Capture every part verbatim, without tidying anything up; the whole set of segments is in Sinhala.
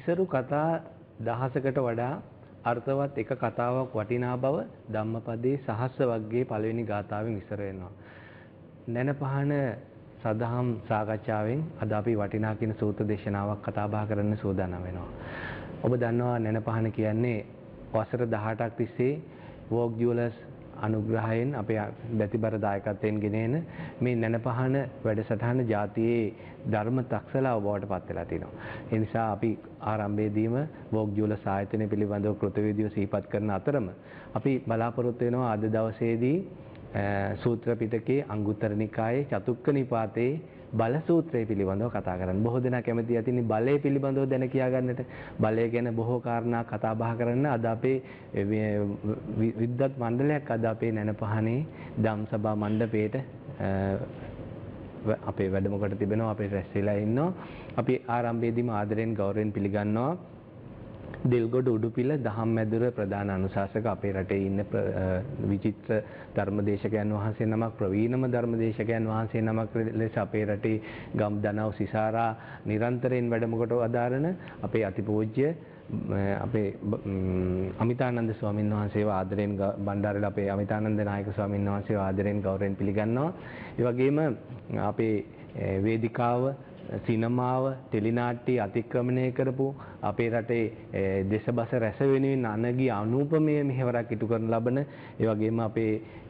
විසරු කතා දහසකට වඩා අර්ථවත් එක කතාවක් වටිනා බව ධම්මපදයේ සහස්‍ර වර්ගයේ පළවෙනි ගාථාවෙන් විස්තර වෙනවා. නැනපහන සදහම් සාකච්ඡාවෙන් අද අපි වටිනා කියන සූත්‍ර දේශනාවක් කතා බහ කරන්න සූදානම් වෙනවා. ඔබ දන්නවා නැනපහන කියන්නේ වසර දහඅටක් තිස්සේ වෝග් ජුවලර්ස් අනුග්‍රහයෙන් අපේ බැතිබර දායකත්වයෙන් ගෙනෙන මේ නැනපහන වැඩසටහන ජාතියේ ධර්ම තක්සලාව බවට පත් වෙලා තිනවා. ඒ නිසා අපි ආරම්භයේදීම වෝග් ජුවලර්ස් ආයතනය පිළිබඳව කෘතවේදීව සිහිපත් කරන අතරම අපි බලාපොරොත්තු වෙනවා අද දවසේදී සූත්‍ර පිටකයේ අංගුත්තර නිකායේ චතුක්ක නිපාතේ බල සූත්‍රය පිළිබඳව කතා කරන්න. බොහෝ දෙනා කැමති ඇතිනි බලය පිළිබඳව දැන කියා ගන්නට. බලය ගැන බොහෝ කාරණා කතා බහ කරන්න අද අපේ විද්වත් මණ්ඩලයක් අද අපේ නැනපහනේ ධම්සභා මණ්ඩපයේට අපේ වැඩමුකට තිබෙනවා. අපේ රැස් වෙලා ඉන්නවා. අපි ආරම්භයේදීම ආදරෙන් ගෞරවයෙන් පිළිගන්නවා දෙල්ගොඩ උඩුපිල දහම් මැදුර ප්‍රධාන අනුශාසක අපේ රටේ ඉන්න විචිත්‍ර ධර්මදේශකයන් වහන්සේ නමක් ප්‍රවීණම ධර්මදේශකයන් වහන්සේ නමක් ලෙස අපේ රටේ ගම් දනව් සිසාරා නිරන්තරයෙන් වැඩමකට අදාරන අපේ අතිපූජ්‍ය අපේ අමිතානන්ද ස්වාමීන් වහන්සේව ආදරෙන් බණ්ඩාරල අපේ අමිතානන්ද නායක ස්වාමීන් වහන්සේව ආදරෙන් ගෞරවයෙන් පිළිගන්නවා. ඒ වගේම අපේ වේදිකාව සිනමාව ටෙලිනාට්‍ය අතික්‍රමණය කරපු අපේ රටේ දේශබස රැස වෙනුවෙන් අනගී අනූපමය මෙහෙවරක් ඉටු කරන ලබන ඒ වගේම අපේ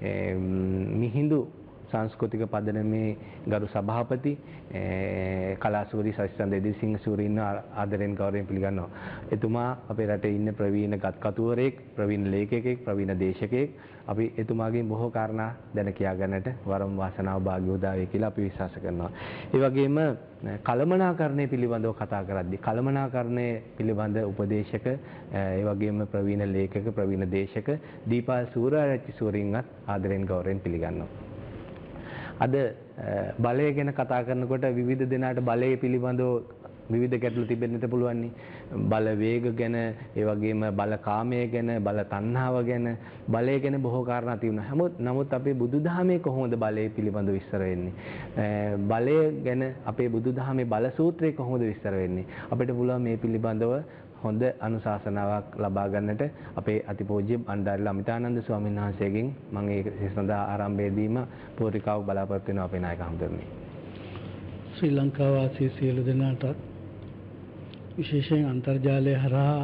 මිහිඳු සංස්කෘතික පදනමේ ගරු සභාපති කලාසූරි සසිචන්ද්‍ර එදිරිසිංහ සූරීන් ආදරෙන් ගෞරවයෙන් පිළිගන්නවා. එතුමා අපේ රටේ ඉන්න ප්‍රවීණ ගත්කතුවරයෙක්, ප්‍රවීණ ලේඛකයෙක්, ප්‍රවීණ දේශකයෙක්. අපි එතුමාගෙන් බොහෝ කාරණා දැන කියා ගන්නට වරම් වාසනාව භාග්‍ය උදා වේ කියලා අපි විශ්වාස කරනවා. ඒ වගේම කලමනාකරණය පිළිබඳව කතා කරද්දී කලමනාකරණය පිළිබඳ උපදේශක ඒ වගේම ප්‍රවීණ ලේඛක, ප්‍රවීණ දේශක දීපා සූරාරච්චි සූරීන්වත් ආදරෙන් ගෞරවයෙන් පිළිගන්නවා. අද බලය ගැන කතා කරනකොට විවිධ දෙනාට බලය පිළිබඳව විවිධ ගැටලු තිබෙන්නට පුළුවන්. බල වේග ගැන, ඒ වගේම බල කාමය ගැන, බල තණ්හාව ගැන, බලය ගැන බොහෝ කාරණා තියෙනවා. නමුත් නමුත් අපේ බුදුදහමේ කොහොමද බලය පිළිබඳව විස්තර වෙන්නේ? බලය ගැන අපේ බුදුදහමේ බල සූත්‍රයේ කොහොමද විස්තර වෙන්නේ? අපිට පුළුවන් මේ පිළිබඳව හොඳ අනුශාසනාවක් ලබා ගන්නට අපේ අතිපූජ්‍ය බණ්ඩාරල අමිතානන්ද ස්වාමීන් වහන්සේගෙන් මම ඒ සඳහා ආරම්භයේදීම පූර්විකාව බලාපොරොත්තු වෙනවා අපේ නායක හඳුන්වන්නේ. ශ්‍රී ලංකා වාසී සියලු දෙනාට විශේෂයෙන් අන්තර්ජාලය හරහා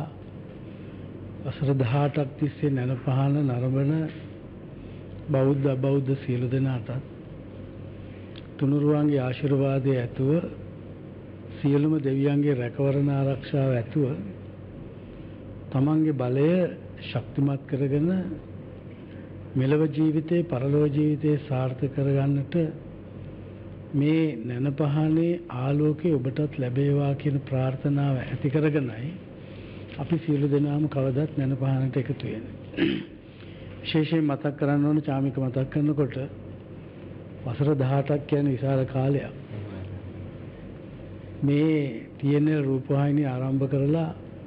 වසර දහඅටක් තිස්සේ නැනපහන නරඹන බෞද්ධ අබෞද්ධ සියලු දෙනාට තුනුරුවන්ගේ ආශිර්වාදයේ ඇතුව සියලුම දෙවියන්ගේ රැකවරණ ආරක්ෂාව ඇතුව තමන්ගේ බලය ශක්තිමත් කරගෙන මෙලව ජීවිතේ පරලොව ජීවිතේ සාර්ථක කරගන්නට මේ නැනපහනේ ආලෝකය ඔබටත් ලැබේවා කියන ප්‍රාර්ථනාව ඇති කරගෙනයි අපි සියලු දෙනාම කවදත් නැනපහනට එකතු වෙන්නේ. විශේෂයෙන් මතක් කරන්න ඕන චාමික මතක් කරනකොට වසර දහඅටක් කියන්නේ විශාල කාලයක්. මේ තියෙන රූපවාහිනිය ආරම්භ කරලා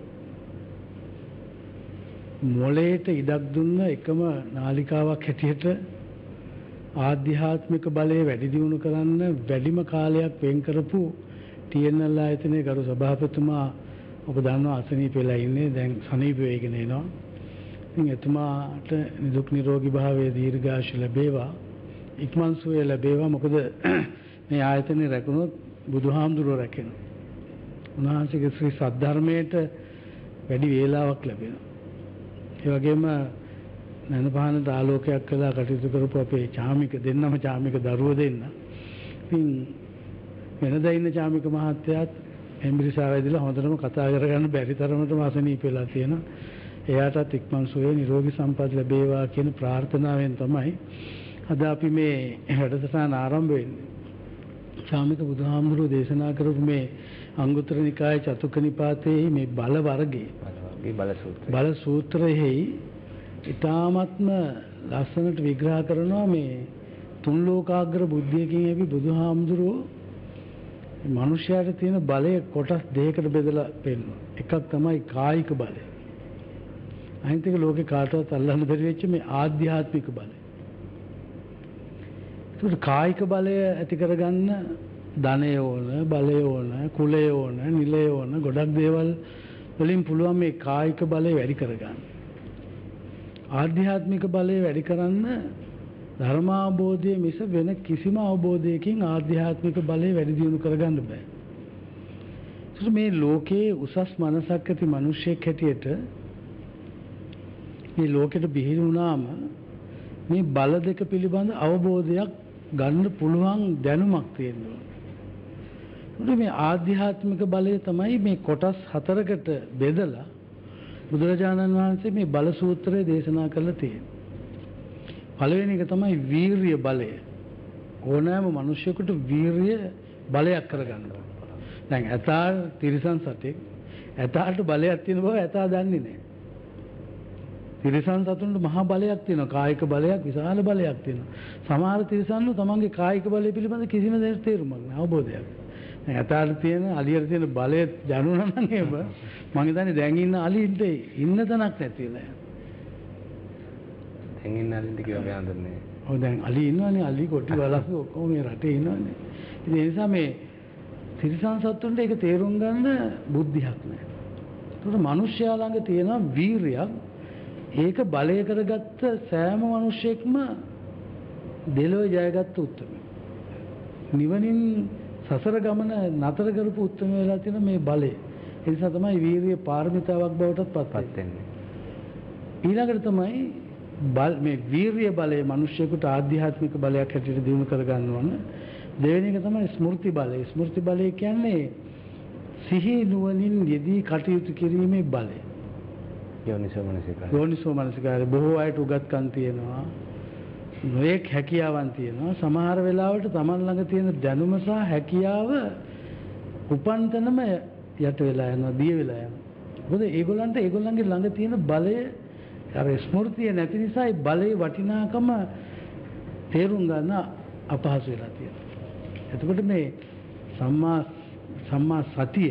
මොලේට ඉඩක් දුන්න එකම නාලිකාවක් හැටියට ආධ්‍යාත්මික බලය වැඩි දියුණු කරන්න වැඩිම කාලයක් වෙන් කරපු ටී එන් එල් ආයතනයේ ගරු සභාපතිතුමා ඔබ දන්නවා අසනීප වෙලා ඉන්නේ. දැන් සනීප වෙගෙන එනවා. ඉතින් එතුමාට නිදුක් නිරෝගී භාවයේ දීර්ඝායුෂ ලැබේවා, ඉක්මන් සුවය ලැබේවා. මොකද මේ ආයතනේ රැකුණොත් බුදුහාමුදුරුවෝ රැකෙනවා. උන්වහන්සේගේ ශ්‍රී සද්ධර්මයට වැඩි වේලාවක් ලැබෙනවා. ඒ වගේම නැනපහනට ආලෝකයක් කළා කටයුතු කරපු අපේ චාමික දෙන්නම චාමික දරුවෝ දෙන්න. ඉතින් වෙනදා ඉන්න චාමික මහත්තයාත් එම්බිරිසාව ඇදලා හොඳටම කතා කරගන්න බැරි තරමටම අසනීප වෙලා තියෙනවා. එයාටත් ඉක්මන් සුවය නිරෝගී සම්පත් ලැබේවා කියන ප්‍රාර්ථනාවෙන් තමයි අද අපි මේ වැඩසටහන ආරම්භ වෙන්නේ. චාමික බුදුහාමුදුරුවෝ දේශනා කරපු මේ අංගුත්තර නිකායේ චතුක්ක නිපාතයේ මේ බල වර්ගයේ බල සූත්‍රය බල සූත්‍රයේ ඊ타ත්ම ලස්සනට විග්‍රහ කරනවා මේ තුන් ලෝකාග්‍ර බුද්ධියකින් අපි බුදුහාමුදුරුවෝ මනුෂ්‍යයාට තියෙන බලය කොටස් දෙකකට බෙදලා පෙන්නනවා. එකක් තමයි කායික බලය. අනිත් එක ලෝකේ කාටවත් අල්ලන්න බැරි වෙච්ච මේ ආධ්‍යාත්මික බලය. ඒක කායික බලය ඇති කරගන්න ධනය ඕන, බලය ඕන, කුලය ඕන, නිලය ඕන, ගොඩක් දේවල් වලින් පුළුවන් මේ කායික බලය වැඩි කරගන්න. ආධ්‍යාත්මික බලය වැඩි කරන්න ධර්මාවබෝධය මිස වෙන කිසිම අවබෝධයකින් ආධ්‍යාත්මික බලය වැඩි දියුණු කරගන්න බෑ. ඒත් මේ ලෝකයේ උසස් මනසක් ඇති මිනිසෙක් හැටියට මේ ලෝකෙට බිහි වුණාම මේ බල දෙක පිළිබඳ අවබෝධයක් ගන්න පුළුවන් දැනුමක් තියෙනවා. මේ ආධ්‍යාත්මික බලය තමයි මේ කොටස් හතරකට බෙදලා බුදුරජාණන් වහන්සේ මේ බල සූත්‍රය දේශනා කරලා තියෙන්නේ. පළවෙනි එක තමයි වීරිය බලය. ඕනෑම මිනිසෙකුට වීරිය බලයක් කරගන්න ඕන. දැන් ඇතා තිරිසන් සතෙක් ඇතාට බලයක් තියෙන බව ඇතා දන්නේ නැහැ. තිරිසන් සතුන්ට මහා බලයක් තියෙනවා. කායික බලයක්, විශාල බලයක් තියෙනවා. සමහර තිරිසන්ලු තමන්ගේ කායික බලය පිළිබඳ කිසිම දෙයක් තේරුමක් නැහැ, අවබෝධයක්. දැන් ඇතාට තියෙන අලියට තියෙන බලය දැනුණා නම් එහෙම මම හිතන්නේ දැන් ඉන්න අලින්ට ඉන්න තැනක් නැතිලා. දැන් ඉන්න අලින්ට කිව්වා බෑන්දන්නේ. ඔව් දැන් අලි ඉන්නවනේ, අලි කොටි වලස්සු ඔක්කොම මේ රටේ ඉන්නවනේ. ඉතින් ඒ නිසා මේ තිරිසන් සතුන්ට ඒක තේරුම් ගන්න බුද්ධියක් නැහැ. ඒකට මිනිස්යා ළඟ තියෙන වීරියක්, ඒක බලය කරගත්ත සෑම මිනිසෙක්ම දෙලොව ජයගත්ත උත්තරම. නිවනින් සසර ගමන නතර කරපු උත්තරම වෙලා තියෙන මේ බලය. ඒ නිසා තමයි වීරිය පාරමිතාවක් බවට පත් වෙන්නේ. ඊළඟට තමයි බල මේ වීරිය බලය මිනිසෙකුට ආධ්‍යාත්මික බලයක් හැටියට දිනු කර ගන්න ඕන. දෙවෙනි එක තමයි ස්මෘති බලය. ස්මෘති බලය කියන්නේ සිහි නුවණින් යෙදී කටයුතු කිරීමේ බලය. යෝනිසෝ මනසිකාරය. යෝනිසෝ මනසිකාරය බොහෝ අයට උගත්කම් තියෙනවා. නොයෙක් හැකියාවන් තියෙනවා. සමහර වෙලාවට Taman ළඟ තියෙන දැනුම සහ හැකියාව උපන්තනම යට වෙලා යනවා, දිය වෙලා යනවා. මොකද ඒගොල්ලන්ට ඒගොල්ලන්ගේ ළඟ තියෙන බලය අර ස්මෘතිය නැති නිසා ඒ බලයේ වටිනාකම තේරුම් ගන්න අපහසු වෙලා තියෙනවා. එතකොට මේ සම්මා සම්මා සතිය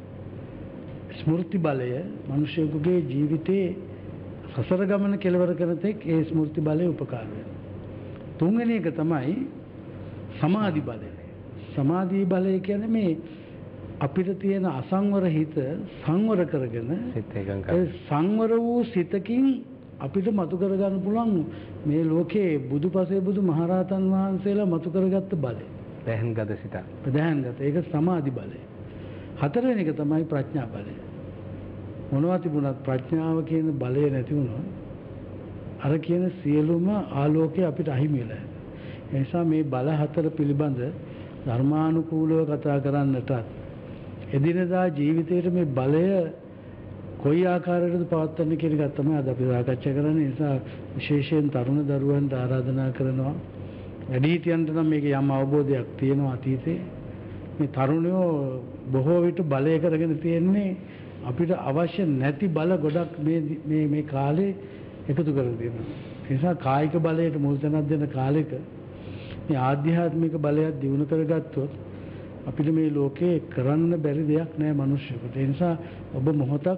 ස්මෘති බලය මිනිසෙකුගේ ජීවිතේ සසර ගමන කෙලවර කරන තෙක් ඒ ස්මෘති බලය උපකාර වෙනවා. තුන්වෙනි එක තමයි සමාධි බලය. සමාධි බලය කියන්නේ මේ අපිට තියෙන අසංවර හිත සංවර කරගෙන සිත එකඟ ඒ සංවර වූ සිතකින් අපිට මතු කර ගන්න පුළුවන් මේ ලෝකේ බුදුපසේ බුදු මහරහතන් වහන්සේලා මතු කරගත්ත බලය. දැහන්ගත සිත. දැහන්ගත. ඒක සමාධි බලය. හතරවෙනි එක තමයි ප්‍රඥා බලය. මොනවා තිබුණත් ප්‍රඥාව කියන බලය නැති වුණොත් අර කියන සියලුම ආලෝකය අපිට අහිමි වෙලා යනවා. ඒ නිසා මේ බල හතර පිළිබඳ ධර්මානුකූලව කතා කරන්නටත් එදිනදා ජීවිතයේ මේ බලය කොයි ආකාරයකටද පවත්වන්නේ කියන එක තමයි අද අපි සාකච්ඡා කරන්නේ. ඒ නිසා විශේෂයෙන් තරුණ දරුවන්ට ආරාධනා කරනවා. වැඩිහිටියන්ට නම් මේක යම් අවබෝධයක් තියෙනවා අතීතේ. මේ තරුණයෝ බොහෝ විට බලය කරගෙන තියෙන්නේ අපිට අවශ්‍ය නැති බල ගොඩක් මේ මේ මේ කාලේ එකතු කරලා තියෙනවා. ඒ නිසා කායික බලයට මුල් තැනක් දෙන කාලෙක මේ ආධ්‍යාත්මික බලයක් දිනු කරගත්තොත් අපිට මේ ලෝකේ කරන්න බැරි දෙයක් නෑ මිනිස්සුන්ට. ඒ නිසා ඔබ මොහොතක්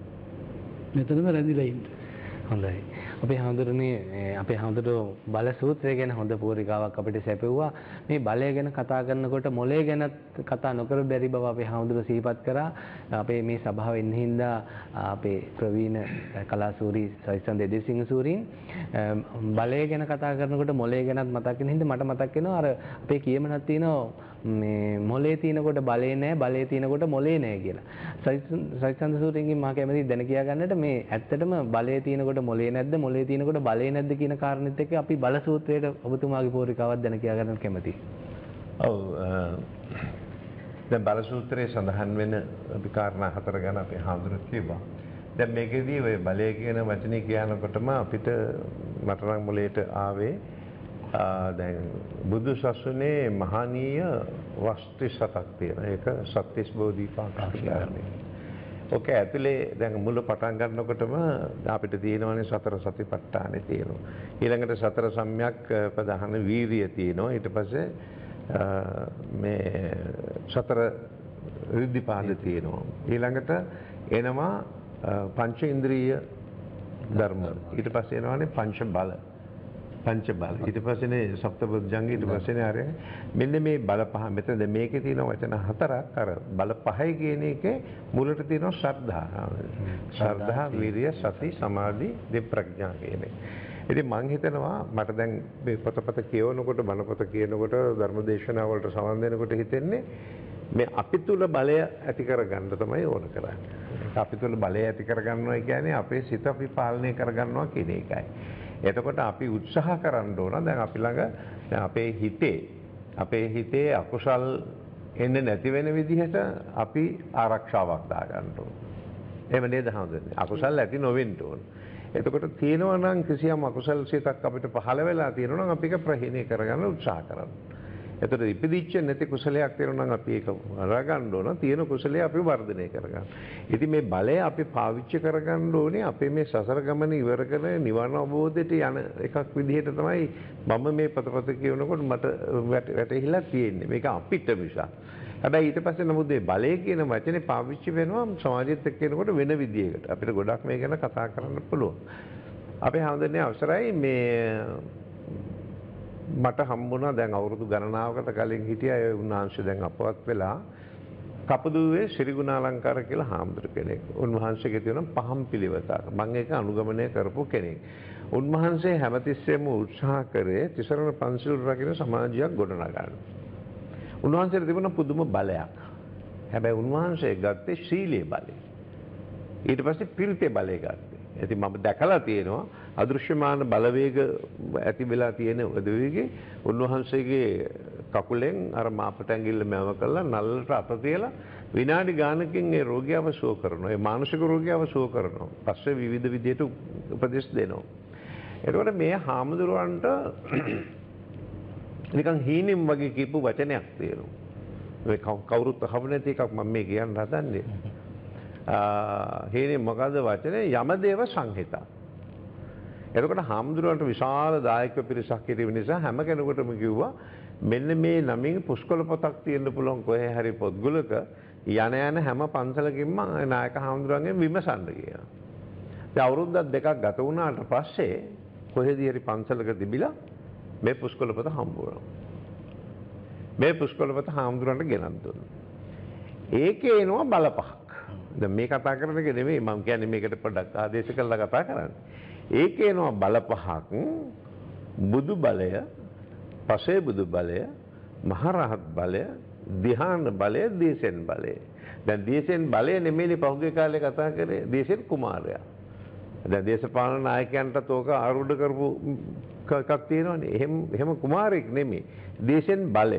මෙතනම රැඳිලා ඉන්න. හොඳයි. අපේ හඳුරන්නේ අපේ හඳුරෝ බල සූත්‍රය ගැන හොඳ පූරිකාවක් අපිට සැපෙව්වා. මේ බලය ගැන කතා කරනකොට මොලේ ගැන කතා නොකර බැරි බව අපේ හඳුරෝ සිහිපත් කරා. අපේ මේ සභාවේ ඉන්න හින්දා අපේ ප්‍රවීණ කලාසූරි සයිසන් දෙදෙසිංහ සූරීන් බලය ගැන කතා කරනකොට මොලේ ගැනත් මතක් වෙන හින්දා මට මතක් වෙනවා අර අපේ කියමනක් තියෙනවා මේ මොලේ තිනකොට බලේ නැහැ, බලේ තිනකොට මොලේ නැහැ කියලා. සයිසන් සූරීන්ගෙන් මම කැමති දැන කියා ගන්නට මේ ඇත්තටම බලේ තිනකොට මොලේ නැද්ද, මොලේ තිනකොට බලේ නැද්ද කියන කාරණෙත් එක්ක අපි බල සූත්‍රයේ ඔබතුමාගේ පූරිකාවක් දැන කියා ගන්න කැමතියි. ඔව් දැන් බල සූත්‍රයේ සඳහන් වෙන අපි කාරණා හතර ගැන අපි හඳුනන කිව්වා. දැන් මේකෙදී ඔය බලය කියන වචනේ කියනකොටම අපිට මට නම් මොලේට ආවේ දැන් බුදු සසුනේ මහානීය වස්තු සතක් තියෙනවා. ඒක සත්‍තිස් බෝධිපාක්ෂ කියන්නේ. ඔක ඇතුලේ දැන් මුල පටන් ගන්නකොටම අපිට තියෙනවානේ සතර සතිපට්ඨානෙ තියෙනවා. ඊළඟට සතර සම්‍යක් ප්‍රධාන වීර්යය තියෙනවා. ඊට පස්සේ මේ සතර ඍද්ධිපාද තියෙනවා. ඊළඟට එනවා පංච ඉන්ද්‍රිය ධර්ම. ඊට පස්සේ එනවානේ පංච බල. පංච බල. ඊට පස්සේනේ සප්තබොධ්ජංග ඊට පස්සේනේ ආර්ය. මෙන්න මේ බල පහ මෙතන මේකේ තියෙන වචන හතරක් අර බල පහයි කියන එකේ මුලට තියෙනවා ශ්‍රද්ධා. ශ්‍රද්ධා, විරිය, සති, සමාධි, දෙ ප්‍රඥා කියන එක. ඉතින් මං හිතනවා මට දැන් මේ පොතපත කියවනකොට බණපොත කියනකොට ධර්මදේශනා වලට සමන් දෙනකොට හිතෙන්නේ මේ අපි තුල බලය ඇති කරගන්න තමයි ඕන කරන්නේ. අපි තුල බලය ඇති කරගන්නවා කියන්නේ අපේ සිත අපි පාලනය කරගන්නවා කියන එකයි. එතකොට අපි උත්සාහ කරන්න ඕන දැන් අපි ළඟ දැන් අපේ හිතේ අපේ හිතේ අකුසල් එන්නේ නැති වෙන විදිහට අපි ආරක්ෂාවක් දාගන්න ඕන. එහෙම නේද හඳුන්නේ? අකුසල් ඇති නොවෙන්න ඕන. එතකොට තියෙනවා නම් කිසියම් අකුසල් සිතක් අපිට පහළ වෙලා තියෙනවා නම් අපි ඒක ප්‍රහීණය කරගන්න උත්සාහ කරන්න. එතකොට ඉපදිච්ච නැති කුසලයක් තියෙනවා නම් අපි ඒක අරගන්න ඕන. තියෙන කුසලයේ අපි වර්ධනය කරගන්න. ඉතින් මේ බලය අපි පාවිච්චි කරගන්න ඕනේ අපේ මේ සසර ගමන ඉවර කරන නිවන අවබෝධයට යන එකක් විදිහට තමයි මම මේ පොතපත කියනකොට මට වැටහිලා තියෙන්නේ. මේක අපිට මිසක්. හැබැයි ඊට පස්සේ නමුත් මේ බලය කියන වචනේ පාවිච්චි වෙනවා සමාජයත් එක්ක එනකොට වෙන විදියකට. අපිට ගොඩක් මේ ගැන කතා කරන්න පුළුවන්. අපේ හැමදෙන්නේ අවසරයි මේ මට හම්බුණා දැන් අවුරුදු ගණනාවකට කලින් හිටියා ඒ උන්වහන්සේ දැන් අපවත් වෙලා කපුදුවේ ශ්‍රීගුණාලංකාර කියලා හාමුදුරු කෙනෙක්. උන්වහන්සේගේ තියෙන පහම් පිළිවෙතක්. මම ඒක අනුගමනය කරපු කෙනෙක්. උන්වහන්සේ හැමතිස්සෙම උත්සාහ කරේ තිසරණ පන්සිල් රකින්න සමාජයක් ගොඩනගන්න. උන්වහන්සේට තිබුණ පුදුම බලයක්. හැබැයි උන්වහන්සේ ගත්තේ ශීලයේ බලය. ඊට පස්සේ පිරිතේ බලය ගත්තේ. ඉතින් මම දැකලා තියෙනවා අදෘශ්‍යමාන බලවේග ඇති වෙලා තියෙන උදවියගේ උන්වහන්සේගේ කකුලෙන් අර මාපට ඇඟිල්ල මැව කරලා නල්ලට අත තියලා විනාඩි ගානකින් ඒ රෝගියව සුව කරනවා. ඒ මානසික රෝගියව සුව කරනවා. පස්සේ විවිධ විදියට උපදෙස් දෙනවා. එතකොට මේ හාමුදුරුවන්ට නිකන් හීනෙන් වගේ කියපු වචනයක් තියෙනවා. මේ කවුරුත් අහව නැති එකක් මම මේ කියන්න හදන්නේ. ආ හීනෙන් මොකද්ද වචනේ? යමදේව සංහිතා. එතකොට හාමුදුරුවන්ට විශාල දායක පිරිසක් හිටිය නිසා හැම කෙනෙකුටම කිව්වා මෙන්න මේ නමින් පුස්කොළ පොතක් තියෙන්න පුළුවන් කොහේ හරි පොත්ගුලක යන යන හැම පන්සලකින්ම නායක හාමුදුරුවන්ගෙන් විමසන්න කියලා. දැන් අවුරුද්දක් දෙකක් ගත වුණාට පස්සේ කොහෙදී හරි පන්සලක තිබිලා මේ පුස්කොළ පොත හම්බ වුණා. මේ පුස්කොළ පොත හාමුදුරන්ට ගෙනත් දුන්නා. ඒකේ එනවා බල පහක්. දැන් මේ කතා කරන එක නෙමෙයි මම කියන්නේ මේකට පොඩ්ඩක් ආදේශ කරලා කතා කරන්නේ. ඒකේ එනවා බල පහක් බුදු බලය, පසේ බුදු බලය, මහරහත් බලය, ධ්‍යාන බලය, දේශෙන් බලය. දැන් දේශෙන් බලය නෙමෙයි පහුගිය කාලේ කතා කරේ දේශෙන් කුමාරයා. දැන් දේශපාලන නායකයන්ටත් ඕක ආරූඪ කරපු එකක් තියෙනවානේ. එහෙම එහෙම කුමාරයෙක් නෙමෙයි. දේශෙන් බලය.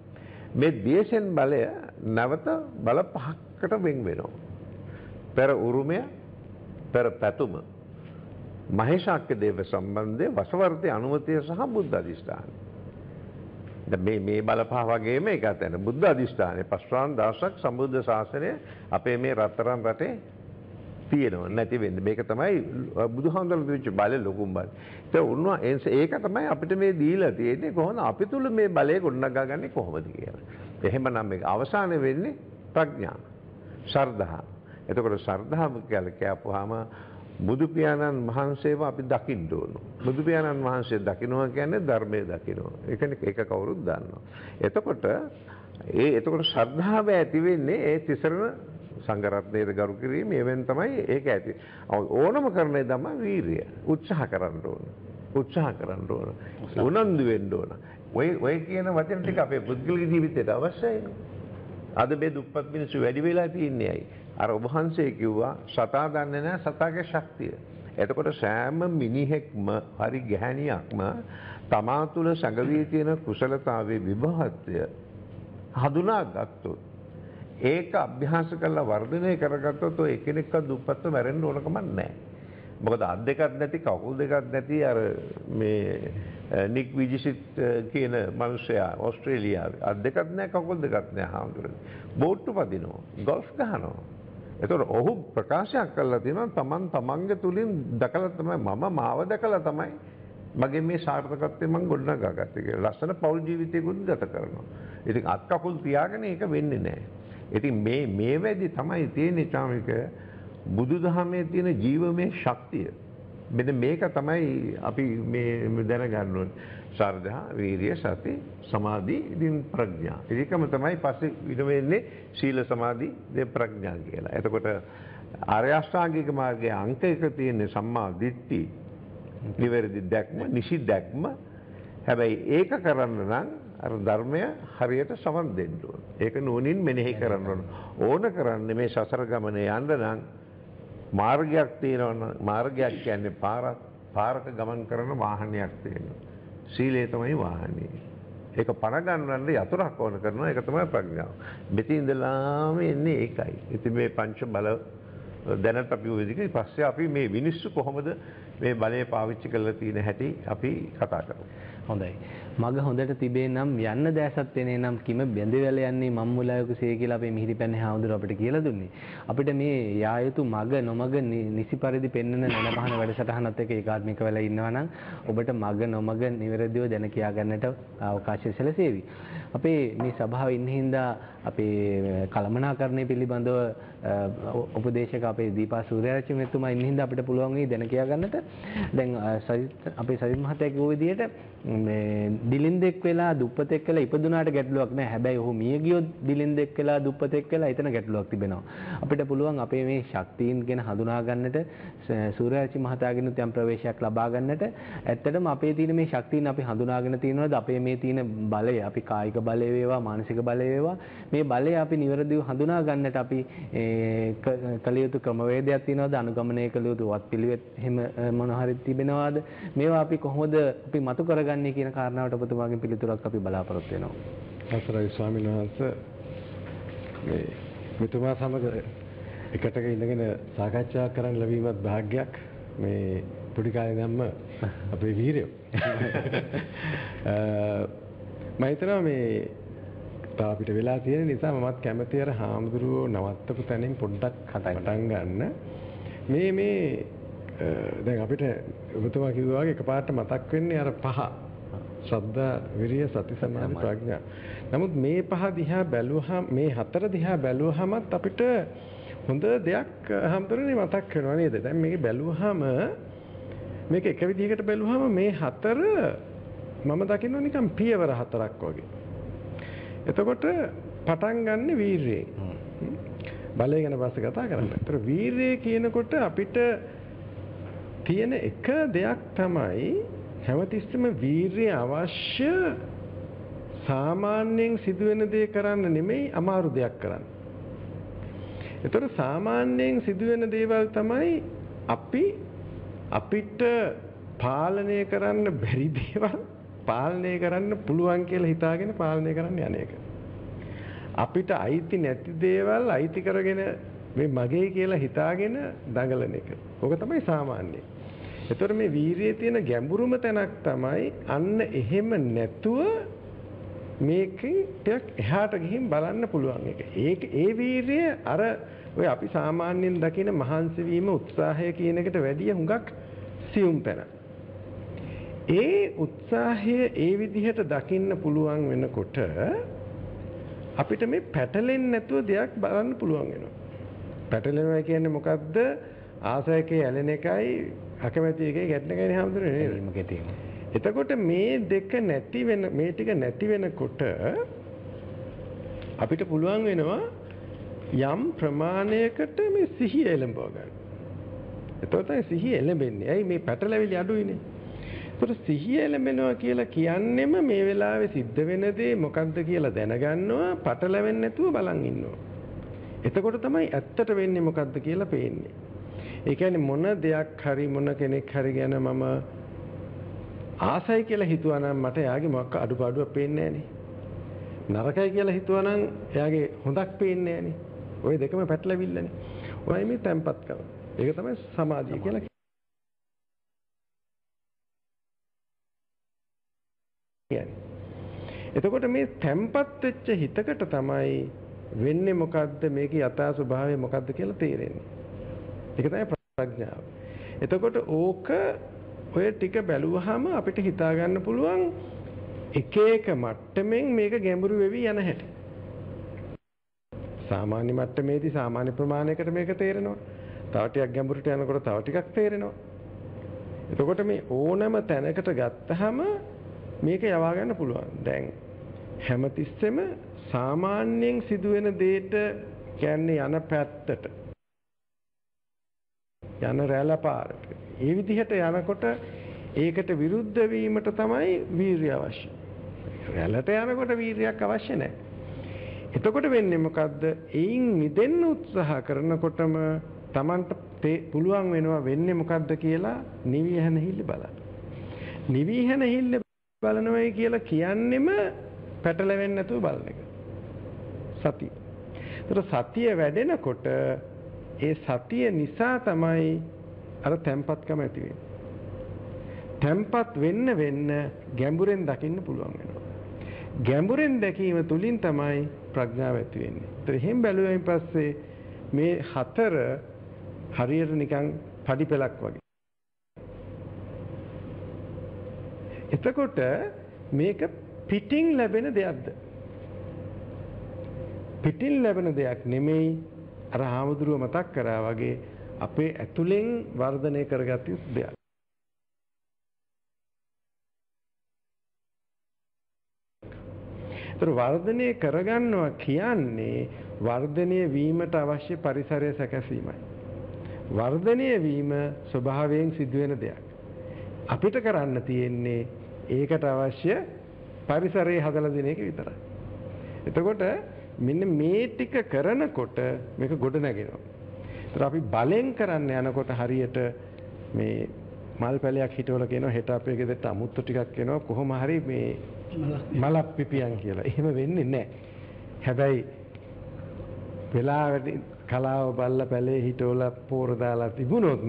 මේ දේශෙන් බලය නැවත බල පහකට වෙන් වෙනවා. පෙර උරුමය, පෙර පැතුම, මහේශාක්‍ය දේව සම්බන්ධයේ වසවර්තී අනුමතිය සහ බුද්ධ අධිෂ්ඨානය. දැන් මේ මේ බල පහ වගේම එකක් තමයි බුද්ධ අධිෂ්ඨානය. පස්වන් දවසක් සම්බුද්ධ ශාසනය අපේ මේ රත්තරන් රටේ තියෙනවා නැති වෙන්නේ. මේක තමයි බුදුහාමුදුරුවෝ දෙවිච්ච බලය ලොකුම බලය. ඒක උන්වා ඒක තමයි අපිට මේ දීලා තියෙන්නේ කොහොමද අපි තුල මේ බලය ගොඩනගා ගන්නේ කොහොමද කියලා. එහෙමනම් මේක අවසාන වෙන්නේ ප්‍රඥා. ශ්‍රද්ධා. එතකොට ශ්‍රද්ධාව කියලා කියපුවාම බුදු පියාණන් වහන්සේව අපි දකින්න ඕන. බුදු පියාණන් වහන්සේ දකින්නවා කියන්නේ ධර්මයේ දකින්නවා. ඒකනේ ඒක කවුරුත් දන්නවා. එතකොට ඒ එතකොට ශ්‍රද්ධාව ඇති වෙන්නේ ඒ තිසරණ සංඝරත්නයේ ගරු කිරීම එවෙන් තමයි ඒක ඇති. ඕනම කරන්නේ තමයි වීරිය. උත්සාහ කරන්න ඕන. උත්සාහ කරන්න ඕන. උනන්දු වෙන්න ඕන. ඔය ඔය කියන වචන ටික අපේ පුද්ගලික ජීවිතයට අවශ්‍යයි. අද මේ දුප්පත් මිනිස්සු වැඩි වෙලා තියන්නේ ඇයි? අර ඔබ වහන්සේ කිව්වා සතා දන්නේ නැහැ සතාගේ ශක්තිය. එතකොට සෑම මිනිහෙක්ම හරි ගැහණියක්ම තමා තුළ සැඟවී තියෙන කුසලතාවේ විභවත්වය හඳුනාගත්තොත් ඒක අභ්‍යාස කරලා වර්ධනය කරගත්තොත් ඔය එකිනෙකව දුප්පත්ව මැරෙන්න ඕන කමක් නැහැ. මොකද අත් දෙකක් නැති කකුල් දෙකක් නැති අර මේ නික් විජිසිත් කියන මිනිසයා ඕස්ට්‍රේලියාවේ අත් දෙකක් නැහැ කකුල් දෙකක් නැහැ හාමුදුරුවෝ. බෝට්ටු පදිනවා, ගෝල්ෆ් ගහනවා. ඒතකොට ඔහු ප්‍රකාශයක් කළා තියෙනවා තමන් තමන්ගේ තුලින් දැකලා තමයි මම මාව දැකලා තමයි මගේ මේ සාර්ථකත්වය මම ගොඩනගාගත්තේ කියලා. ලස්සන පෞල් ජීවිතයකුත් ගත කරනවා. ඉතින් අත් කකුල් තියාගෙන ඒක වෙන්නේ නැහැ. ඉතින් මේ මේ වෙද්දි තමයි තියෙන්නේ චාමික බුදුදහමේ තියෙන ජීවමය ශක්තිය. මෙන්න මේක තමයි අපි මේ දැනගන්න ඕනේ. ශ්‍රද්ධා, වීරිය, සති, සමාධි, ඉතින් ප්‍රඥා. ඒකම තමයි පස්සේ ඊට වෙන්නේ සීල සමාධි දෙ ප්‍රඥා කියලා. එතකොට ආර්ය අෂ්ටාංගික මාර්ගයේ අංක එක තියෙන සම්මා දිට්ඨි, නිවැරදි දැක්ම, නිසි දැක්ම. හැබැයි ඒක කරන්න නම් අර ධර්මය හරියට සමන් දෙන්න ඕන. ඒක නුවණින් මෙනෙහි කරන්න ඕන. ඕන කරන්නේ මේ සසර ගමනේ යන්න නම් මාර්ගයක් තියෙනවා. මාර්ගයක් කියන්නේ පාරක්. පාරක ගමන් කරන වාහනයක් තියෙනවා. සීලය තමයි වාහනේ. ඒක පණ ගන්නවන්න යතුරක් ඕන කරනවා. ඒක තමයි ප්‍රඥාව. මෙතන ඉඳලාම එන්නේ ඒකයි. ඉතින් මේ පංච බල දැනට අපි ඔය විදිහට පස්සේ අපි මේ මිනිස්සු කොහොමද මේ බලය පාවිච්චි කරලා තියෙන හැටි අපි කතා කරමු. හොඳයි. මග හොඳට තිබේ නම් යන්න දැසත් වෙනේ නම් කිම බැඳවල යන්නේ මම්මුලායකසේ කියලා අපේ මිහිරිපැන්නේ හාමුදුරුව අපිට කියලා දුන්නේ. අපිට මේ යා යුතු මග නොමග නිසි පරිදි පෙන්වන නැනපහන වැඩසටහනත් එක්ක ඒකාත්මික වෙලා ඉන්නවා නම් ඔබට මග නොමග නිවැරදිව දැන කියා ගන්නට අවකාශය සැලසේවි. අපේ මේ සභාවේ ඉන්න හින්දා අපේ කළමනාකරණය පිළිබඳව උපදේශක අපේ දීපා සූර්යරච්චි මෙතුමා ඉන්න හින්දා අපිට පුළුවන් වෙයි දැන කියා ගන්නට. දැන් අපේ සවිත් මහත්තයා කිව්ව විදිහට මේ දිලින්දෙක් වෙලා දුප්පතෙක් වෙලා ඉපදුනාට ගැටලුවක් නැහැ. හැබැයි ඔහු මිය ගියොත් දිලින්දෙක් වෙලා දුප්පතෙක් වෙලා එතන ගැටලුවක් තිබෙනවා. අපිට පුළුවන් අපේ මේ ශක්තියින් ගැන හඳුනා ගන්නට සූර්යරච්චි මහතාගෙන් යම් ප්‍රවේශයක් ලබා ගන්නට. ඇත්තටම අපේ තියෙන මේ ශක්තියින් අපි හඳුනාගෙන තියෙනවද? අපේ මේ තියෙන බලය, අපි කායික බලය වේවා, මානසික බලය වේවා, මේ බලය අපි නිවැරදිව හඳුනා ගන්නට අපි කළ යුතු ක්‍රමවේදයක් තියෙනවද? අනුගමනය කළ යුතු වත්පිළිවෙත් එහෙම මොන හරි තිබෙනවද? මේවා අපි කොහොමද අපි මතු කරගන්නේ කියන කාරණාවට ඔබතුමාගෙන් පිළිතුරක් අපි බලාපොරොත්තු වෙනවා. අවසරයි ස්වාමීන් වහන්සේ. මේ මෙතුමා සමග එකටක ඉඳගෙන සාකච්ඡා කරන්න ලැබීමත් භාග්යක්. මේ පොඩි කාලේ ඉඳන්ම අපේ වීරයෝ. මම හිතනවා මේ තා අපිට වෙලා තියෙන නිසා මමත් කැමති අර හාමුදුරුවෝ නවත්තපු තැනින් පොඩ්ඩක් පටන් ගන්න. මේ මේ දැන් අපිට ඔබතුමා කිව්වා වගේ එකපාරට මතක් වෙන්නේ අර පහ. ශ්‍රද්ධා, විරිය, සති, සමාධි, ප්‍රඥා. නමුත් මේ පහ දිහා බැලුවහම මේ හතර දිහා බැලුවහමත් අපිට හොඳ දෙයක් හම්බුනේ මතක් වෙනවා නේද? දැන් මේක බැලුවහම මේක එක විදිහකට බැලුවහම මේ හතර මම දකිනවා නිකන් පියවර හතරක් වගේ. එතකොට පටන් ගන්න වීරයෙන්. බලය ගැන පස්සේ කතා කරන්න. ඒතර වීරය කියනකොට අපිට තියෙන එක දෙයක් තමයි හැමතිස්සෙම වීරය අවශ්‍ය සාමාන්‍යයෙන් සිදුවෙන දේ කරන්න නෙමෙයි අමාරු දෙයක් කරන්න. ඒතර සාමාන්‍යයෙන් සිදුවෙන දේවල් තමයි අපි අපිට පාලනය කරන්න බැරි දේවල් පාලනය කරන්න පුළුවන් කියලා හිතාගෙන පාලනය කරන්න යන එක. අපිට අයිති නැති දේවල් අයිති කරගෙන මේ මගේ කියලා හිතාගෙන දඟලන එක. ඕක තමයි සාමාන්‍ය. ඒතර මේ වීරියේ තියෙන ගැඹුරුම තැනක් තමයි අන්න එහෙම නැතුව මේකෙන් ටිකක් එහාට ගිහින් බලන්න පුළුවන් එක. ඒක ඒ වීරිය අර ඔය අපි සාමාන්‍යයෙන් දකින මහන්සි වීම උත්සාහය කියන එකට වැඩිය හුඟක් සියුම් තැන. ඒ උත්සාහය ඒ විදිහට දකින්න පුළුවන් වෙනකොට අපිට මේ පැටලෙන්නේ නැතුව දෙයක් බලන්න පුළුවන් වෙනවා. පැටලෙනවා කියන්නේ මොකද්ද? ආසයකේ ඇලෙන එකයි අකමැති එකේ ගැටෙන එකයි හැමදෙරේ නේද? එතකොට මේ දෙක නැති වෙන මේ ටික නැති වෙනකොට අපිට පුළුවන් වෙනවා යම් ප්‍රමාණයකට මේ සිහිය එළඹව ගන්න. එතකොට සිහිය එළඹෙන්නේ. ඇයි මේ පැටලෙවිලි අඩුයිනේ. ඒතර සිහිය එළඹෙනවා කියලා කියන්නෙම මේ වෙලාවේ සිද්ධ වෙන දේ මොකක්ද කියලා දැනගන්නවා, පැටලෙවෙන්නේ නැතුව බලන් ඉන්නවා. එතකොට තමයි ඇත්තට වෙන්නේ මොකක්ද කියලා පේන්නේ. ඒ කියන්නේ මොන දෙයක් හරි මොන කෙනෙක් හරි ගැන මම ආසයි කියලා හිතුවා නම් මට එයාගේ මොකක් අඩුපාඩුවක් පේන්නේ නැහනේ. නරකයි කියලා හිතුවා නම් එයාගේ හොඳක් පේන්නේ නැහනේ. ওই දෙකම පැටලවිල්ලනේ. ඔයයි මේ තැම්පත් කරන. ඒක තමයි සමාධිය කියලා කියන්නේ. එතකොට මේ තැම්පත් වෙච්ච හිතකට තමයි වෙන්නේ මොකද්ද මේකේ යථා ස්වභාවය මොකද්ද කියලා තේරෙන්නේ. ඒක තමයි ප්‍රඥාව. එතකොට ඕක ඔය ටික බැලුවහම අපිට හිතා ගන්න පුළුවන් එක එක මට්ටමින් මේක ගැඹුරු වෙවි යන හැටි. සාමාන්‍ය මට්ටමේදී සාමාන්‍ය ප්‍රමාණයකට මේක තේරෙනවා. තව ටිකක් ගැඹුරට යනකොට තව ටිකක් තේරෙනවා. එතකොට මේ ඕනෑම තැනකට ගත්තහම මේක යවා ගන්න පුළුවන්. දැන් හැමතිස්සෙම සාමාන්‍යයෙන් සිදුවෙන දෙයට කියන්නේ යන පැත්තට යන රැළ පාරට. ඒ විදිහට යනකොට ඒකට විරුද්ධ වීමට තමයි වීරිය අවශ්‍ය. රැළට යනකොට වීරියක් අවශ්‍ය නැහැ. එතකොට වෙන්නේ මොකද්ද? එයින් මිදෙන්න උත්සාහ කරනකොටම Tamanට පුළුවන් වෙනවා වෙන්නේ මොකද්ද කියලා නිවිහැනහිල්ල බලන්න. නිවිහැනහිල්ල බලනවයි කියලා කියන්නෙම පැටලෙන්නේ නැතුව බලන එක. සතිය. ඒතර සතිය වැඩෙනකොට ඒ සතිය නිසා තමයි අර තැම්පත්කම ඇති වෙන්නේ. තැම්පත් වෙන්න වෙන්න ගැඹුරෙන් දකින්න පුළුවන් වෙනවා. ගැඹුරෙන් දැකීම තුලින් තමයි ප්‍රඥාව ඇති වෙන්නේ. ඒතර එහෙන් බැලුවයින් පස්සේ මේ හතර හරියට නිකන් පඩිපෙලක් වගේ. එතකොට මේක පිටින් ලැබෙන දෙයක්ද? පිටින් ලැබෙන දෙයක් නෙමෙයි. අර හාමුදුරුව මතක් කරා වගේ අපේ ඇතුලෙන් වර්ධනය කරගත් යුතු දෙයක්. ඒතර වර්ධනය කරගන්නවා කියන්නේ වර්ධනය වීමට අවශ්‍ය පරිසරය සැකසීමයි. වර්ධනය වීම ස්වභාවයෙන් සිදුවෙන දෙයක්. අපිට කරන්න තියෙන්නේ ඒකට අවශ්‍ය පරිසරය හදලා දෙන එක විතරයි. එතකොට මෙන්න මේ ටික කරනකොට මේක ගොඩ නැගෙනවා. ඒතර අපි බලෙන් කරන්න යනකොට හරියට මේ මල් පැලයක් හිටවල කියනවා හෙට අපේ ගෙදරට අමුත්තු ටිකක් එනවා කොහොම හරි මේ මලක් පිපියන් කියලා. එහෙම වෙන්නේ නැහැ. හැබැයි වෙලාවට කලාව බල්ල පැලේ හිටවල පෝර දාලා තිබුණොත්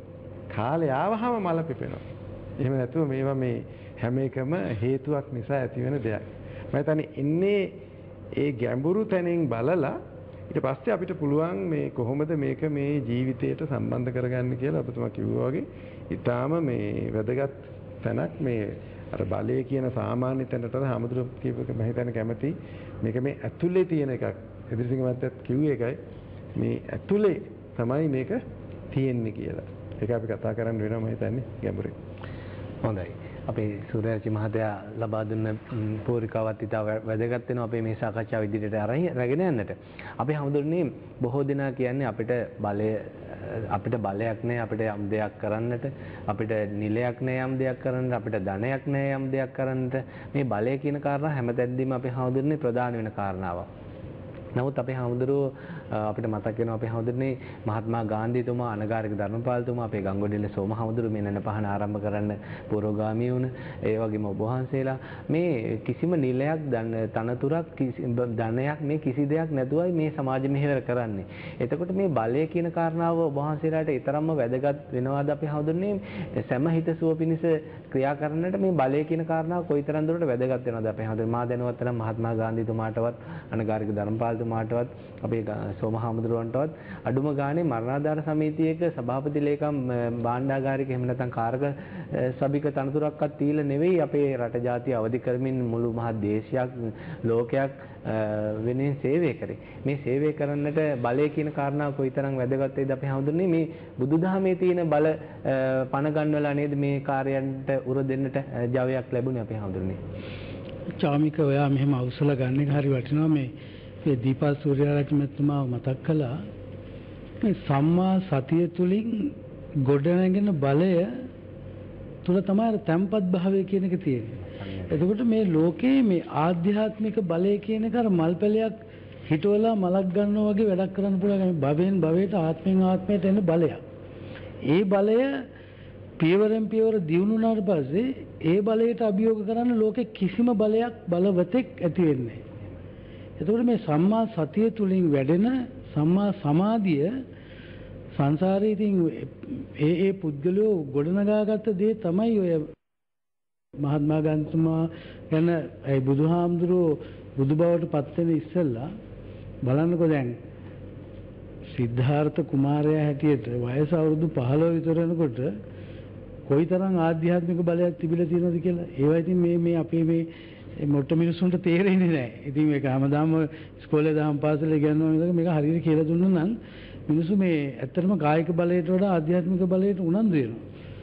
කාලේ ආවහම මල පිපෙනවා. එහෙම නැතුව මේවා මේ හැම එකම හේතුවක් නිසා ඇති වෙන දෙයක්. මම හිතන්නේ ඉන්නේ ඒ ගැඹුරු තැනින් බලලා ඊට පස්සේ අපිට පුළුවන් මේ කොහොමද මේක මේ ජීවිතයට සම්බන්ධ කරගන්න කියලා ඔබතුමා කිව්වා වගේ ඊටාම මේ වැදගත් තැනක් මේ අර බලය කියන සාමාන්‍ය තැනට හැමදෙර කියපක මම හිතන්නේ කැමති මේක මේ ඇතුලේ තියෙන එකක්. එදිරිසිංහ මහත්තයත් කිව්වේ ඒකයි මේ ඇතුලේ තමයි මේක තියෙන්නේ කියලා. ඒක අපි කතා කරන්න වෙනවා මම හිතන්නේ ගැඹුරින්. හොඳයි. අපේ සූර්යරචි මහත්තයා ලබා දුන්න පූරිකාවත් ඉතා වැදගත් වෙනවා අපේ මේ සාකච්ඡාව ඉදිරියට අරගෙන යන්නට. අපි හැමදෙරනේ බොහෝ දෙනා කියන්නේ අපිට බලය අපිට බලයක් නැහැ අපිට යම් දෙයක් කරන්නට අපිට නිලයක් නැහැ යම් දෙයක් කරන්නට අපිට ධනයක් නැහැ යම් දෙයක් කරන්නට මේ බලය කියන කාරණා හැමතැනදීම අපි හැමදෙරනේ ප්‍රධාන වෙන කාරණාවක්. නමුත් අපේ හැමදෙරෝ අපිට මතක් වෙනවා අපේ හැමදෙරනේ මහත්මා ගාන්ධීතුමා අනගාരിക ධර්මපාලතුමා අපේ ගංගොඩවිල සෝම හැමදෙරෝ මේ නන පහන ආරම්භ කරන්න පූර්වගාමී වුණ ඒ වගේම ඔබ වහන්සේලා මේ කිසිම නිලයක් තනතුරක් ධනයක් මේ කිසි දෙයක් නැතුවයි මේ සමාජ මෙහෙවර කරන්නේ. එතකොට මේ බලය කියන කාරණාව ඔබ වහන්සේලාට ඊතරම්ම වැදගත් වෙනවාද අපේ හැමදෙරනේ සෑම හිතසුව පිණිස ක්‍රියා කරන්නට මේ බලය කියන කාරණාව කොයිතරම් දුරට වැදගත් වෙනවද අපේ හැමදෙරේ මා දැනුවත් නම් මහත්මා ගාන්ධීතුමාටවත් අනගාരിക ධර්මපාලතුමාටවත් අපේ සෝම හාමුදුරුවන්ටවත් අඩුම ගානේ මරණාධාර සමිතියක සභාපති ලේකම් භාණ්ඩාගාරික එහෙම නැත්නම් කාර්ක සභික තනතුරක්වත් තීලා නෙවෙයි අපේ රට ජාතිය අවදි කරමින් මුළු මහත් දේශයක් ලෝකයක් වෙනින් සේවය කරේ. මේ සේවය කරන්නට බලය කියන කාරණාව කොයිතරම් වැදගත් වේද අපි හඳුන්නේ මේ බුදුදහමේ තියෙන බල පණ ගන්නවලා නේද මේ කාර්යයන්ට උර දෙන්නට ජවයක් ලැබුණේ අපි හඳුන්නේ. චාමික ඔයා මෙහෙම අවසල ගන්න එක හරි වටිනවා මේ මේ දීපා සූර්යරත්න මහත්මයා මතක් කළා මේ සම්මා සතිය තුලින් ගොඩනැගෙන බලය තුල තමයි තැම්පත් භාවය කියන එක තියෙන්නේ. එතකොට මේ ලෝකේ මේ ආධ්‍යාත්මික බලය කියන එක අර මල්පැලයක් හිටවලා මලක් ගන්නවා වගේ වැඩක් කරන්න පුළුවන්. භවයෙන් භවයට ආත්මෙන් ආත්මයට එන බලයක්. ඒ බලය පියවරෙන් පියවර දියුණු වුණාට පස්සේ ඒ බලයට අභියෝග කරන්න ලෝකේ කිසිම බලයක් බලවතෙක් ඇති වෙන්නේ නැහැ. එතකොට මේ සම්මා සතිය තුලින් වැඩෙන සම්මා සමාධිය සංසාරයේ ඉතින් ඒ ඒ පුද්ගලයෝ ගොඩනගාගත්ත දේ තමයි ඔය මහත්මා ගාන්ධිතුමා ගැන ඒ බුදුහාමුදුරුවෝ බුදු බවට පත් වෙන ඉස්සෙල්ලා බලන්නකෝ දැන් සිද්ධාර්ථ කුමාරයා හැටියට වයස අවුරුදු පහළොව විතර වෙනකොට කොයිතරම් ආධ්‍යාත්මික බලයක් තිබිලා තියෙනවද කියලා. ඒවා ඉතින් මේ මේ අපේ මේ මොට්ට මිනිස්සුන්ට තේරෙන්නේ නැහැ. ඉතින් මේක හැමදාම ඉස්කෝලේ දහම් පාසලේ ඉගෙනනවා මිසක මේක හරියට කියලා දුන්නා නම් මිනිස්සු මේ ඇත්තටම කායික බලයට වඩා ආධ්‍යාත්මික බලයට උනන්දු වෙනවා.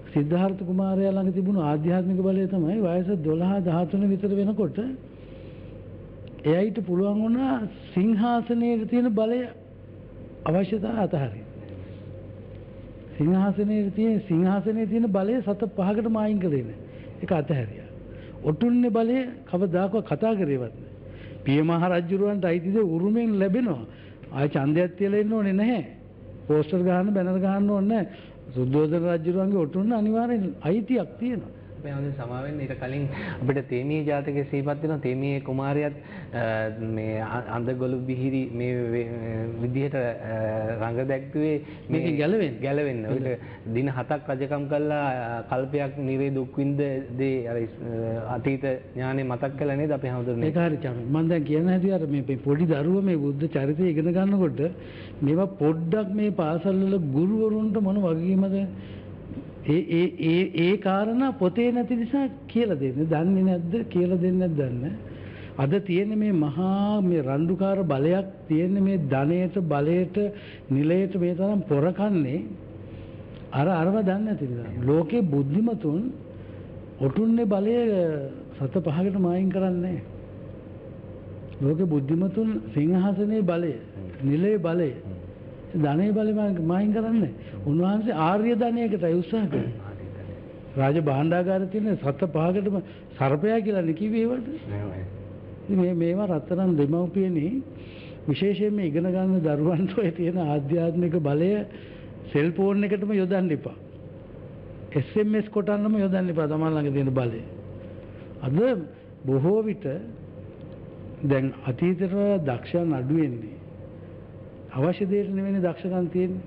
සිද්ධාර්ථ කුමාරයා ළඟ තිබුණු ආධ්‍යාත්මික බලය තමයි වයස දොළහ දහතුන විතර වෙනකොට එයාට පුළුවන් වුණා සිංහාසනයේ තියෙන බලය අවශ්‍යතාවය අතහරින්න. සිංහාසනයේ තියෙන සිංහාසනයේ තියෙන බලය සත පහකට මායින් කළේ නෑ. ඒක අතහැරියා. ඔටුන්නේ බලය කවදාකවත් කතා කරේවත් නෑ. පිය මහ රජුරවන්ට අයිතිද උරුමෙන් ලැබෙනවා. ආය ඡන්දයක් තියලා ඉන්න ඕනේ නැහැ. පෝස්ටර් ගහන්න බැනර් ගහන්න ඕනේ නැහැ. සුද්ධෝදන රජුරවන්ගේ ඔටුන්න අනිවාර්යෙන් අයිතියක් තියෙනවා. අපේ හැමෝටම සමා වෙන්න ඊට කලින් අපිට තේමීය ජාතකයේ සිහිපත් වෙනවා. තේමීය කුමාරයාත් මේ අඳගොළු බිහිරි මේ විදිහට රඟ දැක්ුවේ මේක ගැලවෙන්න ගැලවෙන්න. ඔයිට දින හතක් රජකම් කළා කල්පයක් නිරේ දුක් විඳ දේ අර අතීත ඥානෙ මතක් කළා නේද අපි හැමෝටම. ඒක හරි චම. මම දැන් කියන හැටි අර මේ පොඩි දරුවා මේ බුද්ධ චරිතය ඉගෙන ගන්නකොට මේවා පොඩ්ඩක් මේ පාසල් වල ගුරුවරුන්ට මොන වගකීමද ඒ ඒ ඒ ඒ කාරණා පොතේ නැති නිසා කියලා දෙන්නේ. දන්නේ නැද්ද කියලා දෙන්නේ නැද්ද? අද තියෙන මේ මහා මේ රණ්ඩුකාර බලයක් තියෙන මේ ධනයට බලයට නිලයට මේ තරම් පොරකන්නේ අර අරව දන්නේ නැති නිසා. ලෝකේ බුද්ධිමතුන් ඔටුන්නේ බලය සත පහකට මායින් කරන්නේ. ලෝකේ බුද්ධිමතුන් සිංහාසනයේ බලය, නිලයේ බලය ධනයේ බලය මායින් කරන්නේ. උන්වහන්සේ ආර්ය ධනයකටයි උත්සාහ කළේ. රාජ භාණ්ඩාගාරයේ තියෙන සත පහකටම සර්පයා කියලා නිකිවි ඒවට. මේ මේවා රත්තරන් දෙමව්පියනි විශේෂයෙන් මේ ඉගෙන ගන්න දරුවන්ට ඔය තියෙන ආධ්‍යාත්මික බලය සෙල්ෆෝන් එකටම යොදන්න එපා. එස් එම් එස් කොටන්නම යොදන්න එපා තමන් ළඟ තියෙන බලය. අද බොහෝ විට දැන් අතීතේට දක්ෂයන් අඩු වෙන්නේ. අවශ්‍ය දෙයට නෙවෙයි දක්ෂකම් තියෙන්නේ.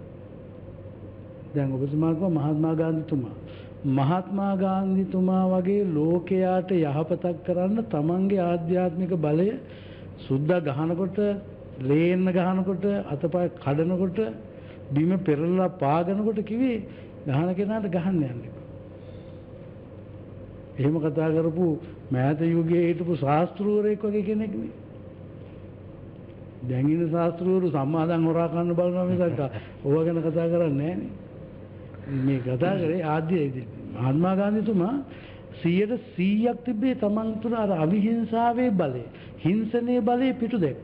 දැන් ඔබතුමා කිව්වා මහත්මා ගාන්ධිතුමා. මහත්මා ගාන්ධිතුමා වගේ ලෝකයාට යහපතක් කරන්න තමන්ගේ ආධ්‍යාත්මික බලය සුද්ධ ගහනකොට, ලේන්න ගහනකොට, අතපය කඩනකොට, බිම පෙරලලා පාගනකොට කිව්වේ ගහන කෙනාට ගහන්න යන්න එපා. එහෙම කතා කරපු මෑත යුගයේ හිටපු ශාස්ත්‍රූවරයෙක් වගේ කෙනෙක් නේ. දැන් ඉන්න ශාස්ත්‍රවරු සම්මාදන් හොරා ගන්න බලනවා මිසක් ඕවා ගැන කතා කරන්නේ නැහැ. මේ කතා කරේ ආද්‍ය මහත්මා ගාන්ධිතුමා සියයට සීයක් තිබ්බේ තමන් තුළ අර අවිහිංසාවේ බලය, හිංසනයේ බලය පිටු දැක්ක.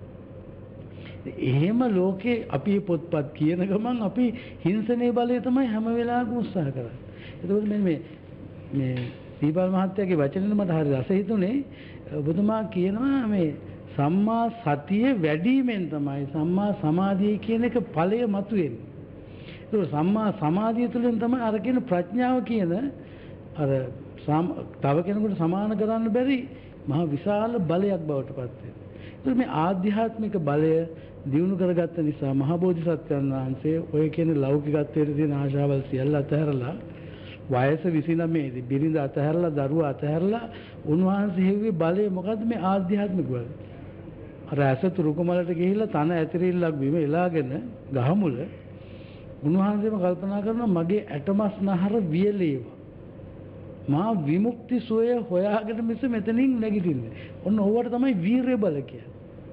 එහෙම ලෝකේ අපි පොත්පත් කියන ගමන් අපි හිංසනයේ බලය තමයි හැම වෙලාවකම උත්සාහ කරන්නේ. එතකොට මේ මේ මේ දීපල් මහත්තයාගේ වචනෙන් මට හරි රස හිතුනේ. ඔබතුමා කියනවා මේ සම්මා සතිය වැඩිමෙන් තමයි සම්මා සමාධිය කියන එක ඵලය මතුවෙන්නේ. ඒක සම්මා සමාධිය තුළින් තමයි අර කියන ප්‍රඥාව කියන අර තව කෙනෙකුට සමාන කරන්න බැරි මහ විශාල බලයක් බවට පත් වෙනවා. මේ ආධ්‍යාත්මික බලය දියුණු කරගත්ත නිසා මහ බෝධිසත්වයන් වහන්සේ ඔය කියන ලෞකිකත්වයට තියෙන ආශාවල් සියල්ල අතහැරලා වයස විසිනමේ දී බිරිඳ අතහැරලා දරුවා අතහැරලා උන්වහන්සේ හේව්වේ බලය මොකද්ද මේ ආධ්‍යාත්මික බලය. අර ඇසතු රුකමලට ගිහිල්ලා තන ඇතිරිල්ලක් බිම එලාගෙන ගහමුල උන්වහන්සේම කල්පනා කරනවා මගේ ඇටමස් නහර වියලේවා. මා විමුක්ති සෝය හොයාගෙන මිස මෙතනින් නැගිටින්නේ. ඔන්න ඕවට තමයි වීරිය බල කියන්නේ.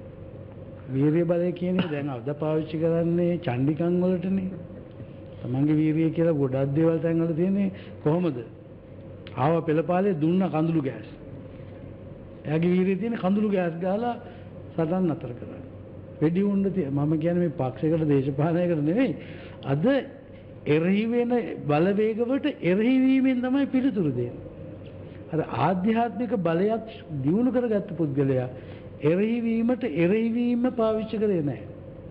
වීරිය බලය කියන්නේ දැන් අද පාවිච්චි කරන්නේ චණ්ඩිකන් වලටනේ. තමන්ගේ වීරිය කියලා ගොඩක් දේවල් තැන් වල තියෙන්නේ කොහොමද? ආව පෙළපාලේ දුන්න කඳුළු ගෑස්. එයාගේ වීරිය තියෙන්නේ කඳුළු ගෑස් ගාලා සටන් නතර කරන්නේ. වෙඩි උණ්ඩ තියෙන මම කියන්නේ මේ පක්ෂයකට දේශපාලනයකට නෙවෙයි. අද එරෙහි වෙන බලවේග වලට එරෙහි වීමෙන් තමයි පිළිතුරු දෙන්නේ. අර ආධ්‍යාත්මික බලයක් දියුණු කරගත්ත පුද්ගලයා එරෙහි වීමට එරෙහි වීම පාවිච්චි කරේ නැහැ.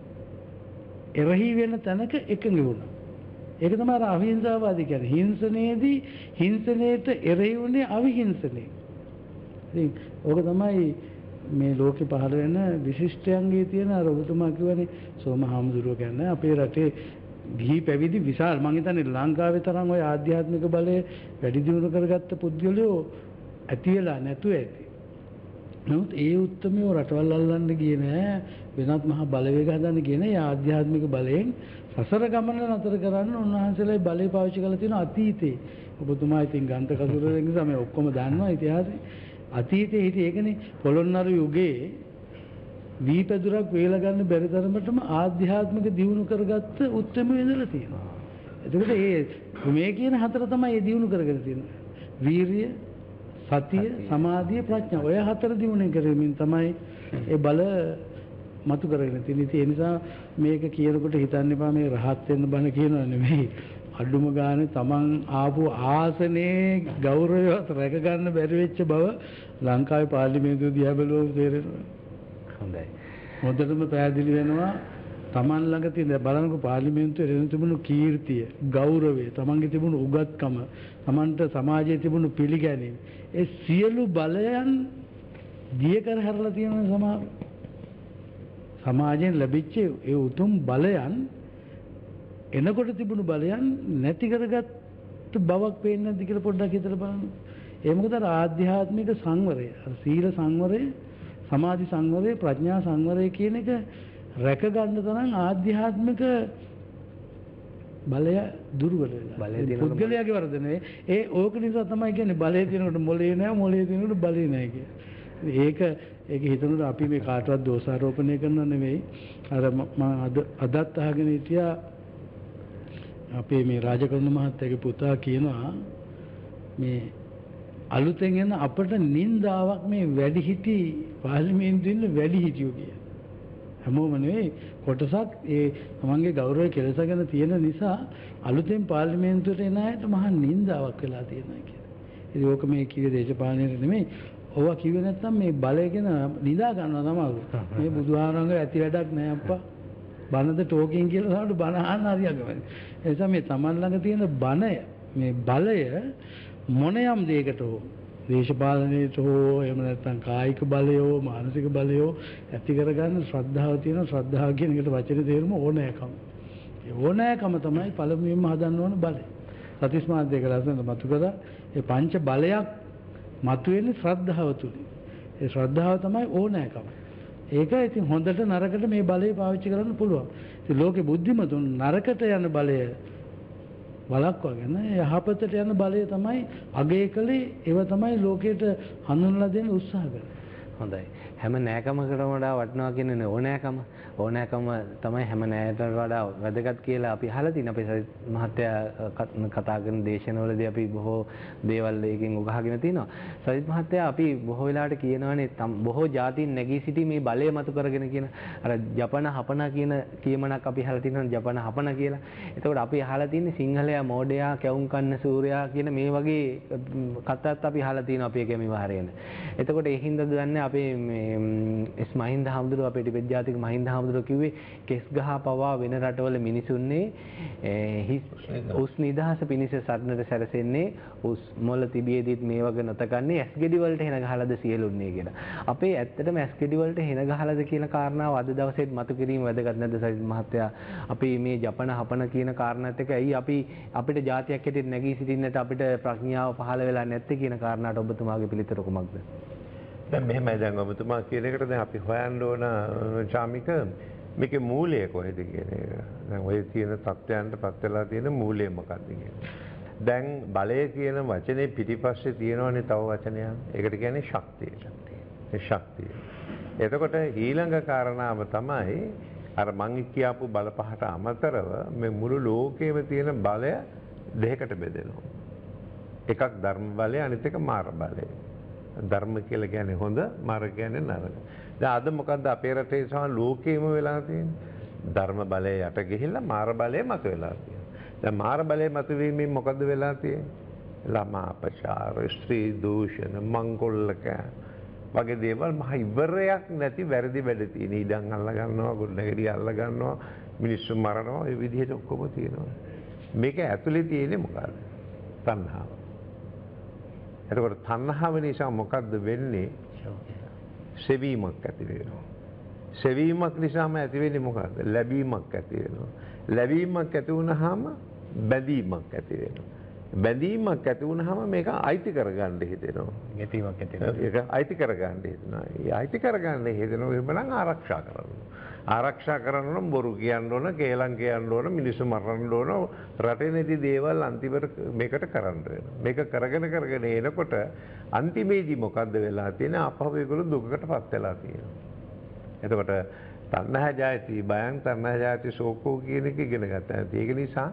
එරෙහි වෙන තැනක එකඟ වුණා. ඒක තමයි අර අවිහිංසාවාදී කියන්නේ. හිංසනයේදී හිංසනයේට එරෙහි වුණේ අවිහිංසනය. ඉතින් ඕක තමයි මේ ලෝකේ පහළ වෙන විශිෂ්ටයන්ගේ තියෙන අර ඔබතුමා කියවනේ සෝමහාමුදුරුවෝ කියන්නේ අපේ රටේ ගිහි පැවිදි විශාල මම හිතන්නේ ලංකාවේ තරම් ওই ආධ්‍යාත්මික බලය වැඩි දියුණු කරගත්ත පුද්ගලයෝ ඇති වෙලා නැතුව ඇති. නමුත් ඒ උත්තරමෝ රටවල් අල්ලන්න ගියේ නෑ වෙනත් මහා බලවේග හදන්න ගියේ නෑ ආධ්‍යාත්මික බලයෙන් සසර ගමන නතර කරන්න උන්වහන්සේලා බලය පාවිච්චි කරලා තියෙන අතීතේ. ඔබතුමා ඉතින් ගන්ත කසුරෙන් නිසා මේ ඔක්කොම දන්නවා ඉතිහාසෙ. අතීතයේ හිටියේ ඒකනේ පොළොන්නරු යුගයේ වීපදුරක් වේල ගන්න බැරි තරමටම ආධ්‍යාත්මික දියුණු කරගත්ත උත්තරම වෙදලා තියෙනවා. එතකොට මේ මේ කියන හතර තමයි ඒ දිනු කරගෙන තියෙන්නේ. වීරිය, සතිය, සමාධිය, ප්‍රඥා. ඔය හතර දිනුනේ කරමින් තමයි ඒ බල මතු කරගෙන තියෙන්නේ. ඒ නිසා මේක කියනකොට හිතන්න එපා මේ රහත් වෙන්න බණ කියනවා නෙමෙයි. අඩුම ගානේ තමන් ආපු ආසනේ ගෞරවයවත් රැක ගන්න බැරි වෙච්ච බව ලංකාවේ පාර්ලිමේන්තුව දිහා බැලුවම තේරෙනවා. හොඳයි. හොඳටම පැහැදිලි වෙනවා තමන් ළඟ තියෙන බලනකො පාර්ලිමේන්තුවේ රෙන තිබුණු කීර්තිය, ගෞරවය, තමන්ගේ තිබුණු උගත්කම, තමන්ට සමාජයේ තිබුණු පිළිගැනීම, ඒ සියලු බලයන් දිය කර හැරලා තියෙන සමහර සමාජයෙන් ලැබිච්ච ඒ උතුම් බලයන් එනකොට තිබුණු බලයන් නැති කරගත් බවක් පේන්නේ නැද්ද කියලා පොඩ්ඩක් හිතලා බලන්න. ඒ මොකද අර ආධ්‍යාත්මික සංවරය, අර සීල සංවරය, සමාධි සංවරය, ප්‍රඥා සංවරය කියන එක රැක ගන්න තරම් ආධ්‍යාත්මික බලය දුර්වල වෙලා. පුද්ගලයාගේ වරද නෙවෙයි. ඒ ඕක නිසා තමයි කියන්නේ බලය තියෙනකොට මොලේ නැහැ, මොලේ තියෙනකොට බලය නැහැ කියන්නේ. ඒක ඒක හිතනකොට අපි මේ කාටවත් දෝෂාරෝපණය කරනව නෙවෙයි. අර මම අද අදත් අහගෙන හිටියා අපේ මේ රාජකරුණ මහත්තයාගේ පුතා කියනවා මේ අලුතෙන් එන අපට නින්දාවක් මේ වැඩිහිටි පාර්ලිමේන්තුවේ ඉන්න වැඩිහිටියෝ කිය. හැමෝම නෙවෙයි කොටසක් ඒ තමන්ගේ ගෞරවය කෙලසගෙන තියෙන නිසා අලුතෙන් පාර්ලිමේන්තුවට එන අයට මහා නින්දාවක් වෙලා තියෙනවා කියලා. ඉතින් ඕක මේ කිව්වේ දේශපාලනයේ නෙමෙයි. ඕවා කිව්වේ නැත්තම් මේ බලය ගැන නිදා ගන්නවා තමයි. මේ බුදුහාමරංග ඇති වැඩක් නෑ අප්පා. බනද ටෝකින් කියලා සමහරට බන අහන්න හරියගමයි. ඒ නිසා මේ තමන් ළඟ තියෙන බනය, මේ බලය මොන යම් දෙයකට හෝ දේශපාලනයට හෝ එහෙම නැත්නම් කායික බලය හෝ මානසික බලය හෝ ඇති කරගන්න ශ්‍රද්ධාව තියෙන ශ්‍රද්ධාව කියන එකට වචනේ තේරුම ඕනෑකම. ඒ ඕනෑකම තමයි පළමුවෙන්ම හදන්න ඕන බලය. සතිස් මාධ්‍යයක ලස්සනට මතු කරා ඒ පංච බලයක් මතුවෙන්නේ ශ්‍රද්ධාව තුලින්. ඒ ශ්‍රද්ධාව තමයි ඕනෑකම. ඒක ඉතින් හොඳට නරකට මේ බලය පාවිච්චි කරන්න පුළුවන්. ඉතින් ලෝකේ බුද්ධිමතුන් නරකට යන බලය වළක්වාගෙන යහපතට යන බලය තමයි අගය කළේ. ඒව තමයි ලෝකයට හඳුන්වලා දෙන්න උත්සාහ කරන්නේ. හොඳයි. හැම නෑකමකටම වඩා වටිනවා කියන්නේ ඕනෑකම. ඕනෑකම තමයි හැම නෑයකට වඩා වැදගත් කියලා අපි අහලා තියෙන. අපේ සරිත් මහත්තයා කතා කරන දේශනවලදී අපි බොහෝ දේවල් එකකින් උගහගෙන තිනවා. සරිත් මහත්තයා අපි බොහෝ වෙලාවට කියනවානේ බොහෝ ජාතීන් නැගී සිටි මේ බලය මතු කරගෙන කියන අර ජපන හපන කියන කියමනක් අපි අහලා තිනවා ජපන හපන කියලා. එතකොට අපි අහලා තියෙන්නේ සිංහලයා මෝඩයා කැවුම් කන්න සූර්යා කියන මේ වගේ කතාත් අපි අහලා තියෙනවා අපේ කැමි වාරයන. එතකොට ඒ හින්දාද දන්නේ අපේ මේ එස් මහින්ද හාමුදුරුවෝ අපේ ටිබෙට් ජාතික මහින්ද හාමුදුරුවෝ කිව්වේ කෙස් ගහ පවා වෙන රටවල මිනිසුන්නේ උස් නිදහස පිණිස සරණට සැරසෙන්නේ උස් මොළ තිබියදීත් මේ වගේ නොතකන්නේ ඇස් ගෙඩි වලට හෙන ගහලාද සියලුන්නේ කියලා. අපේ ඇත්තටම ඇස් ගෙඩි වලට හෙන ගහලාද කියන කාරණාව අද දවසේත් මතු කිරීම වැදගත් නැද්ද සරිත් මහත්තයා? අපි මේ ජපන හපන කියන කාරණාත් එක්ක ඇයි අපි අපිට ජාතියක් හැටියට නැගී සිටින්නට අපිට ප්‍රඥාව පහළ වෙලා නැත්තේ කියන කාරණාට ඔබතුමාගේ පිළිතුර කුමක්ද? දැන් මෙහෙමයි දැන් ඔබතුමා කියන එකට දැන් අපි හොයන්න ඕන චාමික මේකේ මූලය කොහෙද කියන එක. දැන් ඔය තියෙන තත්ත්වයන්ට පත් වෙලා තියෙන මූලය මොකක්ද කියන්නේ. දැන් බලය කියන වචනේ පිටිපස්සේ තියෙනවනේ තව වචනයක්. ඒකට කියන්නේ ශක්තිය. ඒ ශක්තිය. එතකොට ඊළඟ කාරණාව තමයි අර මං කියපු බල පහට අමතරව මේ මුළු ලෝකෙම තියෙන බලය දෙකකට බෙදෙනවා. එකක් ධර්ම බලය අනිත් එක මාර බලය. ධර්ම කියලා කියන්නේ හොඳ, මාර්ග කියන්නේ නරක. දැන් අද මොකද්ද අපේ රටේ සහ ලෝකෙම වෙලා තියෙන්නේ? ධර්ම බලය යට ගිහිල්ලා මාර බලය මත වෙලා තියෙනවා. දැන් මාර බලය මත වීමෙන් මොකද්ද වෙලා තියෙන්නේ? ළමා අපචාර, ස්ත්‍රී දූෂණ, මංගොල්ලක වගේ දේවල් මහ ඉවරයක් නැති වැරදි වැඩ තියෙන. ඉඩම් අල්ල ගන්නවා, ගොඩනැගිලි අල්ල ගන්නවා, මිනිස්සු මරනවා, ඒ විදිහට ඔක්කොම තියෙනවා. මේක ඇතුලේ තියෙන්නේ මොකද්ද? තණ්හාව. එතකොට තණ්හාව නිසා මොකද්ද වෙන්නේ? සෙවීමක් ඇති වෙනවා. සෙවීමක් නිසාම ඇති වෙන්නේ මොකද්ද? ලැබීමක් ඇති වෙනවා. ලැබීමක් ඇති වුනහම බැඳීමක් ඇති වෙනවා. බැඳීමක් ඇති වුනහම මේක අයිති කරගන්න හිතෙනවා. ගැටීමක් ඇති වෙනවා. ඒක අයිති කරගන්න හිතෙනවා. ඒ අයිති කරගන්න හිතෙනවා එබනම් ආරක්ෂා කරන්න. ආරක්ෂා කරන්න නම් බොරු කියන්න ඕන, කේලම් කියන්න ඕන, මිනිස්සු මරන්න ඕන, රටේ නැති දේවල් අන්තිමට මේකට කරන්න වෙනවා. මේක කරගෙන කරගෙන එනකොට අන්තිමේදී මොකද්ද වෙලා තියෙන්නේ? අපහව ඒගොල්ලෝ දුකකටපත් වෙලා තියෙනවා. එතකොට තණ්හා ජායති බයං තණ්හා ජායති ශෝකෝ කියන එක ඉගෙන ගත්තා. ඒක නිසා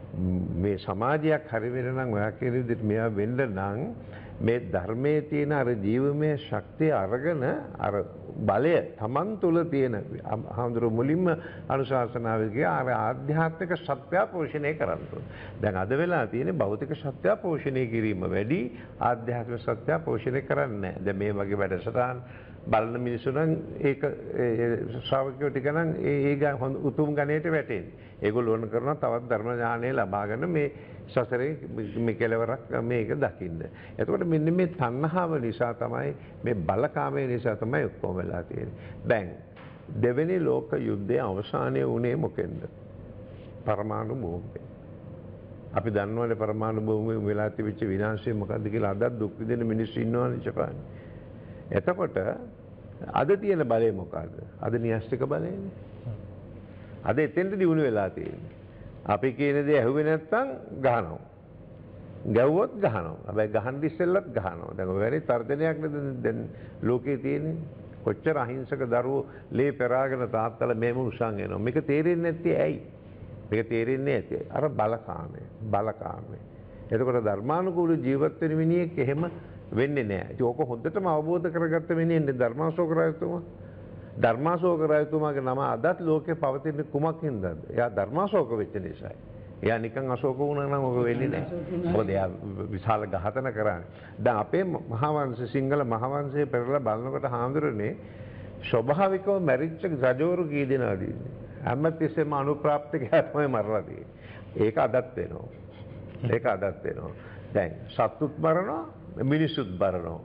මේ සමාජයක් හරි වෙන නම් ඔයා කියන විදිහට මේවා වෙන්න නම් මේ ධර්මයේ තියෙන අර ජීවමය ශක්තිය අරගෙන අර බලය Taman තුල තියෙන හඳුරු මුලින්ම අනුශාසනාවේ කිය අර ආධ්‍යාත්මික සත්‍ය පෝෂණය කරන්න ඕන. දැන් අද වෙලා තියෙන්නේ භෞතික සත්‍ය පෝෂණය කිරීම වැඩි ආධ්‍යාත්මික සත්‍ය පෝෂණය කරන්නේ නැහැ. දැන් මේ වගේ වැඩසටහන් බලන මිනිස්සු නම් ඒක ශ්‍රාවකයෝ ටික නම් ඒ ඒ උතුම් ගණයට වැටෙන්නේ. ඒගොල්ලෝ ඕන කරනවා තවත් ධර්ම ඥානය ලබාගෙන මේ සසරේ මේ කෙලවරක් මේක දකින්න. එතකොට මෙන්න මේ තණ්හාව නිසා තමයි මේ බලකාමයේ නිසා තමයි ඔක්කොම වෙලා තියෙන්නේ. දැන් දෙවෙනි ලෝක යුද්ධයේ අවසානයේ වුණේ මොකෙන්ද? පරමාණු බෝම්බේ. අපි දන්නවනේ පරමාණු බෝම්බේ වෙලා තිබිච්ච විනාශය මොකද්ද කියලා. අදත් දුක් විඳින මිනිස්සු ඉන්නවනේ ජපානයේ. එතකොට අද තියෙන බලය මොකද්ද? අද න්‍යෂ්ටික බලයනේ. අද එතෙන්ට දිනු වෙලා තියෙන්නේ. අපි කියන දේ ඇහුවේ නැත්නම් ගහනවා. ගැව්වොත් ගහනවා. හැබැයි ගහන්න ඉස්සෙල්ලත් ගහනවා. දැන් ඔය වැරි තර්ජනයක් නේද දැන් ලෝකේ තියෙන්නේ. කොච්චර අහිංසක දරුවෝ ලේ පෙරාගෙන තාත්තලා මෙහෙම උසන් එනවා. මේක තේරෙන්නේ නැත්තේ ඇයි? මේක තේරෙන්නේ නැති. අර බලකාමය. බලකාමය. එතකොට ධර්මානුකූල ජීවත් වෙන මිනිහෙක් එහෙම වෙන්නේ නැහැ. ඒක ඕක හොද්දටම අවබෝධ කරගත්ත මිනිහෙන්නේ ධර්මාශෝක රජතුමා. ධර්මාශෝක රජතුමාගේ නම අදත් ලෝකේ පවතින කුමක් හින්දාද? එයා ධර්මාශෝක වෙච්ච නිසායි. එයා නිකන් අශෝක වුණා නම් ඔක වෙන්නේ නැහැ. මොකද එයා විශාල ඝාතන කරන්නේ. දැන් අපේ මහාවංශ සිංහල මහාවංශයේ පෙරලා බලනකොට හාමුදුරනේ ස්වභාවිකව මැරිච්ච රජවරු කී දෙනාද ඉන්නේ? හැමතිස්සෙම අනුප්‍රාප්තිකයා තමයි මරලා තියෙන්නේ. ඒක අදත් වෙනවා. ඒක අදත් වෙනවා. දැන් සත්තුත් මරනවා මිනිස්සුත් මරනවා.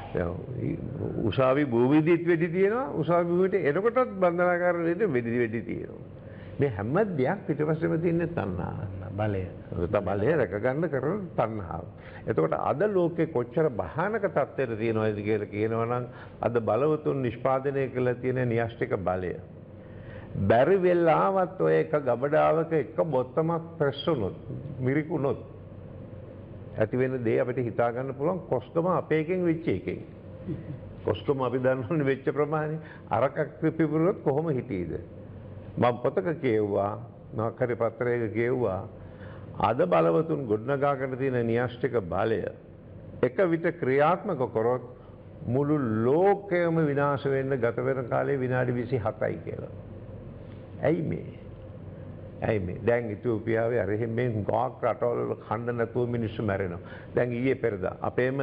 උසාවි භූවිදිත් වෙඩි තියෙනවා උසාවි භූමියට එනකොටත් බන්ධනාගාර වලට වෙඩි වෙඩි තියෙනවා. මේ හැම දෙයක් පිටපස්සෙම තියෙන තණ්හාව. බලය. ඒක බලය රැක ගන්න කරන තණ්හාව. එතකොට අද ලෝකේ කොච්චර භයානක තත්ත්වයක තියෙනවද කියලා කියනවා නම් අද බලවතුන් නිෂ්පාදනය කළ තියෙන න්‍යෂ්ටික බලය. බැරි වෙලාවත් ඔය එක ගබඩාවක එක බොත්තමක් ප්‍රෙස් වුණොත් මිරිකුණොත් ඇති වෙන දේ අපිට හිතා ගන්න පුළුවන් කොස්කම අපේකෙන් වෙච්ච එකෙන්. කොස්කම අපි දන්නවනේ වෙච්ච ප්‍රමාණය අරකක් පිපිරුනොත් කොහොම හිටියේද? මම පොතක කියුවා, මාකරි පත්‍රයක කියුවා අද බලවතුන් ගොඩනගාගෙන තියෙන න්‍යෂ්ටික බලය එක විට ක්‍රියාත්මක කරොත් මුළු ලෝකයම විනාශ වෙන්න ගත වෙන කාලේ විනාඩි විසිහතයි කියලා. ඇයි මේ? ඇයි මේ? දැන් ඉතියෝපියාවේ අර එහෙම මේ ගාක් රටවල කන්න නැතුව මිනිස්සු මැරෙනවා. දැන් ඊයේ පෙරදා අපේම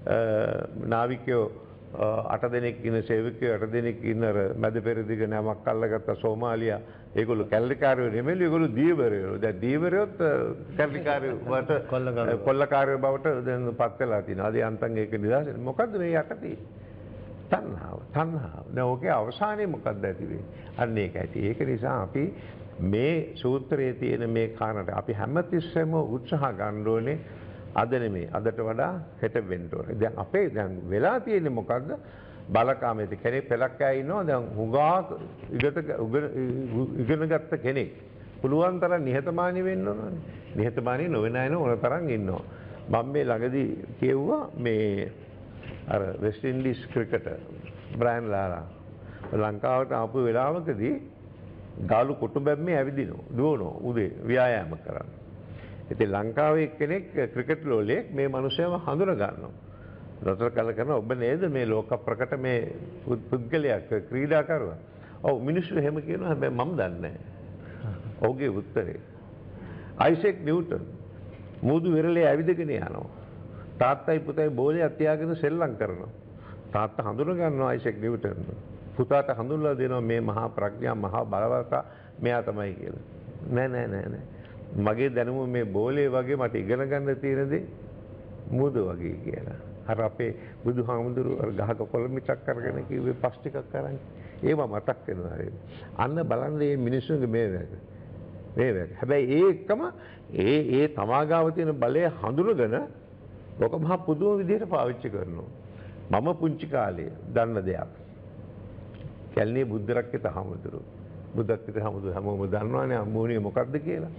නාවිකයෝ අට දෙනෙක් ඉන්න සේවකයෝ අට දෙනෙක් ඉන්න අර මැද පෙරදිග නමක් අල්ලගත්ත සෝමාලියා. ඒගොල්ලෝ කැලලිකාරයෝ නෙමෙයි ඒගොල්ලෝ දීවරයෝ. දැන් දීවරයොත් කැලලිකාරයෝ වට කොල්ලකාරයෝ බවට දැන් පත් වෙලා තිනවා. අද යන්තම් ඒක නිදාස. මොකද්ද මේ යටතේ? තණ්හාව. තණ්හාව. දැන් ඕකේ අවසානයේ මොකක්ද ඇති වෙන්නේ? අන්න ඒක ඇති. ඒක නිසා අපි මේ සූත්‍රයේ තියෙන මේ කාරණට අපි හැමතිස්සෙම උත්සාහ ගන්න ඕනේ අද නෙමෙයි අදට වඩා හෙට වෙන්න ඕනේ. දැන් අපේ දැන් වෙලා තියෙන්නේ මොකද්ද? බලකාමයේ කෙනෙක් පෙලක් ඇයි ඉන්නවා දැන් හුඟා ඉගත ඉගෙන ගත්ත කෙනෙක් පුළුවන් තරම් නිහතමානී වෙන්න ඕනනේ. නිහතමානී නොවන අය නෝන තරම් ඉන්නවා. මම මේ ළඟදී කියුවා මේ අර West Indies cricketer Brian Lara ලංකාවට ආපු වෙලාවකදී ගාලු කොටු බැම්මේ ඇවිදිනවා දුවනවා උදේ ව්‍යායාම කරන්න. ඉතින් ලංකාවේ කෙනෙක් ක්‍රිකට් ලෝලෙක් මේ මිනිහයව හඳුන ගන්නවා. දොස්තර කල කරන ඔබ නේද මේ ලෝක ප්‍රකට මේ පුද්ගලයෙක් ක්‍රීඩාකරුවා. ඔව් මිනිස්සු එහෙම කියනවා හැබැයි මම දන්නේ නැහැ. ඔහුගේ උත්තරේ අයිසෙක් නිව්ටන් මුදු විරලේ ඇවිදගෙන යනවා. තාත්තයි පුතයි බෝලේ අත්‍යාගෙන සෙල්ලම් කරනවා. තාත්තා හඳුන ගන්නවා අයිසෙක් නිව්ටන්. පුතාට හඳුන්වලා දෙනවා මේ මහා ප්‍රඥා මහා බලවතා මෙයා තමයි කියලා. නෑ නෑ නෑ නෑ. මගේ දැනුම මේ බෝලේ වගේ මට ඉගෙන ගන්න තියෙන දේ මුදු වගේ කියලා. අර අපේ බුදුහාමුදුරු අර ගහක කොළ මිටක් අරගෙන කිව්වේ පස් ටිකක් අරන්. ඒව මතක් වෙනවා. අන්න බලන්න මේ මිනිස්සුන්ගේ මේ වැඩ. මේ වැඩ. හැබැයි ඒ එක්කම ඒ ඒ තමාගාව තියෙන බලය හඳුනගෙන ඔක මහා පුදුම විදිහට පාවිච්චි කරනවා. මම පුංචි කාලේ දන්න දෙයක්. කැලණියේ බුද්ධ රක්කිත හමුදුරු. බුද්ධ රක්කිත හමුදුරු හැමෝම දන්නවනේ අම්මෝනිය මොකක්ද කියලා.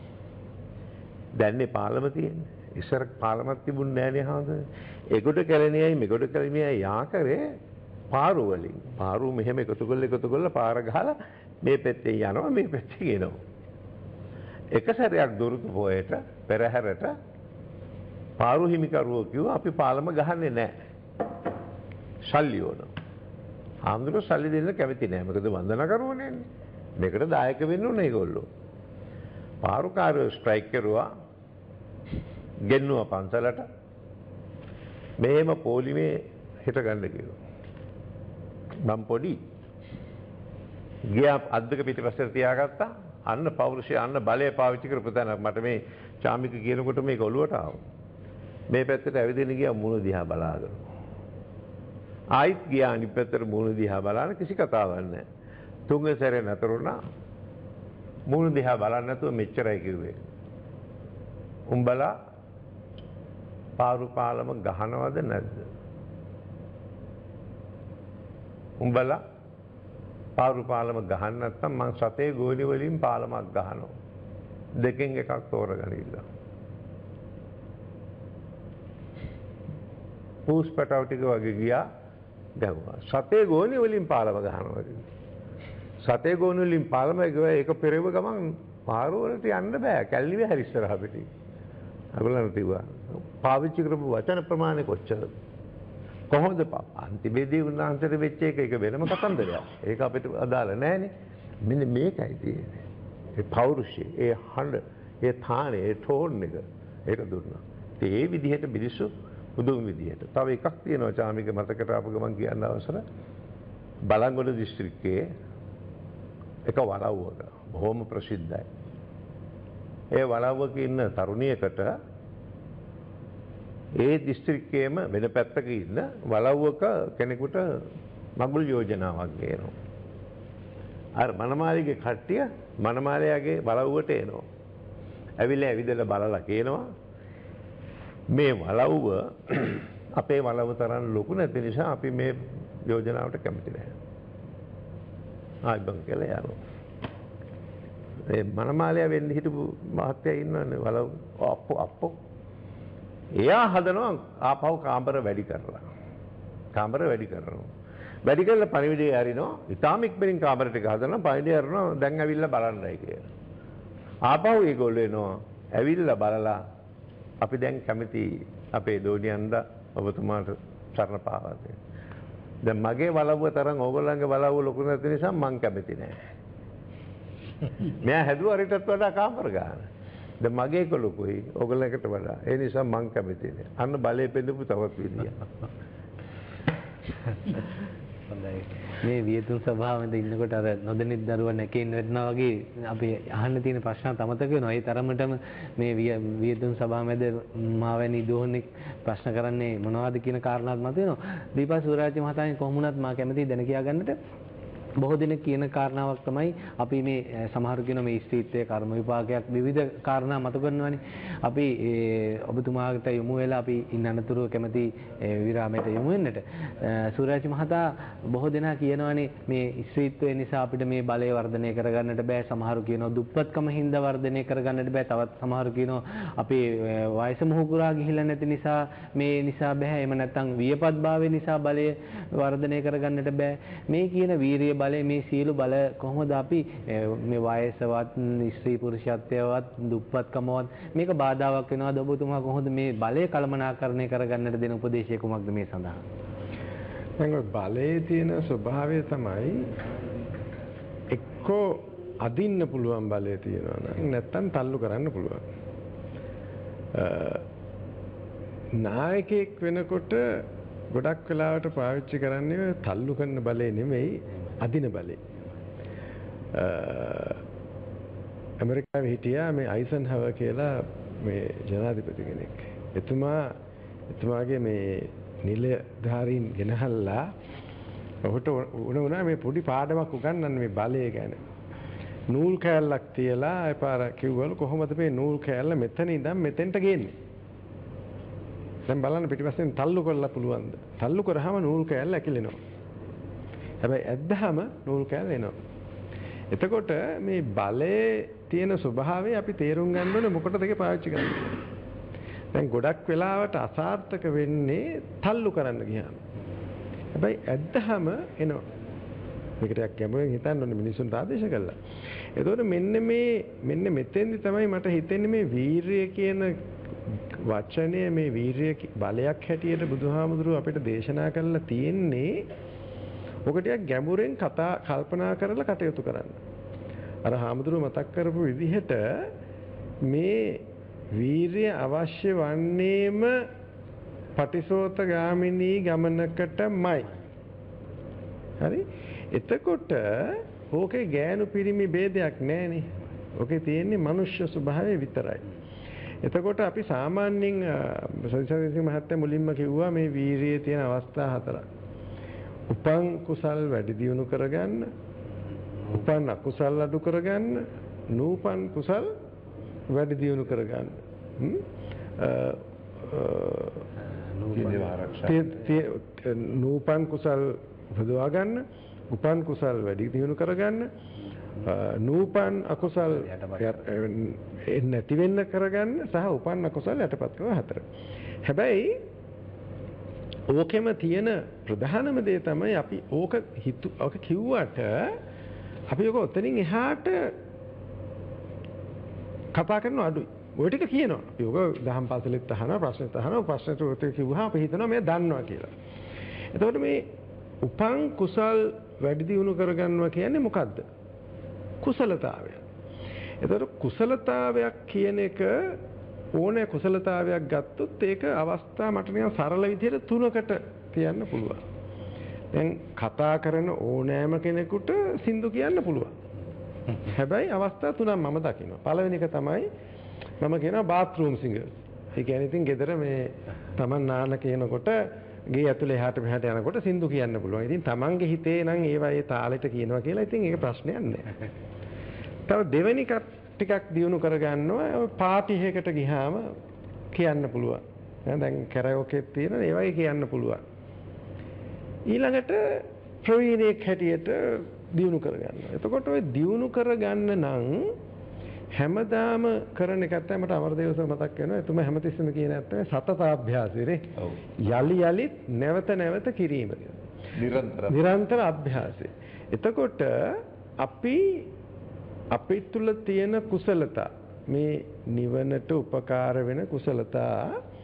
දැන්නේ පාලම තියෙන්නේ. ඉස්සර පාලමක් තිබුණේ නෑනේ හාමුදුරනේ. ඒකට කැලණියයි මේකට කැලණියයි යා කරේ පාරු වලින්. පාරු මෙහෙම එකතු කරලා එකතු කරලා පාර ගහලා මේ පැත්තේ යනවා මේ පැත්තේ එනවා. එක සැරයක් දොරටු පොයට පෙරහැරට පාරු හිමිකරුවෝ කිව්වා අපි පාලම ගහන්නේ නැහැ. සල්ලි ඕන. ආම්දුර සල්ලි දෙන්න කැමති නැහැ. මොකද වන්දනාකරුවෝනේ. මේකට දායක වෙන්න ඕනේ ඒගොල්ලෝ. පාරුකාරයෝ ස්ට්‍රයික් කරුවා. ගෙන්නුවා පන්සලට. මේම පොලිමේ හිට ගන්න කිව්වා. මම පොඩි ගියා අද්දක පිටිපස්සට තියාගත්තා. අන්න පෞරුෂය අන්න බලය පාවිච්චි කරපු තැන මට මේ චාමික කියනකොට මේක ඔළුවට ආවා. මේ පැත්තට ඇවිදින්න ගියා මුණ දිහා බලාගෙන. ආයිත් ගියා අනිත් පැත්තට මුණ දිහා බලන කිසි කතාවක් නැහැ. තුන්වෙනි සැරේ නතර වුණා. මුණ දිහා බලන්න නැතුව මෙච්චරයි කිව්වේ. උඹලා පාරු පාලම ගහනවද නැද්ද? උඹලා පාරු පාලම ගහන්න නැත්නම් මං සතේ ගෝලි වලින් පාලමක් ගහනවා. දෙකෙන් එකක් තෝරගනින්න. පූස් පැටව ටික වගේ ගියා ගැහුවා. සතේ ගෝලි වලින් පාලම ගහනවා. සතේ ගෝලි වලින් පාලම ගියා ඒක පෙරව ගමන් පාරු වලට යන්න බෑ. කැල්ලිවේ හරි ඉස්සරහ පිටි. අගලන් තිබ්බා. පාවිච්චි කරපු වචන ප්‍රමාණය කොච්චරද? කොහොමද අන්තිමේදී උන්වහන්සේට වෙච්ච එක ඒක වෙනම කතන්දරයක්. ඒක අපිට අදාළ නැහැනේ. මෙන්න මේකයි තියෙන්නේ. ඒ පෞරුෂය, ඒ හඬ, ඒ තානේ, ඒ ටෝන් එක ඒක දුන්නා. ඒ විදිහට මිනිස්සු බුදුන් විදිහට. තව එකක් තියෙනවා චාමික මතකට ආපු ගමන් කියන්න අවසර. බලංගොඩ දිස්ත්‍රික්කයේ එක වලව්වක බොහොම ප්‍රසිද්ධයි. ඒ වලව්වක ඉන්න තරුණියකට ඒ දිස්ත්‍රික්කයේම වෙන පැත්තක ඉන්න වලව්වක කෙනෙකුට මගුල් යෝජනාවක් ගේනවා. අර මනමාලිගේ කට්ටිය මනමාලයාගේ වලව්වට එනවා. ඇවිල්ලා ඇවිදලා බලලා කියනවා මේ වලව්ව අපේ වලව්ව තරම් ලොකු නැති නිසා අපි මේ යෝජනාවට කැමති නැහැ. ආයිබං කියලා යනවා. ඒ මනමාලයා වෙන්න හිටපු මහත්තයා ඉන්නවනේ වලව් අප්පෝ අප්පෝ එයා හදනවා ආපහු කාමර වැඩි කරලා. කාමර වැඩි කරනවා. වැඩි කරලා පණිවිඩය අරිනවා. ඊටාම ඉක්මනින් කාමර ටික හදනවා. පණිවිඩය අරනවා දැන් ඇවිල්ලා බලන්නයි කියලා. ආපහු ඒගොල්ලෝ එනවා. ඇවිල්ලා බලලා අපි දැන් කැමති අපේ දෝනියන්ද ඔබතුමාට සරණ පාවා දෙන්න. දැන් මගේ වලව්ව තරම් ඕගොල්ලන්ගේ වලව්ව ලොකු නැති නිසා මං කැමති නෑ. මෙයා හැදුවා රිටත් වඩා කාමර ගන්න. දැන් මගේ එක ලොකුයි ඕගොල්ලන්කට වඩා. ඒ නිසා මං කැමති නෑ. අන්න බලය පෙන්නපු තවත් විදියක්. හොඳයි. මේ වියතුන් සභාවෙන්ද ඉන්නකොට අර නොදෙනිත් දරුවා නැකෙන්න වෙනවා වගේ අපි අහන්න තියෙන ප්‍රශ්න අමතක වෙනවා. ඒ තරමටම මේ වියතුන් සභාව මැද මාවැනි දෝහණෙක් ප්‍රශ්න කරන්නේ මොනවද කියන කාරණාත් මත වෙනවා. දීපා සූරාජ්‍ය මහතාගෙන් කොහොම වුණත් මා කැමතියි දැන කියා ගන්නට. බොහෝ දෙනෙක් කියන කාරණාවක් තමයි අපි මේ සමහර කියන මේ ස්ත්‍රීත්වයේ කර්ම විපාකයක් විවිධ කාරණා මත කරනවානේ. අපි ඔබතුමාට යොමු වෙලා අපි ඉන්න අනතුරු කැමති විරාමයට යොමු වෙන්නට. සූරාජ් මහතා බොහෝ දෙනා කියනවානේ මේ ස්ත්‍රීත්වය නිසා අපිට මේ බලය වර්ධනය කරගන්නට බෑ. සමහරු කියනවා දුප්පත්කම හින්දා වර්ධනය කරගන්නට බෑ. තවත් සමහරු කියනවා අපි වයස මොහුකුරා ගිහිල්ලා නැති නිසා මේ නිසා බෑ. එහෙම නැත්නම් වියපත්භාවය නිසා බලය වර්ධනය කරගන්නට බෑ. මේ කියන වීරිය බලය මේ සියලු බල කොහොමද අපි මේ වයසවත් ස්ත්‍රී පුරුෂත්වයවත් දුප්පත්කමවත් මේක බාධාවක් වෙනවද ඔබතුමා කොහොමද මේ බලය කළමනාකරණය කරගන්නට දෙන උපදේශය කුමක්ද මේ සඳහා? දැන් බලයේ තියෙන ස්වභාවය තමයි එක්කෝ අදින්න පුළුවන් බලය තියෙනවා නම් නැත්තම් තල්ලු කරන්න පුළුවන්. නායකයෙක් වෙනකොට ගොඩක් වෙලාවට පාවිච්චි කරන්නේ තල්ලු කරන බලය නෙමෙයි අදින බලය. ඇමරිකාවේ හිටියා මේ අයිසන්හවර් කියලා මේ ජනාධිපති කෙනෙක්. එතුමා එතුමාගේ මේ නිලධාරීන් ගෙනහල්ලා ඔහුට උන උනා මේ පොඩි පාඩමක් උගන්වන්න මේ බලය ගැන. නූල් කෑල්ලක් තියලා එපාර කිව්වලු කොහොමද මේ නූල් කෑල්ල මෙතන ඉඳන් මෙතෙන්ට ගේන්නේ? දැන් බලන්න පිටිපස්සෙන් තල්ලු කරලා පුළුවන්ද? තල්ලු කරාම නූල් කෑල්ල ඇකිලෙනවා. හැබැයි ඇද්දාම නූල් කෑල්ල එනවා. එතකොට මේ බලයේ තියෙන ස්වභාවය අපි තේරුම් ගන්න ඕනේ මොකටද ඒක පාවිච්චි කරන්නේ. දැන් ගොඩක් වෙලාවට අසාර්ථක වෙන්නේ තල්ලු කරන්න ගියාම. හැබැයි ඇද්දාම එනවා. මේකට ගැඹුරින් හිතන්න ඕනේ මිනිසුන්ට ආදේශ කළා. එතකොට මෙන්න මේ මෙන්න මෙතෙන්දි තමයි මට හිතෙන්නේ මේ වීරිය කියන වචනය මේ වීරිය බලයක් හැටියට බුදුහාමුදුරුවෝ අපිට දේශනා කරලා තියෙන්නේ ඔක ටිකක් ගැඹුරෙන් කතා කල්පනා කරලා කටයුතු කරන්න. අර හාමුදුරුවෝ මතක් කරපු විදිහට මේ වීරිය අවශ්‍ය වන්නේම පටිසෝතගාමිනී ගමනකටමයි. හරි? එතකොට ඕකේ ගෑනු පිරිමි ભેදයක් නැහැනේ. ඕකේ තියෙන්නේ මනුෂ්‍ය ස්වභාවය විතරයි. එතකොට අපි සාමාන්‍යයෙන් සවිසවිසිංහ මහත්තයා මුලින්ම කිව්වා මේ වීරියේ තියෙන අවස්ථා හතරක්. උපන් කුසල් වැඩි දියුණු කරගන්න, උපන් අකුසල් අඩු කරගන්න, නූපන් කුසල් වැඩි දියුණු කරගන්න. හ්ම් නූපන් කුසල් උපදවා ගන්න, උපන් කුසල් වැඩි දියුණු කරගන්න, නූපන් අකුසල් නැති වෙන්න කරගන්න සහ උපන් අකුසල් යටපත් කරන හතර. හැබැයි ඕකෙම තියෙන ප්‍රධානම දේ තමයි අපි ඕක හිතු ඕක කිව්වට අපි ඕක ඔතනින් එහාට කතා කරන අඩුයි. ඔය ටික කියනවා. අපි ඕක දහම් පාසලෙත් අහනවා, ප්‍රශ්නෙත් අහනවා, ප්‍රශ්නෙට උත්තර කිව්වහම අපි හිතනවා මේ දන්නවා කියලා. එතකොට මේ උපන් කුසල් වැඩි දියුණු කරගන්නවා කියන්නේ මොකද්ද? කුසලතාවය. එතකොට කුසලතාවයක් කියන එක ඕනෑ කුසලතාවයක් ගත්තොත් ඒක අවස්ථා මට නිකන් සරල විදිහට තුනකට තියන්න පුළුවන්. දැන් කතා කරන ඕනෑම කෙනෙකුට සින්දු කියන්න පුළුවන්. හැබැයි අවස්ථා තුනක් මම දකිනවා. පළවෙනි එක තමයි මම කියනවා බාත්රූම් සිංගර්ස්. ඒ කියන්නේ ඉතින් ගෙදර මේ Taman නාන කියනකොට ගේ ඇතුලේ එහාට මෙහාට යනකොට සින්දු කියන්න පුළුවන්. ඉතින් Tamanගේ හිතේ නම් ඒවා ඒ තාලෙට කියනවා කියලා ඉතින් ඒක ප්‍රශ්නයක් නෑ. තව දෙවෙනි ටිකක් දියුණු කරගන්නවා පාටි එකකට ගියාම කියන්න පුළුවන්. දැන් කැරෝකෙත් තියෙන ඒ වගේ කියන්න පුළුවන්. ඊළඟට ප්‍රවීණයෙක් හැටියට දියුණු කරගන්නවා. එතකොට ඔය දියුණු කරගන්න නම් හැමදාම කරන එකත් තමයි මට අමරදේව සර් මතක් වෙනවා. එතුමා හැමතිස්සෙම කියන ඇත්ත සතතාභ්‍යාසෙනේ. යලි යලිත් නැවත නැවත කිරීම. නිරන්තර නිරන්තර අභ්‍යාසය. එතකොට අපි අපේ තුල තියෙන කුසලතා මේ නිවනට උපකාර වෙන කුසලතා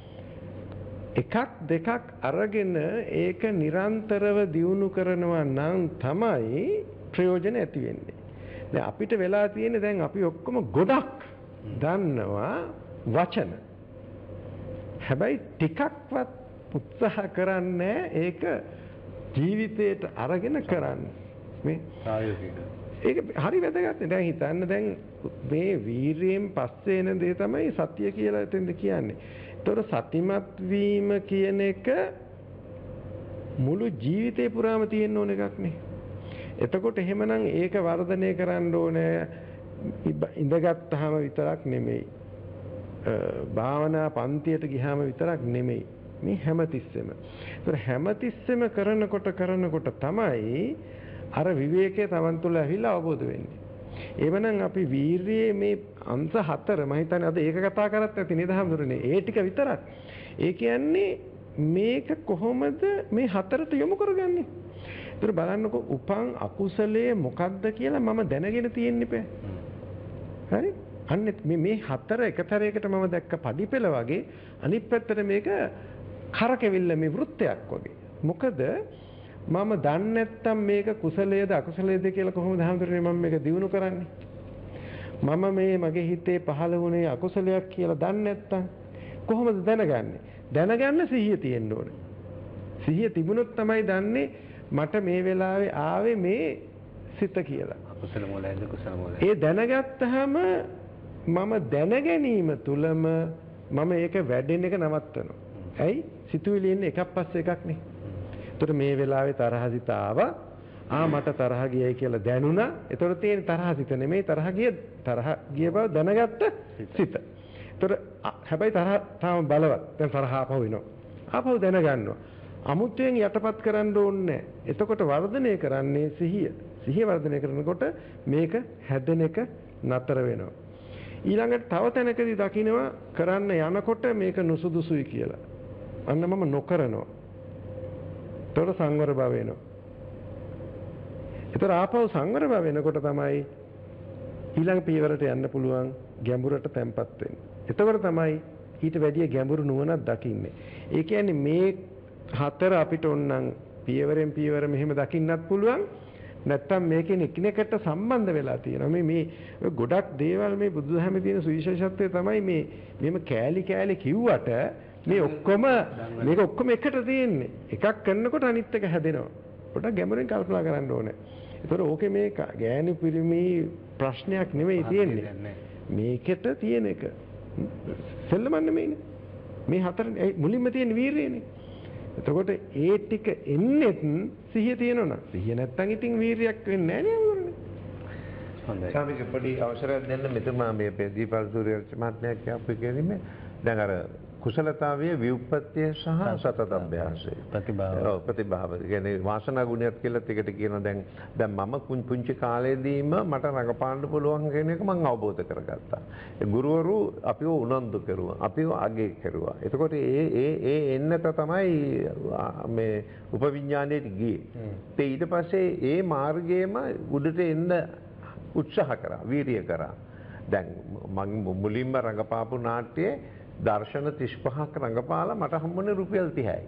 එකක් දෙකක් අරගෙන ඒක නිරන්තරව දියුණු කරනවා නම් තමයි ප්‍රයෝජන ඇති වෙන්නේ. දැන් අපිට වෙලා තියෙන්නේ දැන් අපි ඔක්කොම ගොඩක් දන්නවා වචන. හැබැයි ටිකක්වත් උත්සාහ කරන්නේ ඒක ජීවිතයට අරගෙන කරන්න. මේ ප්‍රායෝගික ඒක හරි වැදගත්. දැන් හිතන්න දැන් මේ වීරියෙන් පස්සේ එන දේ තමයි සත්‍ය කියලා එතෙන්ද කියන්නේ. ඒතොර සතිමත් වීම කියන එක මුළු ජීවිතේ පුරාම තියෙන්න ඕන එකක් නේ. එතකොට එහෙමනම් ඒක වර්ධනය කරන්න ඕනේ ඉඳගත්තාම විතරක් නෙමෙයි. භාවනා පන්තියට ගියාම විතරක් නෙමෙයි. මේ හැමතිස්සෙම. ඒතොර හැමතිස්සෙම කරනකොට කරනකොට තමයි අර විවේකයේ Taman තුල ඇවිල්ලා අවබෝධ වෙන්නේ. එවනම් අපි වීරියේ මේ අංශ හතර මම හිතන්නේ අද ඒක කතා කරත් ඇති නේද හඳුරන්නේ. ඒ ටික විතරක්. ඒ කියන්නේ මේක කොහොමද මේ හතරට යොමු කරගන්නේ? ඒතර බලන්නකෝ උපන් අකුසලයේ මොකක්ද කියලා මම දැනගෙන තියෙන්න ඉපේ. හරි? අන්න මේ මේ හතර එකතරයකට මම දැක්ක පඩිපෙළ වගේ අනිත් පැත්තට මේක කරකෙවිල්ල මේ වෘත්තයක් වගේ. මොකද මම දන්නේ නැත්තම් මේක කුසලයේද අකුසලයේද කියලා කොහොමද හඳුරන්නේ මම මේක දිනු කරන්නේ? මම මේ මගේ හිතේ පහළ වුණේ අකුසලයක් කියලා දන්නේ නැත්තම් කොහොමද දැනගන්නේ? දැනගන්න සිහිය තියෙන්න ඕනේ. සිහිය තිබුණොත් තමයි දන්නේ මට මේ වෙලාවේ ආවේ මේ සිත කියලා. අකුසල මොලයද කුසල මොලයද? ඒ දැනගත්තාම මම දැන ගැනීම තුලම මම ඒක වැඩෙන එක නවත්තනවා. ඇයි? සිතුවිලි එන්නේ එකක් පස්සේ එකක් නේ. ඒතර මේ වෙලාවේ තරහසිත ආවා. ආ මට තරහ ගියයි කියලා දැනුණා. ඒතර තියෙන තරහසිත නෙමෙයි තරහ ගිය තරහ ගිය බව දැනගත්ත සිත. ඒතර හැබැයි තරහ තාම බලවත්. දැන් තරහ ආපහු එනවා. ආපහු දැනගන්නවා. අමුත්‍යෙන් යටපත් කරන්න ඕනේ. එතකොට වර්ධනය කරන්නේ සිහිය. සිහිය වර්ධනය කරනකොට මේක හැදෙන එක නතර වෙනවා. ඊළඟට තව තැනකදී දකින්නවා කරන්න යනකොට මේක නුසුදුසුයි කියලා. අන්න මම නොකරනවා. ඒතකොට සංවර භව වෙනවා. ඒතර ආපහු සංවර බව වෙනකොට තමයි ඊළඟ පියවරට යන්න පුළුවන් ගැඹුරට තැම්පත් වෙන්නේ. එතකොට තමයි ඊට වැඩිය ගැඹුරු නුවණක් දකින්නේ. ඒ කියන්නේ මේ හතර අපිට ඕනනම් පියවරෙන් පියවර මෙහෙම දකින්නත් පුළුවන්. නැත්තම් මේකෙන් එකිනෙකට සම්බන්ධ වෙලා තියෙනවා. මේ මේ ගොඩක් දේවල් මේ බුදුදහමේ තියෙන සුවිශේෂත්වය තමයි මේ මෙහෙම කෑලි කෑලි කිව්වට මේ ඔක්කොම මේක ඔක්කොම එකට තියෙන්නේ. එකක් කරනකොට අනිත් එක හැදෙනවා. පොඩ්ඩක් ගැඹුරින් කල්පනා කරන්න ඕනේ. ඒතර ඕකේ මේ ගෑනු පිරිමි ප්‍රශ්නයක් නෙවෙයි තියෙන්නේ. මේකට තියෙන එක. සෙල්ලමක් නෙමෙයිනේ. මේ හතර මුලින්ම තියෙන වීරියනේ. එතකොට ඒ ටික එන්නේත් සිහිය තියෙනවනම් සිහිය නැත්තම් ඉතින් වීරියක් වෙන්නේ නැහැ නේ. හොඳයි. සාමික පොඩි අවසරයක් දෙන්න මෙතන මේ දීපල් සූර්යවංශ මහත්මයා කියපු කෙනෙක් දැන් අර කුසලතාවයේ ව්‍යුප්පත්තිය සහ සතත අභ්‍යාසය ප්‍රතිභාව. ඔව් ප්‍රතිභාව. කියන්නේ වාසනා ගුණයක් කියලා ටිකට කියනවා දැන් දැන් මම පුංචි කාලේදීම මට රඟපාන්න පුළුවන් කියන එක මම අවබෝධ කරගත්තා. ඒ ගුරුවරු අපිව උනන්දු කරුවා. අපිව අගය කරුවා. එතකොට ඒ ඒ ඒ එන්නත තමයි මේ උපවිඥාණයට ගියේ. ඒ ඊට පස්සේ ඒ මාර්ගයේම උඩට එන්න උත්සාහ කරා, වීරිය කරා. දැන් මම මුලින්ම රඟපාපු නාට්‍යයේ දර්ශන තිස් පහක් රඟපාලා මට හම්බුනේ රුපියල් තිහයි.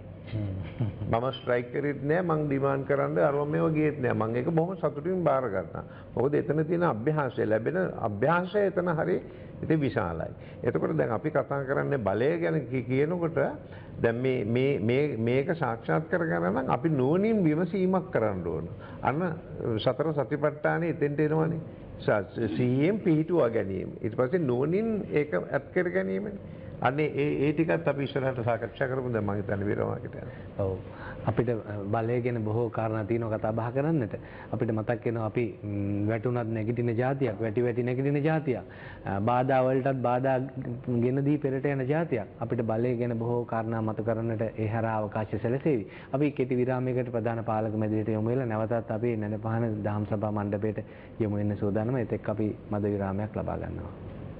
මම ස්ට්‍රයික් කරෙත් නෑ, මං ඩිමාන්ඩ් කරන්න අරව මේව ගියෙත් නෑ. මං ඒක බොහොම සතුටින් බාර ගත්තා. මොකද එතන තියෙන අභ්‍යාසය ලැබෙන අභ්‍යාසය එතන හරි ඉතින් විශාලයි. එතකොට දැන් අපි කතා කරන්නේ බලය ගැන කියනකොට දැන් මේ මේ මේ මේක සාක්ෂාත් කරගන්න නම් අපි නුවණින් විමසීමක් කරන්න ඕන. අන්න සතර සතිපට්ඨානෙ එතෙන්ට එනවනේ. සිහියෙන් පිහිටුවා ගැනීම. ඊට පස්සේ නුවණින් ඒක අත් කර ගැනීමනේ. අනේ ඒ ඒ ටිකත් අපි ඉස්සරහට සාකච්ඡා කරමු. දැන් මම හිතන්නේ විරාමයකට යනවා. ඔව්. අපිට බලය ගැන බොහෝ කාරණා තියෙනවා කතා බහ කරන්නට. අපිට මතක් වෙනවා අපි වැටුණත් නැගිටින જાතියක්, වැටි වැටි නැගිටින જાතියක්. බාධා වලටත් බාධා ගෙන දී පෙරට යන જાතියක්. අපිට බලය ගැන බොහෝ කාරණා මතු කරන්නට ඒ හරහා අවකාශය සැලසෙවි. අපි කෙටි විරාමයකට ප්‍රධාන පාලක මැදිරියට යමු වෙලා නැවතත් අපි නැනපහන දහම් සභා මණ්ඩපයට යමු වෙන සූදානම. ඒත් අපි මද විරාමයක් ලබා ගන්නවා.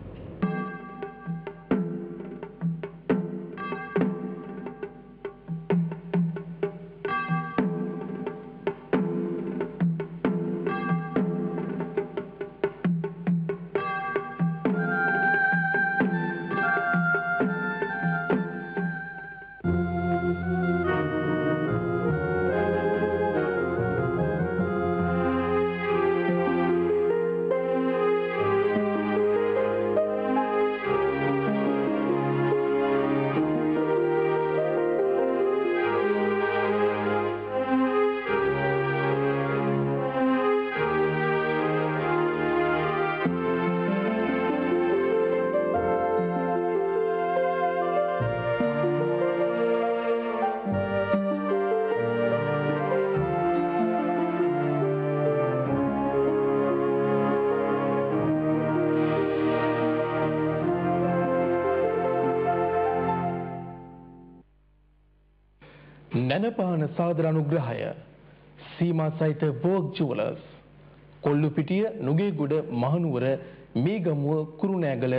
නැනපාන සාදර අනුග්‍රහය සීමා සහිත වෝග් ජුවලර්ස් කොල්ලුපිටිය නුගේගොඩ මහනුවර මේගමුව කුරුණෑගල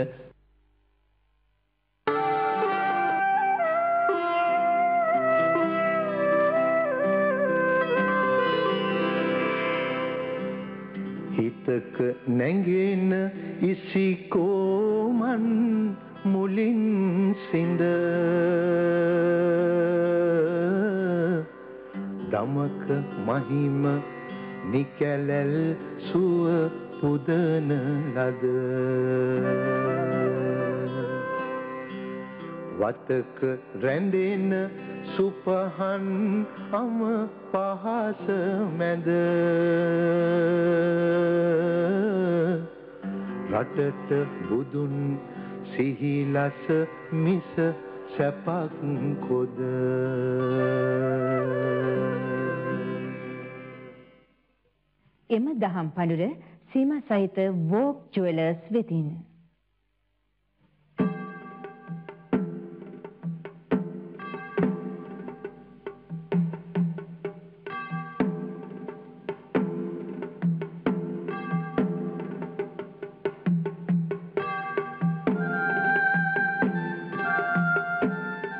හිතක නැගෙන ඉසිකෝමන් මුලින් සිඳ දමක මහිම නිකැලැල් සුව පුදන ලද වතක රැඳෙන සුපහන් අම පහස මැද රටට බුදුන් සිහිලස මිස සැපක් කොද එම දහම් පඬුර සීමා සහිත වෝග් ජුවලර්ස් වෙතින්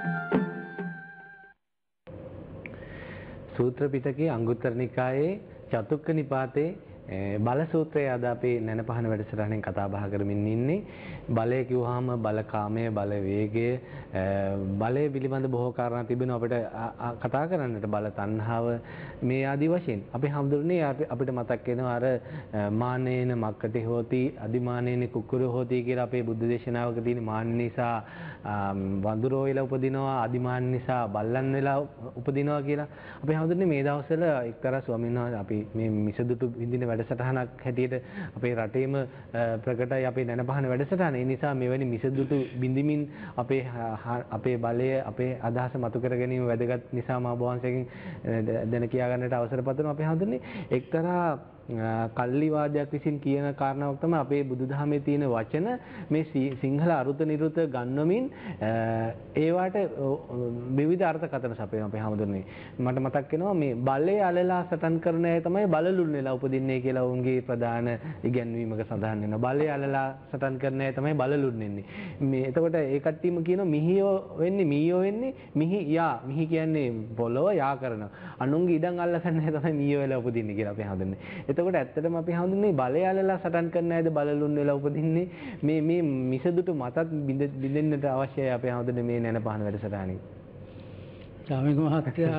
සූත්‍ර පිටකයේ අංගුත්තර නිකායේ චතුක්ක නිපාතේ බල සූත්‍රය අද අපි නැනපහන වැඩසටහනෙන් කතා බහ කරමින් ඉන්නේ. බලය කිව්වහම බල කාමය, බල වේගය, බලය පිළිබඳ බොහෝ කාරණා තිබෙනවා අපිට කතා කරන්නට. බල තණ්හාව මේ ආදි වශයෙන්. අපි හඳුරන්නේ අපිට මතක් වෙනවා අර මානේන මක්කටි හෝති, අදිමානේන කුක්කුර හෝති කියලා අපේ බුද්ධ දේශනාවක තියෙන මාන නිසා වඳුරෝ වෙලා උපදිනවා, අදිමාන නිසා බල්ලන් වෙලා උපදිනවා කියලා. අපි හඳුරන්නේ මේ දවස්වල එක්තරා ස්වාමීන් වහන්සේ අපි මේ මිසදුටු විඳින වැඩසටහනක් හැටියට අපේ රටේම ප්‍රකටයි අපේ නැනපහන වැඩසටහන. ඒ නිසා මෙවැනි මිසදුටු බිඳිමින් අපේ අපේ බලය, අපේ අදහස මතු කර ගැනීම වැදගත් නිසා මා වහන්සේගෙන් දැන කියා ගන්නට අවසර පතනවා. අපි හඳුන්නේ එක්තරා කල්ලිවාදයක් විසින් කියන කාරණාවක් තමයි අපේ බුදුදහමේ තියෙන වචන මේ සිංහල අරුත නිරුත ගන්නමින් ඒවට විවිධ අර්ථකථන සපයනවා. අපි හඳුන්නේ මට මතක් වෙනවා මේ බලය අලලා සටන් කරන අය තමයි බලලුන් වෙලා උපදින්නේ කියලා උන්ගේ ප්‍රධාන ඉගැන්වීමක සඳහන් වෙනවා. බලය අලලා සටන් කරන අය තමයි බලලුන් වෙන්නේ. මේ එතකොට ඒ කට්ටියම කියනවා මිහියෝ වෙන්නේ මීයෝ වෙන්නේ මිහි යා. මිහි කියන්නේ පොළොව, යා කරනවා. අනුන්ගේ ඉඩම් අල්ල ගන්න අය තමයි මීයෝ වෙලා උපදින්නේ කියලා අපි හඳුන්නේ. එතකොට ඇත්තටම අපි හඳුන්නේ බලය අලලා සටන් කරන අයද බලලුන් වෙලා උපදින්නේ. මේ මේ මිසදුටු මතත් බින්දෙන්නට අවශ්‍යයි අපි හඳුන්නේ මේ නැනපහන වැඩසටහනේ. සාමික මහත්තයා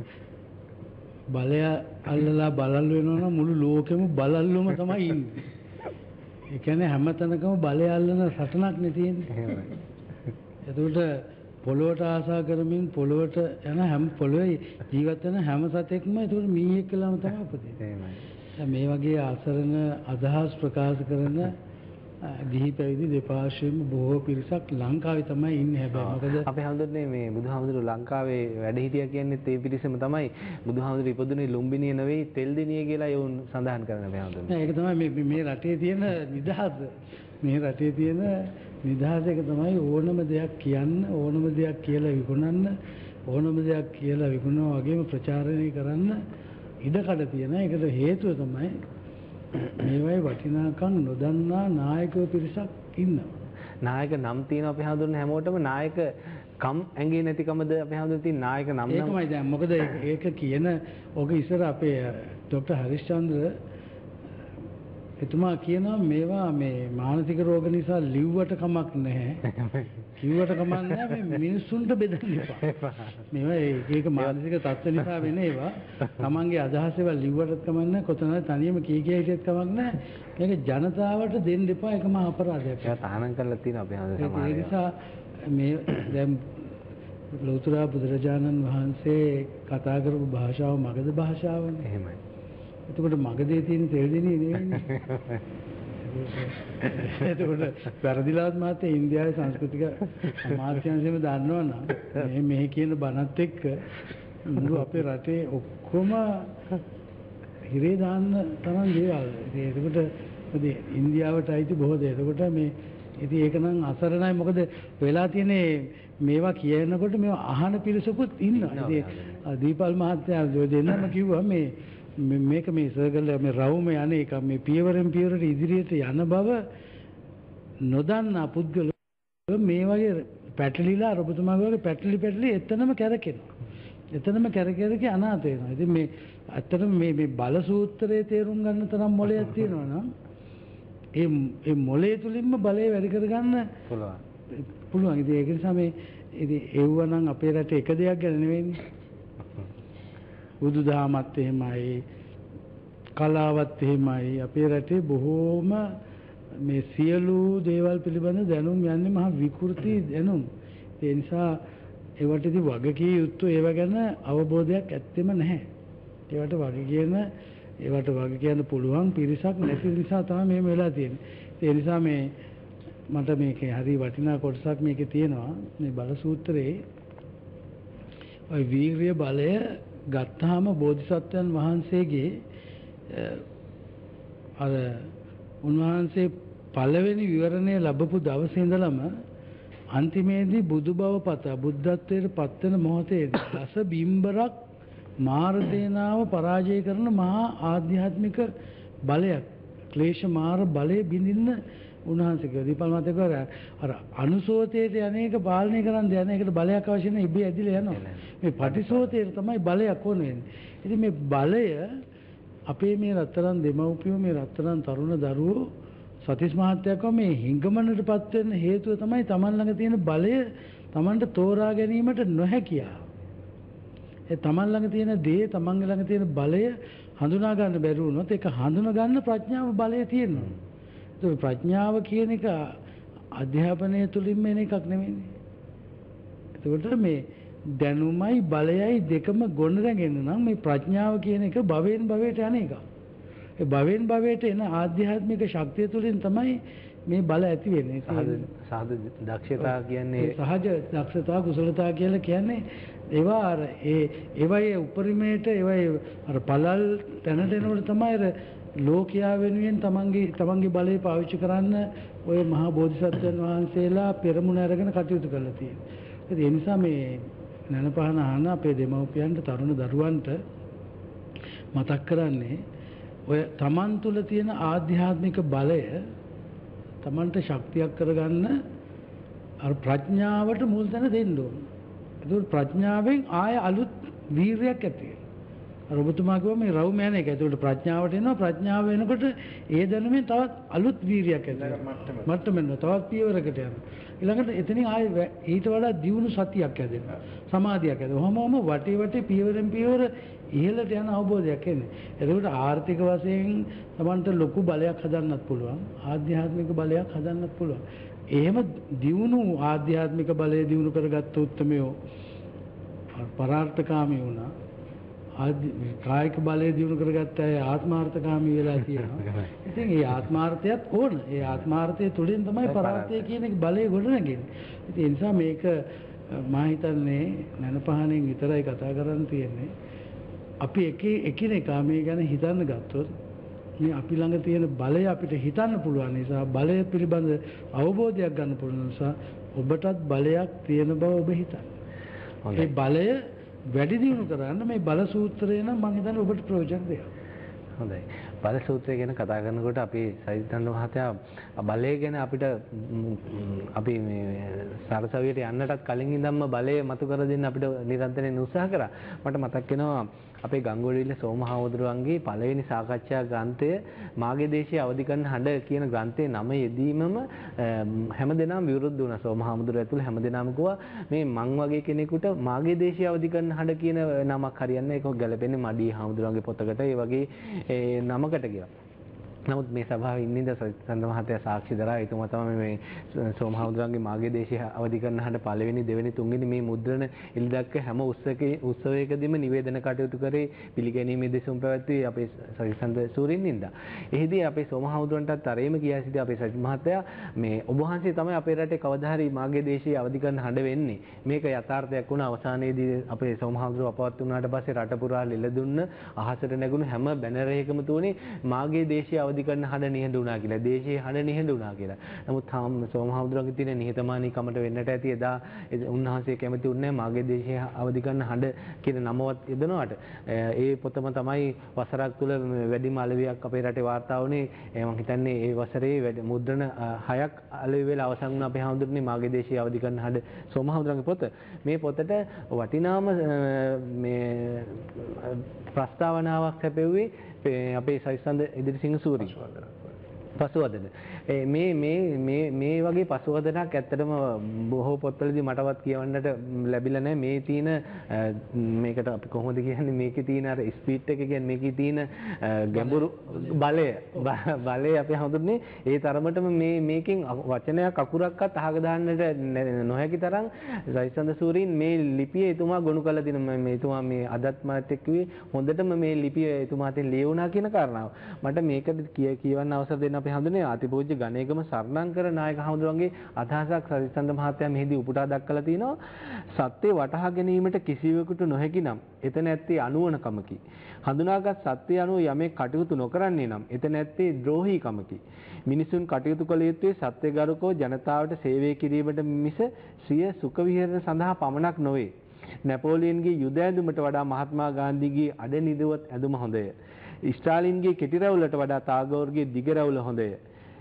බලය අල්ලලා බලල් වෙනවා නම් මුළු ලෝකෙම බලල්ලුම තමයි ඉන්නේ. ඒ කියන්නේ හැමතැනකම බලය අල්ලන සටනක් නේ තියෙන්නේ. එතකොට පොළොවට ආසා කරමින් පොළොවට යන හැම පොළොවේ ජීවත් වෙන හැම සතෙක්ම එතකොට මීයක් කියලාම තමයි උපදින්නේ. මේ වගේ අසරණ අදහස් ප්‍රකාශ කරන ගිහි පැවිදි දෙපාර්ශ්වයෙන්ම බොහෝ පිරිසක් ලංකාවේ තමයි ඉන්නේ. හැබැයි මොකද අපි හඳුන්නේ මේ බුදුහාමුදුරු ලංකාවේ වැඩ හිටියා කියන්නේ ඒ පිරිසම තමයි. බුදුහාමුදුරු ඉපදුනේ ලුම්බිනිය නෙවෙයි තෙල්දිනිය කියලා යෝන් සඳහන් කරන අපි හඳුන්නේ. ඒක තමයි මේ මේ රටේ තියෙන නිදහස. මේ රටේ තියෙන නිදහස එක තමයි ඕනම දෙයක් කියන්න, ඕනම දෙයක් කියලා විකුණන්න, ඕනම දෙයක් කියලා විකුණනවා වගේම ප්‍රචාරණය කරන්න ඉඩකඩ තියෙන. ඒකට හේතුව තමයි මේවයි වටිනාකම් නොදන්නා නායකයෝ පිරිසක් ඉන්නවා. නායක නම් තියෙනවා අපි හඳුන්වන හැමෝටම නායක කම් ඇඟේ නැතිකමද අපි හඳුන්වන තියෙන නායක නම් නම් ඒකමයි දැන් මොකද ඒක කියන ඔක ඉස්සර අපේ ડોક્ટર හරිශ්චන්ද්‍ර එතුමා කියනවා මේවා මේ මානසික රෝග නිසා ලිව්වට කමක් නැහැ. කිව්වට කමක් නැහැ මේ මිනිස්සුන්ට බෙදන්න එපා. මේවා ඒක ඒක මානසික තත්ත්ව නිසා වෙන ඒවා. තමන්ගේ අදහස් ඒවා ලිව්වටත් කමක් නැහැ. කොතනද තනියම කී කිය හිටියත් කමක් නැහැ. මේක ජනතාවට දෙන්න එපා. ඒක මහා අපරාධයක්. ඒක තහනම් කරලා තියෙනවා අපි හඳ සමාජය. ඒ නිසා මේ දැන් ලෝතර බුදුරජාණන් වහන්සේ කතා කරපු භාෂාව මගධ භාෂාවනේ. එහෙමයි. එතකොට මගදී තියෙන තෙල්දිනේ නෙවෙයි. එතකොට වැරදිලාවත් මාතේ ඉන්දියාවේ සංස්කෘතික අමාත්‍යාංශයම දන්නවනම් මේ මෙහි කියන බණත් එක්ක මුළු අපේ රටේ ඔක්කොම හිරේ දාන්න තරම් දේවල්. ඒකට මොකද ඉන්දියාවට අයිති බොහෝ දේ. එතකොට මේ ඉතින් ඒක නම් අසරණයි. මොකද වෙලා තියෙන්නේ මේවා කියනකොට මේවා අහන පිරිසකුත් ඉන්නවා. ඉතින් දීපල් මහත්තයා දෙන්නම කිව්වා මේ මේක මේ සර්කල් මේ රවුම යන එක මේ පියවරෙන් පියවරට ඉදිරියට යන බව නොදන්නා පුද්ගලයෝ මේ වගේ පැටලිලා රොබතුමා වගේ පැටලි පැටලි එතනම කැරකෙනවා. එතනම කැරකෙරක අනාථ වෙනවා. ඉතින් මේ ඇත්තටම මේ මේ බල සූත්‍රයේ තේරුම් ගන්න තරම් මොලයක් තියෙනවා නම් ඒ ඒ මොලේ තුලින්ම බලය වැඩි කරගන්න පුළුවන්. පුළුවන්. ඉතින් ඒක නිසා මේ ඉතින් එව්වනම් අපේ රටේ එක දෙයක් ගැන නෙවෙයිනේ. බුදුදහමත් එහෙමයි, කලාවත් එහෙමයි. අපේ රටේ බොහෝම මේ සියලු දේවල් පිළිබඳ දැනුම් යන්නේ මහා විකෘති දැනුම්. ඒ නිසා ඒවට ඉතින් වගකී යුතු ඒව ගැන අවබෝධයක් ඇත්තෙම නැහැ. ඒවට වග කියන ඒවට වග කියන්න පුළුවන් පිරිසක් නැති නිසා තමයි මේ වෙලා තියෙන්නේ. ඒ නිසා මේ මට මේකේ හරි වටිනා කොටසක් මේකේ තියෙනවා. මේ බල සූත්‍රයේ ওই වීර්ය බලය ගත්තාම බෝධිසත්වයන් වහන්සේගේ අර උන්වහන්සේ පළවෙනි විවරණය ලැබපු දවසේ ඉඳලම අන්තිමේදී බුදු බව පතා බුද්ධත්වයට පත් වෙන මොහොතේදී දස බිම්බරක් මාර දේනාව පරාජය කරන මහා ආධ්‍යාත්මික බලයක් ක්ලේශ මාර බලය බිඳින්න උන්වහන්සේ කිව්වා. දීපල් මහත්තයා අර අනුසෝතයට යන්නේක පාලනය කරන්න යන එකට බලයක් අවශ්‍ය නැහැ. ඉබේ ඇදිලා යනවා. මේ පටිසෝතයට තමයි බලයක් ඕන වෙන්නේ. ඉතින් මේ බලය අපේ මේ රත්තරන් දෙමව්පියෝ මේ රත්තරන් තරුණ දරුවෝ සතිස් මහත්තයා කව මේ හිඟමනටපත් වෙන්න හේතුව තමයි Taman ළඟ තියෙන බලය Tamanට තෝරා ගැනීමට නොහැකියාව. ඒ Taman ළඟ තියෙන දේ Taman ළඟ තියෙන බලය හඳුනා ගන්න බැරි වුණොත් ඒක හඳුනා ගන්න ප්‍රඥාව බලය තියෙනවා. ඒක ප්‍රඥාව කියන එක අධ්‍යාපනය තුලින්ම එන එකක් නෙමෙයිනේ. ඒකට මේ දැනුමයි බලයයි දෙකම ගොඩ රැගෙන නම් මේ ප්‍රඥාව කියන එක භවෙන් භවයට යන එක. ඒ භවෙන් භවයට එන ආධ්‍යාත්මික ශක්තිය තුලින් තමයි මේ බල ඇති වෙන්නේ. සහජ දක්ෂතා කියන්නේ සහජ දක්ෂතා කුසලතා කියලා කියන්නේ ඒවා අර ඒ ඒවයේ උපරිමයට ඒවයේ අර පළල් තැනට එනකොට තමයි අර ලෝකයා වෙනුවෙන් තමන්ගේ තමන්ගේ බලය පාවිච්චි කරන්න ඔය මහා බෝධිසත්වයන් වහන්සේලා පෙරමුණ අරගෙන කටයුතු කරලා තියෙනවා. ඒ නිසා මේ නනපහන අහන අපේ දෙමව්පියන්ට තරුණ දරුවන්ට මතක් කරන්නේ ඔය තමන් තුළ තියෙන ආධ්‍යාත්මික බලය තමන්ට ශක්තියක් කරගන්න අර ප්‍රඥාවට මුල් තැන දෙන්න ඕන. ඒක ප්‍රඥාවෙන් ආය අලුත් වීරියක් ඇති වෙනවා. අර ඔබතුමා කිව්වා මේ රවුම යන එක. ඒකට ප්‍රඥාවට එනවා. ප්‍රඥාව වෙනකොට ඒ දැනුමෙන් තවත් අලුත් වීරියක් ඇති වෙනවා. මට්ටමෙන් තවත් පියවරකට යනවා. ඊළඟට එතනින් ආය ඊට වඩා දියුණු සතියක් ඇදෙනවා. සමාධියක් ඇදෙනවා. ඔහොමම වටේ වටේ පියවරෙන් පියවර ඉහළට යන අවබෝධයක් එන්නේ. ඒකට ආර්ථික වශයෙන් Tamanට ලොකු බලයක් හදන්නත් පුළුවන්. ආධ්‍යාත්මික බලයක් හදන්නත් පුළුවන්. එහෙම දියුණු ආධ්‍යාත්මික බලය දියුණු කරගත්ත උත්මයෝ පරාර්ථකාමී වුණා. කායික බලය දියුණු කරගත්ත අය ආත්මාර්ථකාමී වෙලා තියෙනවා. ඉතින් මේ ආත්මාර්ථයත් ඕන. ඒ ආත්මාර්ථය තුළින් තමයි පරාර්ථය කියන එක බලය ගොඩනගන්නේ. ඉතින් ඒ නිසා මේක මම හිතන්නේ නනපහනෙන් විතරයි කතා කරන්න තියෙන්නේ. අපි එක එකිනෙකා මේ ගැන හිතන්න ගත්තොත් මේ අපි ළඟ තියෙන බලය අපිට හිතන්න පුළුවන් නිසා බලය පිළිබඳ අවබෝධයක් ගන්න පුළුවන් නිසා ඔබටත් බලයක් තියෙන බව ඔබ හිතන්න. ඒ බලය වැඩි දියුණු කරන්න මේ බල සූත්‍රය නම් මම හිතන්නේ ඔබට ප්‍රයෝජන දෙයක්. හොඳයි. බල සූත්‍රය ගැන කතා කරනකොට අපි සයිදන් මහත්තයා බලය ගැන අපිට අපි මේ සරසවියට යන්නටත් කලින් ඉඳන්ම බලය මතු කර දෙන්න අපිට නිරන්තරයෙන් උත්සාහ කරා. මට මතක් වෙනවා අපේ ගංගොඩවිල සෝමහාමුදුරුවන්ගේ පළවෙනි සාකච්ඡා ග්‍රන්ථය මාගේ දේශයේ අවදි කරන හඬ කියන ග්‍රන්ථයේ නම යෙදීමම හැමදෙනාම විරුද්ධ වුණා. සෝමහාමුදුරුවෝ ඇතුළේ හැමදෙනාම කිව්වා මේ මං වගේ කෙනෙකුට මාගේ දේශයේ අවදි කරන හඬ කියන නමක් හරියන්නේ ඒක ගැලපෙන්නේ මඩී හාමුදුරුවන්ගේ පොතකට ඒ වගේ නමකට කියලා. නමුත් මේ සභාවේ ඉන්නේ සන්ද මහත්තයා සාක්ෂි දරා එතුමා තමයි මේ සෝමහාමුදුරන්ගේ මාගේ දේශයේ අවදි කරන හඬ පළවෙනි දෙවෙනි තුන්වෙනි මේ මුද්‍රණ එළිදක්ක හැම උත්සවකේ උත්සවයකදීම නිවේදන කටයුතු කරේ පිළිගැනීමේ දෙසුම් පැවැත්වුවේ අපේ සරිසන්ද සූරින්නින්දා. එහිදී අපේ සෝමහාමුදුරන්ටත් අරේම කියා සිටිය අපේ සජ් මහත්තයා මේ ඔබ වහන්සේ තමයි අපේ රටේ කවදා හරි මාගේ දේශයේ අවදි කරන හඬ වෙන්නේ. මේක යථාර්ථයක් වුණා. අවසානයේදී අපේ සෝමහාමුදුරුවෝ අපවත් වුණාට පස්සේ රට පුරා ලෙල දුන්න අහසට නැගුණු හැම බැනර් එකකම තුනේ මාගේ දේශයේ අවදි කරන හඬ නිහඬ වුණා කියලා. දේශයේ හඬ නිහඬ වුණා කියලා. නමුත් සෝමහාමුදුරන්ගේ තියෙන නිහතමානීකමට වෙන්නට ඇති එදා උන්වහන්සේ කැමති වුණේ මාගේ දේශයේ අවදි කරන හඬ කියන නමවත් යදනවාට. ඒ පොතම තමයි වසරක් තුල වැඩිම අලෙවියක් අපේ රටේ වාර්තා වුණේ. මම හිතන්නේ ඒ වසරේ මුද්‍රණ හයක් අලෙවි වෙලා අවසන් වුණ අපේ හාමුදුරනේ මාගේ දේශයේ අවදි කරන හඬ සෝමහාමුදුරන්ගේ පොත. මේ පොතට වටිනාම මේ ප්‍රස්තාවනාවක් සැපෙව්වේ අපේ සයිසන්ද ඉදිරිසිංහ සූරි පසුවදන. මේ මේ මේ මේ වගේ පසුවදනක් ඇත්තටම බොහෝ පොත්වලදී මටවත් කියවන්නට ලැබිලා නැහැ. මේ තියෙන මේකට අපි කොහොමද කියන්නේ මේකේ තියෙන අර ස්පීඩ් එක කියන්නේ මේකේ තියෙන ගැඹුරු බලය බලය අපි හඳුන්නේ ඒ තරමටම මේ මේකෙන් වචනයක් අකුරක්වත් අහක දාන්නට නොහැකි තරම් සයිසන්ද සූරීන් මේ ලිපිය එතුමා ගොනු කළා දින මේ එතුමා මේ අදත් මාත් එක්ක හොඳටම මේ ලිපිය එතුමාටෙන් ලියුණා කියන කාරණාව මට මේකට කියවන්න අවසර දෙන්න අපි හඳුනේ අතිපූජ්‍ය ගණේගම සර්ණංකර නායක හඳුරන්ගේ අදහසක් සරිසන්ද මහත්තයා මෙහිදී උපුටා දක්වලා තිනවා. සත්‍ය වටහා ගැනීමට කිසිවෙකුට නොහැකි නම් එතන ඇත්තේ අනුවණකමකි. හඳුනාගත් සත්‍ය අනුව යමෙක් කටයුතු නොකරන්නේ නම් එතන ඇත්තේ ද්‍රෝහීකමකි. මිනිසුන් කටයුතු කළ යුත්තේ සත්‍යගරුකව ජනතාවට සේවය කිරීමට මිස සිය සුඛ විහරණ සඳහා පමණක් නොවේ. නැපෝලියන්ගේ යුද ඇඳුමට වඩා මහත්මා ගාන්ධීගේ අඩ නිදවත් ඇඳුම හොඳය. ස්ටාලින්ගේ කෙටි රැවුලට වඩා තාගෝර්ගේ දිග රැවුල හොඳය.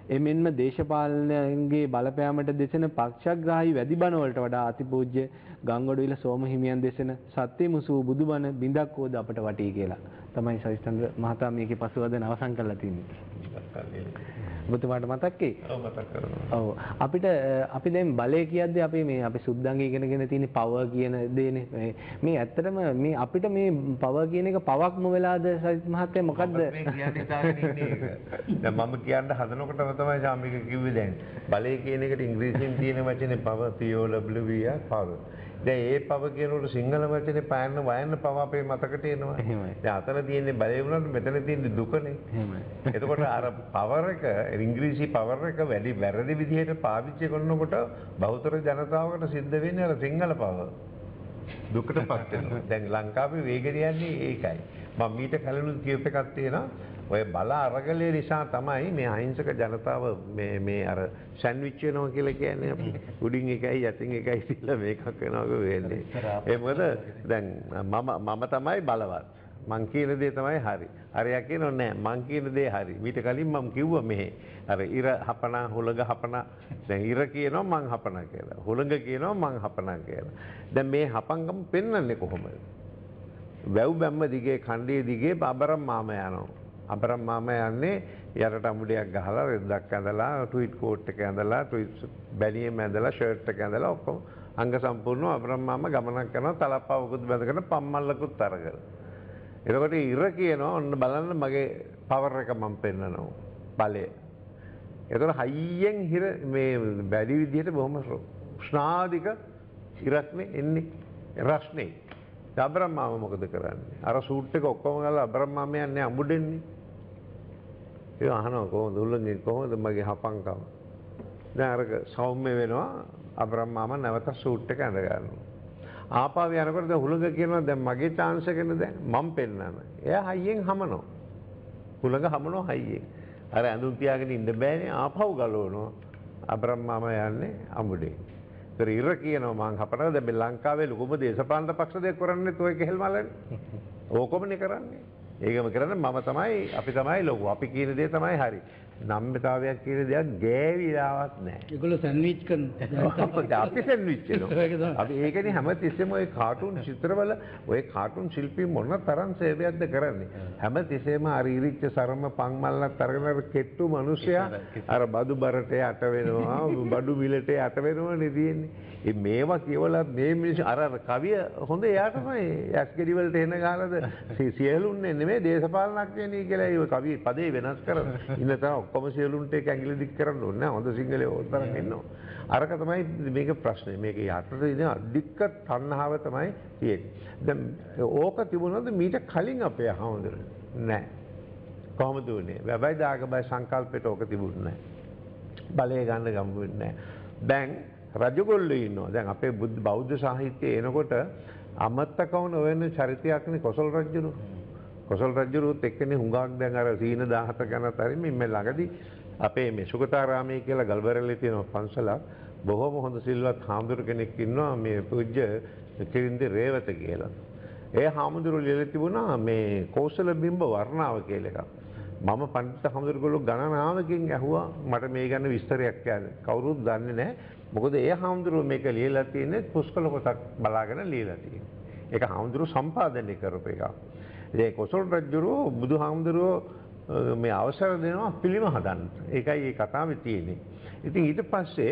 එමෙන්ම දේශපාලනයේ බලපෑමට දෙසෙන පක්ෂග්‍රාහී වැඩි බණ වලට වඩා අතිපූජ්‍ය ගංගොඩවිල සෝම හිමියන් දෙසෙන සත්‍ය මුසු බුදුබණ බිඳක් හොද අපට වටී කියලා තමයි සවිස්තන්ද්‍ර මහතා මේකේ පසුවදන අවසන් කරලා තියෙන්නේ. ඔබතුමාට මතක්කේ? ඔව් මතක් කරනවා. ඔව් අපිට අපි දැන් බලය කියද්දී අපි මේ අපි සුද්ධංග ඉගෙනගෙන තියෙන පවර් කියන දේනේ. මේ ඇත්තටම මේ අපිට මේ පවර් කියන එක පවක්ම වෙලාද සවිත් මහත්තයා මොකද්ද? මේ කියන්නේ තාගෙන ඉන්නේ ඒක. දැන් මම කියන්න හදනකොටම තමයි සාමික කිව්වේ දැන් බලය කියන එකට ඉංග්‍රීසියෙන් තියෙන වචනේ power P O W E R power. දැන් ඒ පව කියනකොට සිංහල වචනේ පායන්න වයන්න පව අපේ මතකට එනවා. දැන් අතන තියෙන්නේ බලය වුණාට මෙතන තියෙන්නේ දුකනේ. එහෙමයි. එතකොට අර පවර් එක ඉංග්‍රීසි පවර් එක වැඩි වැරදි විදිහට පාවිච්චි කරනකොට බහුතර ජනතාවකට සිද්ධ වෙන්නේ අර සිංහල පව. දුකටපත් වෙනවා. දැන් ලංකාවේ වේගය යන්නේ ඒකයි. මම මීට කලිනුත් කියප එකක් තියෙනවා. ඔය බල අරගලේ නිසා තමයි මේ අහිංසක ජනතාව මේ මේ අර සෑන්ඩ්විච් වෙනවා කියලා කියන්නේ අපි උඩින් එකයි යටින් එකයි කියලා මේකක් වෙනවා වෙන්නේ. ඒ මොකද දැන් මම මම තමයි බලවත්. මං කියන දේ තමයි හරි. හරියා කියනෝ නෑ මං කියන දේ හරි. මීට කලින් මම කිව්වා මෙහෙ අර ඉර හපනා හුලඟ හපනා දැන් ඉර කියනවා මං හපනා කියලා. හුලඟ කියනවා මං හපනා කියලා. දැන් මේ හපංගම පෙන්වන්නේ කොහොමද? වැව් බැම්ම දිගේ කණ්ඩේ දිගේ බබරම් මාම යනවා. අබරම් මාම යන්නේ යටට අමුඩයක් ගහලා රෙද්දක් ඇඳලා ට්වීට් කෝට් එක ඇඳලා ට්වීට් බැනියම ඇඳලා ෂර්ට් එක ඇඳලා ඔක්කොම අංග සම්පූර්ණව අබරම් මාම ගමනක් කරනවා තලප්පාවකුත් බැඳගෙන පම්මල්ලකුත් අරගෙන. එතකොට ඉර කියනවා ඔන්න බලන්න මගේ පවර් එක මම පෙන්නනවා බලය. එතකොට හයියෙන් හිර මේ බැරි විදිහට බොහොම උෂ්ණාධික ඉරක්නේ එන්නේ රස්නේ. අබරම් මාම මොකද කරන්නේ? අර සූට් එක ඔක්කොම ගාලා අබරම් මාම යන්නේ අඹුඩෙන්නේ. ඒ අහනවා කොහොමද උල්ලංගේ කොහොමද මගේ හපංකම? දැන් අර සෞම්‍ය වෙනවා අබරම් මාම නැවත සූට් එක ඇඳ ගන්නවා. ආපාව යනකොට දැන් හුලඟ කියනවා දැන් මගේ chance එකනේ දැන් මම පෙන්නන. එයා හයියෙන් හමනවා. හුලඟ හමනවා හයියෙන්. අර ඇඳුම් තියාගෙන ඉන්න බෑනේ ආපහු ගලවනවා. අබරම් මාම යන්නේ අඹුඩේ. ඒතර ඉර කියනවා මං හපනවා දැන් මේ ලංකාවේ ලොකුම දේශපාලන පක්ෂ දෙයක් කරන්නේ toy කෙහෙල් මලනේ. ඕකමනේ කරන්නේ. ඒකම කරන්නේ මම තමයි අපි තමයි ලොකු. අපි කියන දේ තමයි හරි. නම්බතාවයක් කියන දෙයක් ගෑවිලාවක් නැහැ. ඒගොල්ලෝ සෑන්ඩ්විච් කරනවා. අපි සෑන්ඩ්විච් කරනවා. අපි ඒකනේ හැමතිස්සෙම ওই කාටුන් චිත්‍රවල ওই කාටුන් ශිල්පී මොන තරම් සේවයක්ද කරන්නේ. හැමතිස්සෙම අර ඉරිච්ච සරම පන් මල්ලක් අරගෙන කෙට්ටු මිනිස්සයා අර බඩු බරට යට වෙනවා, බඩු මිලට යට වෙනවා නෙදීන්නේ. ඒ මේවා කියවලා මේ මිනිස්සු අර කවිය හොඳ එයාට තමයි ඇස්ගෙඩි වලට එන ගානද සියලුන්නේ නෙමෙයි දේශපාලනඥයනි කියලා ඒ කවිය පදේ වෙනස් කරනවා. ඉන්න තා ඔක්කොම සියලුන්ට ඒක ඇඟිලි දික් කරන්න ඕනේ නැහැ. හොඳ සිංහලයේ ඕතරම් ඉන්නවා. අරක තමයි මේක ප්‍රශ්නේ. මේක යටට ඉන්න අධික තණ්හාව තමයි තියෙන්නේ. දැන් ඕක තිබුණාද මීට කලින් අපේ හාමුදුරනේ? නැහැ. කොහොමද උනේ? වැබයි දාගබයි සංකල්පෙට ඕක තිබුණේ නැහැ. බලය ගන්න ගම්බු වෙන්නේ නැහැ. දැන් රජගොල්ලෝ ඉන්නවා. දැන් අපේ බුද්ධ බෞද්ධ සාහිත්‍යයේ එනකොට අමත්තකවන වෙන චරිතයක්නේ කොසල් රජුරු. කොසල් රජුරුත් එක්කනේ හුඟක් දැන් අර සීන දාහත ගැනත් හරි මේ ළඟදී අපේ මේ සුගතාරාමයේ කියලා ගල්බරලේ තියෙන පන්සලක් බොහොම හොඳ සිල්වත් හාමුදුරු කෙනෙක් ඉන්නවා මේ පූජ්‍ය කිරින්දේ රේවත කියලා. ඒ හාමුදුරු ලියලා තිබුණා මේ කෞසල බිම්බ වර්ණාව කියලා එකක්. මම පඬිත් හාමුදුරුවෝ ගණනාවකින් ඇහුවා මට මේ ගැන විස්තරයක් කියන්න. කවුරුත් දන්නේ නැහැ. මොකද ඒ හාමුදුරුවෝ මේක ලියලා තියෙන්නේ පුස්කොළ පොතක් බලාගෙන ලියලා තියෙන්නේ. ඒක හාමුදුරුවෝ සම්පාදනය කරපු එකක්. ඒ කොසල් රජුරෝ බුදුහාමුදුරුවෝ මේ අවසර දෙනවා පිළිම හදන්න. ඒකයි මේ කතාවේ තියෙන්නේ. ඉතින් ඊට පස්සේ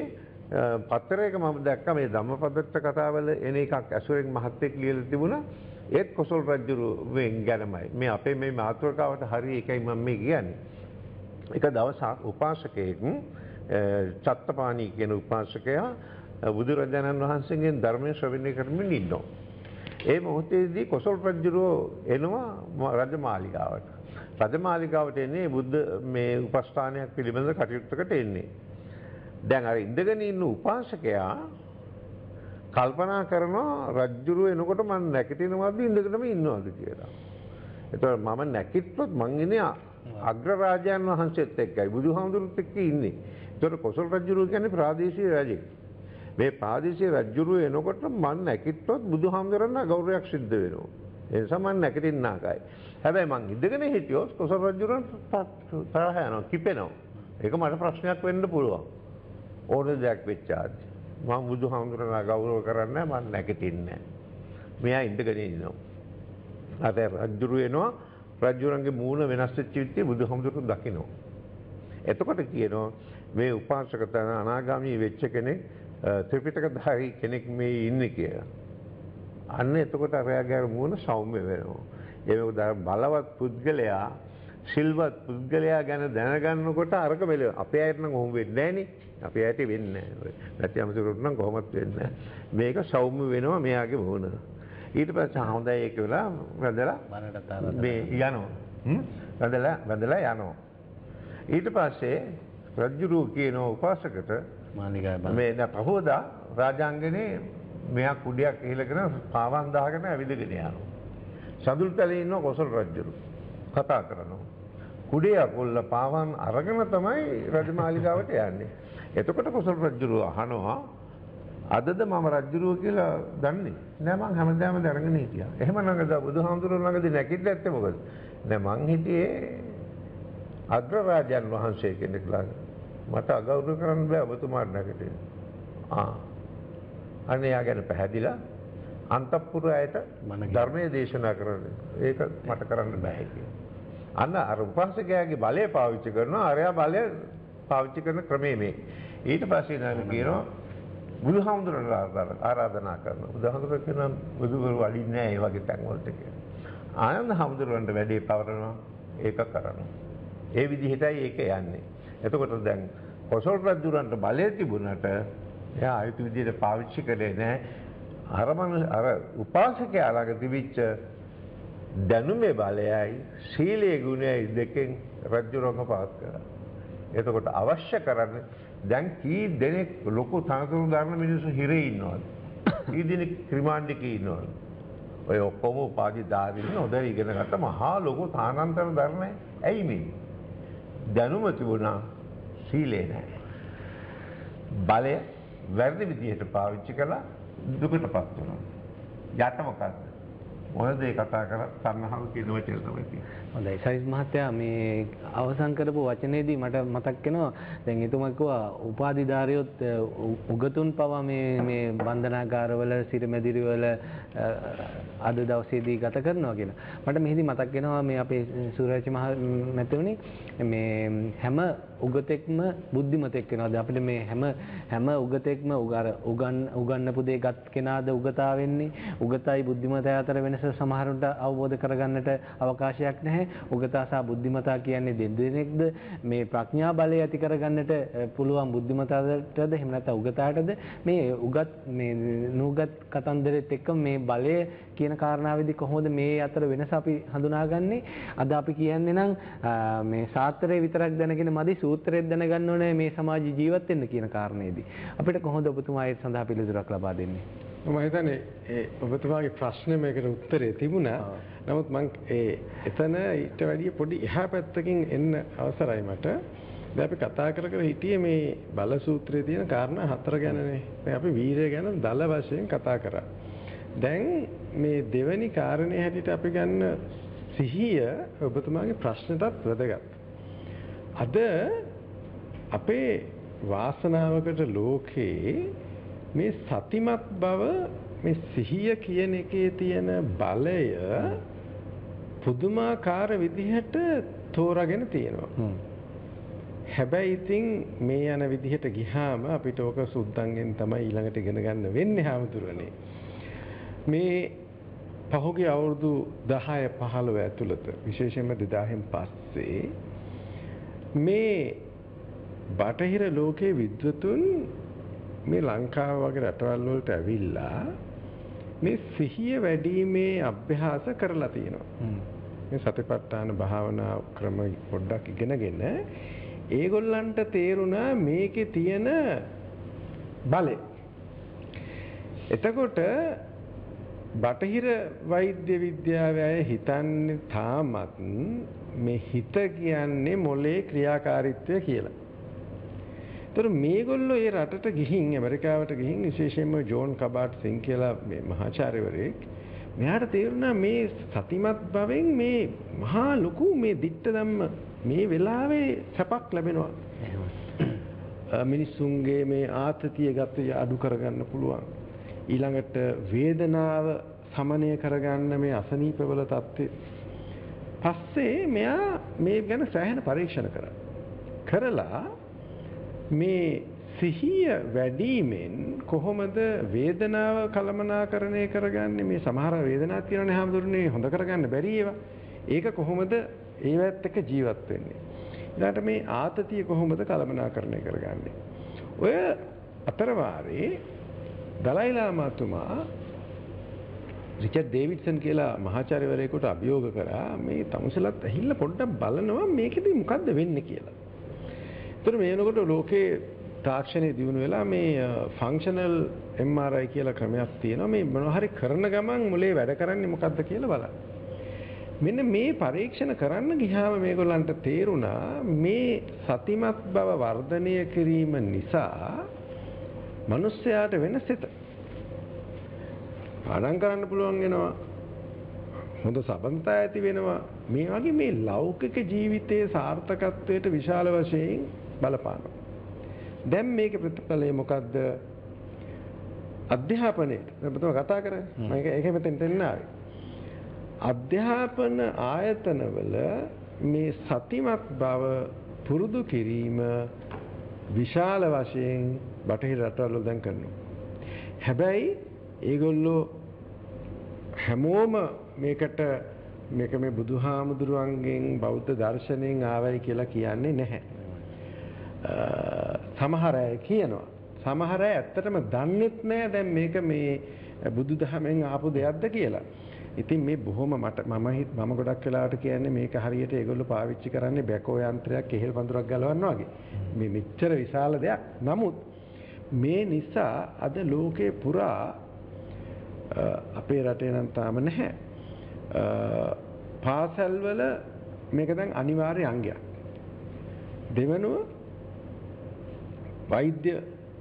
පත්තරයක මම දැක්කා මේ ධම්මපදත්ත කතාවල එන එකක් ඇසුරෙන් මහත්තයෙක් ලියලා තිබුණා. ඒත් කොසල් රජුරුවෙන් ගැනමයි. මේ අපේ මේ මාතෘකාවට හරි ඒකයි මම මේ කියන්නේ. එක දවසක් උපාසකයෙක් චත්තපාණී කියන උපාසකයා බුදුරජාණන් වහන්සේගෙන් ධර්මයේ ශ්‍රවණය කරමින් ඉන්නවා. ඒ මොහොතේදී කොසල් රජුරෝ එනවා රජමාලිගාවට. රජමාලිගාවට එන්නේ බුද්ධ මේ උපස්ථානයක් පිළිබඳ කටයුත්තකට එන්නේ. දැන් අර ඉඳගෙන ඉන්න උපාසකයා කල්පනා කරනවා රජුරෝ එනකොට මම නැගිටිනවද ඉඳගෙනම ඉන්නවද කියලා. ඒතකොට මම නැගිට්ටොත් මං ඉන්නේ අග්‍රරාජයන් වහන්සේත් එක්කයි බුදුහාමුදුරුත් එක්ක ඉන්නේ. ඒතකොට කොසල් රජුරෝ කියන්නේ ප්‍රාදේශීය රජෙක්. මේ ප්‍රාදේශීය රජුරු එනකොට මම නැකිට්ටොත් බුදුහාමුදුරන් ගෞරවයක් සිද්ධ වෙනවා. ඒ නිසා මම නැකිටින්න ආකයි. හැබැයි මං ඉඳගෙන හිටියොත් කොසල් රජුරන් තරහ යනවා, කිපෙනවා. ඒක මට ප්‍රශ්නයක් වෙන්න පුළුවන්. ඕන දෙයක් වෙච්චාද. මම බුදුහාමුදුරන්ලා ගෞරව කරන්නේ නැහැ, මම නැගිටින්නේ නැහැ. මෙයා ඉඳගෙන ඉන්නවා. අද රජුරු වෙනවා, රජුරන්ගේ මූණ වෙනස් වෙච්ච විදිහේ බුදුහාමුදුරුවෝ දකිනවා. එතකොට කියනවා මේ උපාසක තන අනාගාමී වෙච්ච කෙනෙක් ත්‍රිපිටකධාරී කෙනෙක් මේ ඉන්නේ කියලා. අන්න එතකොට අරයාගේ මූණ සෞම්‍ය වෙනවා. ඒ බලවත් පුද්ගලයා සිල්වත් පුද්ගලයා ගැන දැනගන්නකොට අරක මෙල අපේ අයට නම් ඔහොම වෙන්නේ නැහනේ. අපේ අයට වෙන්නේ නැහැ. නැත්නම් අමසුරුත් නම් කොහොමත් වෙන්නේ නැහැ. මේක සෞම්‍ය වෙනවා මෙයාගේ මූණ. ඊට පස්සේ හොඳයි ඒක වෙලා වැදලා මේ යනවා. හ්ම් වැදලා වැදලා යනවා. ඊට පස්සේ රජුරු කියන උපාසකට මාලිගාවේ මේ දැන් පහෝදා රාජාංගනේ මෙයා කුඩයක් ඉහළගෙන පාවන් දාගෙන ඇවිදගෙන යනවා. සඳුල්තලේ ඉන්න කොසල් රජුරු කතා කරනවා. කුඩේ අකොල්ල පාවන් අරගෙන තමයි රජමාලිගාවට යන්නේ. එතකොට කොසල් රජුරු අහනවා අදද මම රජුරුව කියලා දන්නේ නෑ මං හැමදාම දැනගෙන හිටියා. එහෙමනම් අද බුදුහාමුදුරුවෝ ළඟදී නැගිටලා ඇත්තේ මොකද? නෑ මං හිටියේ අග්‍රරාජයන් වහන්සේ කෙනෙක් ළඟ. මට අගෞරව කරන්න බෑ ඔබතුමාට නැගිටින්න. ආ. අනේ යා ගැන පැහැදිලා අන්තපුර ඇයට ධර්මයේ දේශනා කරන්නේ. ඒක මට කරන්න බෑ කියලා. අන්න අර උපාසකයාගේ බලය පාවිච්චි කරනවා අරයා බලය පාවිච්චි කරන ක්‍රමය මේ. ඊට පස්සේ නේද කියනවා බුදුහාමුදුරන්ලා ආරාධනා කරනවා. බුදුහාමුදුරුවෝ කියනවා බුදුවරු වඩින්නේ නැහැ ඒ වගේ තැන් වලට කියලා. ආනන්ද හාමුදුරුවන්ට වැඩේ පවරනවා ඒක කරනවා. ඒ විදිහටයි ඒක යන්නේ. එතකොට දැන් කොසල් රජුරන්ට බලය තිබුණාට එයා ආයත විදිහට පාවිච්චි කළේ නැහැ. අර මන අර උපාසකයා ළඟ තිබිච්ච දැනුමේ බලයයි සීලයේ ගුණයයි දෙකෙන් රජුරන්ව පාත් කරා. එතකොට අවශ්‍ය කරන්නේ දැන් කී දෙනෙක් ලොකු තනතුරු ගන්න මිනිස්සු හිරේ ඉන්නවද? කී දෙනෙක් රිමාන්ඩ් ඉන්නවද? ඔය ඔක්කොම උපාධිධාරීන් හොඳට ඉගෙන ගත්ත මහා ලොකු තානාන්තර ධර්මයි. ඇයි මේ? දැනුම තිබුණා සීලේ නැහැ. බලය වැරදි විදිහට පාවිච්චි කළා දුකටපත් වුණා. යට මොකද්ද? මොනද ඒ කතා කරා තණ්හාව කියන වචනේ තමයි තියෙන්නේ. හොඳයි සයිස් මහත්තයා මේ අවසන් කරපු වචනේදී මට මතක් වෙනවා දැන් එතුමා කිව්වා උපාධිධාරියොත් උගතුන් පවා මේ මේ බන්ධනාගාරවල සිරමැදිරිවල අද දවසේදී ගත කරනවා කියලා. මට මෙහිදී මතක් වෙනවා මේ අපේ සූරජ් මහ මැතිතුමනි මේ හැම උගතෙක්ම බුද්ධිමතෙක් වෙනවාද අපිට මේ හැම හැම උගතෙක්ම උගර උගන් උගන්නපු දේ ගත් කෙනාද උගතා වෙන්නේ උගතයි බුද්ධිමතයි අතර වෙනස සමහරුන්ට අවබෝධ කරගන්නට අවකාශයක් නැහැ. උගතා සහ බුද්ධිමතා කියන්නේ දෙන්නෙක්ද මේ ප්‍රඥා බලය ඇති කරගන්නට පුළුවන් බුද්ධිමතාටද එහෙම නැත්නම් උගතාටද මේ උගත් මේ නුගත් කතන්දරෙත් එක්ක මේ බලය කියන කාරණාවේදී කොහොමද මේ අතර වෙනස අපි හඳුනාගන්නේ? අද අපි කියන්නේ නම් මේ ශාස්ත්‍රය විතරක් දැනගෙන මදි සූත්‍රයක් දැනගන්න ඕනේ මේ සමාජ ජීවත් වෙන්න කියන කාරණේදී. අපිට කොහොමද ඔබතුමා ඒ සඳහා පිළිතුරක් ලබා දෙන්නේ? මම හිතන්නේ ඒ ඔබතුමාගේ ප්‍රශ්නේ මේකට උත්තරේ තිබුණා. නමුත් මම ඒ එතන ඊට වැඩිය පොඩි එහා පැත්තකින් එන්න අවසරයි මට. දැන් අපි කතා කර කර හිටියේ මේ බල සූත්‍රයේ තියෙන කාරණා හතර ගැනනේ. දැන් අපි වීරය ගැන දල වශයෙන් කතා කරා. දැන් මේ දෙවෙනි කාරණේ හැටියට අපි ගන්න සිහිය ඔබතුමාගේ ප්‍රශ්නටත් වැදගත්. අද අපේ වාසනාවකට ලෝකේ මේ සතිමත් බව මේ සිහිය කියන එකේ තියෙන බලය පුදුමාකාර විදිහට තෝරාගෙන තියෙනවා. හැබැයි ඉතින් මේ යන විදිහට ගියාම අපිට ඕක සුද්ධංගෙන් තමයි ඊළඟට ඉගෙන ගන්න වෙන්නේ හැමතුරනේ. මේ පහුගිය අවුරුදු දහය පහළොව ඇතුළත විශේෂයෙන්ම දෙදාහෙන් පස්සේ මේ බටහිර ලෝකයේ විද්වතුන් මේ ලංකාව වගේ රටවල් වලට ඇවිල්ලා මේ සිහිය වැඩිීමේ අභ්‍යාස කරලා තියෙනවා. මේ සතිපට්ඨාන භාවනා ක්‍රම පොඩ්ඩක් ඉගෙනගෙන ඒගොල්ලන්ට තේරුණා මේකේ තියෙන බලය. එතකොට බටහිර වෛද්‍ය විද්‍යාවේ අය හිතන්නේ තාමත් මේ හිත කියන්නේ මොලේ ක්‍රියාකාරීත්වය කියලා. ඒතර මේගොල්ලෝ ඒ රටට ගිහින් ඇමරිකාවට ගිහින් විශේෂයෙන්ම ජෝන් කබාට් සිං කියලා මේ මහාචාර්යවරයෙක් මෙයාට තේරුණා මේ සතිමත් භවෙන් මේ මහා ලොකු මේ දිට්ඨ ධම්ම මේ වෙලාවේ සැපක් ලැබෙනවා. මිනිස්සුන්ගේ මේ ආතතිය ගත අඩු කරගන්න පුළුවන්. ඊළඟට වේදනාව සමනය කරගන්න මේ අසනීපවල තත්ත්වය. පස්සේ මෙයා මේ ගැන සෑහෙන පරීක්ෂණ කරා. කරලා මේ සිහිය වැඩිමෙන් කොහොමද වේදනාව කළමනාකරණය කරගන්නේ? මේ සමහර වේදනාවක් තියෙනනේ හැමදෙරනේ හොඳ කරගන්න බැරි ඒවා. ඒක කොහොමද ඒවත් එක්ක ජීවත් වෙන්නේ? ඊළඟට මේ ආතතිය කොහොමද කළමනාකරණය කරගන්නේ? ඔය අතරවාරේ දලයි ලාමාතුමා රිචඩ් ඩේවිඩ්සන් කියලා මහාචාර්යවරයෙකුට අභියෝග කරා මේ තමුසලත් ඇහිල්ල පොඩ්ඩක් බලනවා මේකෙදි මොකද්ද වෙන්නේ කියලා. ඒතර මේ වෙනකොට ලෝකේ තාක්ෂණය දියුණු වෙලා මේ ෆන්ක්ෂනල් එම් ආර් ආයි කියලා ක්‍රමයක් තියෙනවා. මේ මොනවා හරි කරන ගමන් මොලේ වැඩ කරන්නේ මොකද්ද කියලා බලන්න. මෙන්න මේ පරීක්ෂණ කරන්න ගියාම මේගොල්ලන්ට තේරුණා මේ සතිමත් බව වර්ධනය කිරීම නිසා මිනිස්යාට වෙන සිත පාඩම් කරන්න පුළුවන් වෙනවා. හොඳ සබඳතා ඇති වෙනවා. මේ වගේ මේ ලෞකික ජීවිතයේ සාර්ථකත්වයට විශාල වශයෙන් බලපානවා. දැන් මේකේ ප්‍රතිඵලය මොකද්ද? අධ්‍යාපනයේ මම කතා කරන්නේ. මම ඒක මෙතෙන්ට එන්න ආවේ. අධ්‍යාපන ආයතනවල මේ සතිමත් බව පුරුදු කිරීම විශාල වශයෙන් බටහිර රටවල දැන් කරනවා. හැබැයි ඒගොල්ලෝ හැමෝම මේකට මේක මේ බුදුහාමුදුරුවන්ගෙන් බෞද්ධ දර්ශනයෙන් ආවයි කියලා කියන්නේ නැහැ. සමහර අය කියනවා. සමහර අය ඇත්තටම දන්නෙත් නැහැ දැන් මේක මේ බුදුදහමෙන් ආපු දෙයක්ද කියලා. ඉතින් මේ බොහොම මට මම මම ගොඩක් වෙලාවට කියන්නේ මේක හරියට ඒගොල්ලෝ පාවිච්චි කරන්නේ බැකෝ යන්ත්‍රයක් කෙහෙල් පඳුරක් ගලවනවා වගේ. මේ මෙච්චර විශාල දෙයක්. නමුත් මේ නිසා අද ලෝකේ පුරා අපේ රටේ නම් තාම නැහැ. පාසල් වල මේක දැන් අනිවාර්ය අංගයක්. දෙවනුව වෛද්‍ය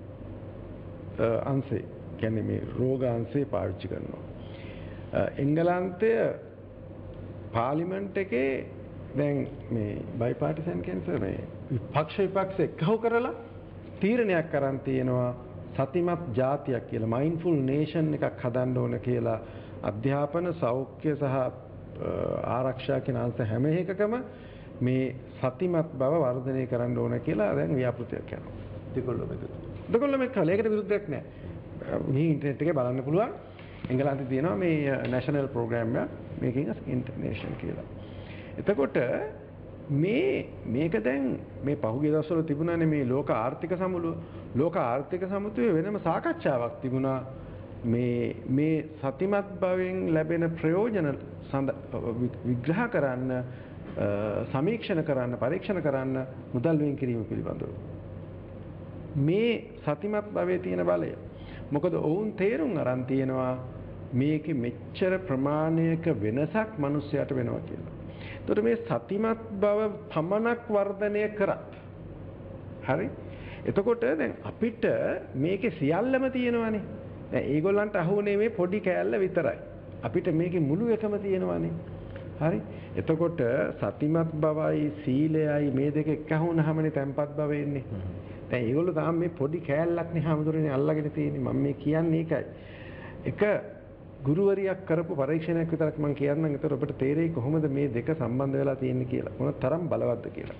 අංශේ කියන්නේ මේ රෝග අංශේ පාවිච්චි කරනවා. එංගලන්තය පාර්ලිමේන්තු එකේ දැන් මේ බයිපාටිසන් කැන්සර් මේ විපක්ෂ විපක්ෂ එක්කව කරලා තීරණයක් කරන් තියෙනවා සතිමත් ජාතියක් කියලා මයින්ඩ්ෆුල් නේෂන් එකක් හදන්න ඕන කියලා අධ්‍යාපන සෞඛ්‍ය සහ ආරක්ෂා කියන අංශ හැම එකකම මේ සතිමත් බව වර්ධනය කරන්න ඕන කියලා දැන් ව්‍යාපෘතියක් කරනවා. දෙකොල්ලම එකතු. දෙකොල්ලම එක්කලා ඒකට විරුද්ධයක් නැහැ. මේ ඉන්ටර්නෙට් එකේ බලන්න පුළුවන්. එංගලන්තේ තියෙනවා මේ නැෂනල් ප්‍රෝග්‍රෑම් එක මේකින් අස් ඉන්ටර්නේෂනල් කියලා. එතකොට මේ මේක දැන් මේ පහුගිය දවස්වල තිබුණානේ මේ ලෝක ආර්ථික සමුළුව. ලෝක ආර්ථික සමුළුවේ වෙනම සාකච්ඡාවක් තිබුණා මේ මේ සතිමත් භවෙන් ලැබෙන ප්‍රයෝජන විග්‍රහ කරන්න සමීක්ෂණ කරන්න පරීක්ෂණ කරන්න මුදල් වෙන් කිරීම පිළිබඳව. මේ සතිමත් භවයේ තියෙන බලය. මොකද ඔවුන් තේරුම් අරන් තියෙනවා මේකේ මෙච්චර ප්‍රමාණයක වෙනසක් මිනිස්සයාට වෙනවා කියලා. ඒතකොට මේ සතිමත් බව පමණක් වර්ධනය කරත් හරි. එතකොට දැන් අපිට මේකේ සියල්ලම තියෙනවානේ. දැන් ඒගොල්ලන්ට අහුනේ මේ පොඩි කෑල්ල විතරයි. අපිට මේකේ මුළු එකම තියෙනවානේ. හරි. එතකොට සතිමත් බවයි සීලයයි මේ දෙක එක්කහුනහමනේ තැම්පත් බව එන්නේ. දැන් ඒගොල්ලෝ තාම මේ පොඩි කෑල්ලක් නේ හැමදෙරේ අල්ලගෙන තියෙන්නේ. මම මේ කියන්නේ ඒකයි. එක ගුරුවරියක් කරපු පරීක්ෂණයක් විතරක් මම කියන්නම්. ඒතර ඔබට තේරෙයි කොහොමද මේ දෙක සම්බන්ධ වෙලා තියෙන්නේ කියලා. මොන තරම් බලවත්ද කියලා.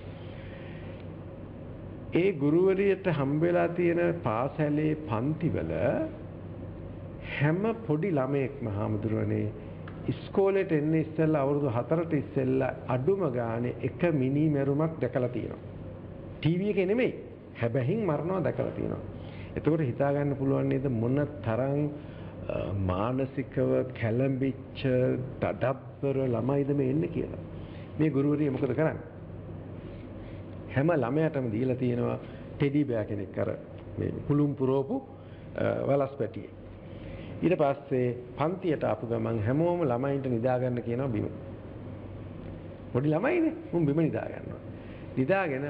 ඒ ගුරුවරියට හම්බ වෙලා තියෙන පාසලේ පන්තිවල හැම පොඩි ළමයෙක්ම හැමදෙරේ ඉස්කෝලේට එන්නේ ඉස්සෙල්ලා අවුරුදු හතරට ඉස්සෙල්ලා අඩුම ගානේ එක මිනි මැරුමක් දැකලා තියෙනවා. ටීවී එකේ නෙමෙයි. හැබැයි මරනවා දැකලා තියෙනවා. එතකොට හිතා ගන්න පුළුවන් නේද මොන තරම් මානසිකව කැළඹිච්ච දඩබ්බර ළමයිද මේ එන්නේ කියලා. මේ ගුරුවරිය මොකද කරන්නේ? හැම ළමයාටම දීලා තියෙනවා ටෙඩි බෑ කෙනෙක් අර මේ කුළුම් පුරවපු වලස්පැටියෙක්. ඊට පස්සේ පන්තියට ආපු ගමන් හැමෝම ළමයින්ට නිදා ගන්න කියනවා බිම. පොඩි ළමයිනේ උන් බිම නිදා ගන්නවා. නිදාගෙන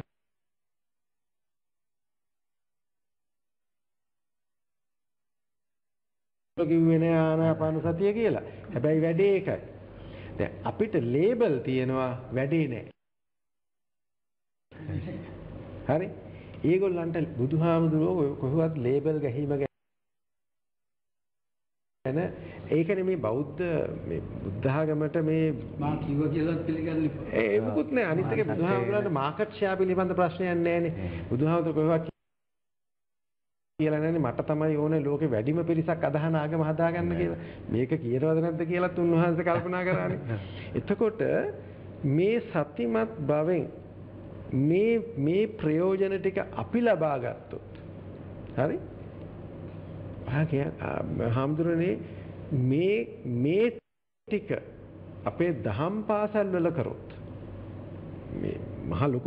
කිව්වේ නෑ ආනාපාන සතිය කියලා. හැබැයි වැඩේ ඒකයි. දැන් අපිට ලේබල් තියෙනවා වැඩේ නෑ. හරි? ඒගොල්ලන්ට බුදුහාමුදුරුවෝ කොහොමවත් ලේබල් ගැහිම ගැන ඒකනේ මේ බෞද්ධ මේ බුද්ධ ආගමට මේ මා කිව්වා කියලා පිළිගන්නේ. ඒ මොකුත් නෑ. අනිත් එක බුදුහාමුදුරුවන්ට මාකට් ෂෙයා පිළිබඳ ප්‍රශ්නයක් නෑනේ. බුදුහාමුදුරුවෝ කොහොමවත් කියලා නෑනේ මට තමයි ඕනේ ලෝකේ වැඩිම පිරිසක් අදහන ආගම හදාගන්න කියලා. මේක කියනවද නැද්ද කියලාත් උන්වහන්සේ කල්පනා කරානේ. එතකොට මේ සතිමත් භවෙන් මේ මේ ප්‍රයෝජන ටික අපි ලබා ගත්තොත් හරි? හාමුදුරනේ මේ මේ ටික අපේ දහම් පාසල් වල කරොත් මේ මහ ලොකු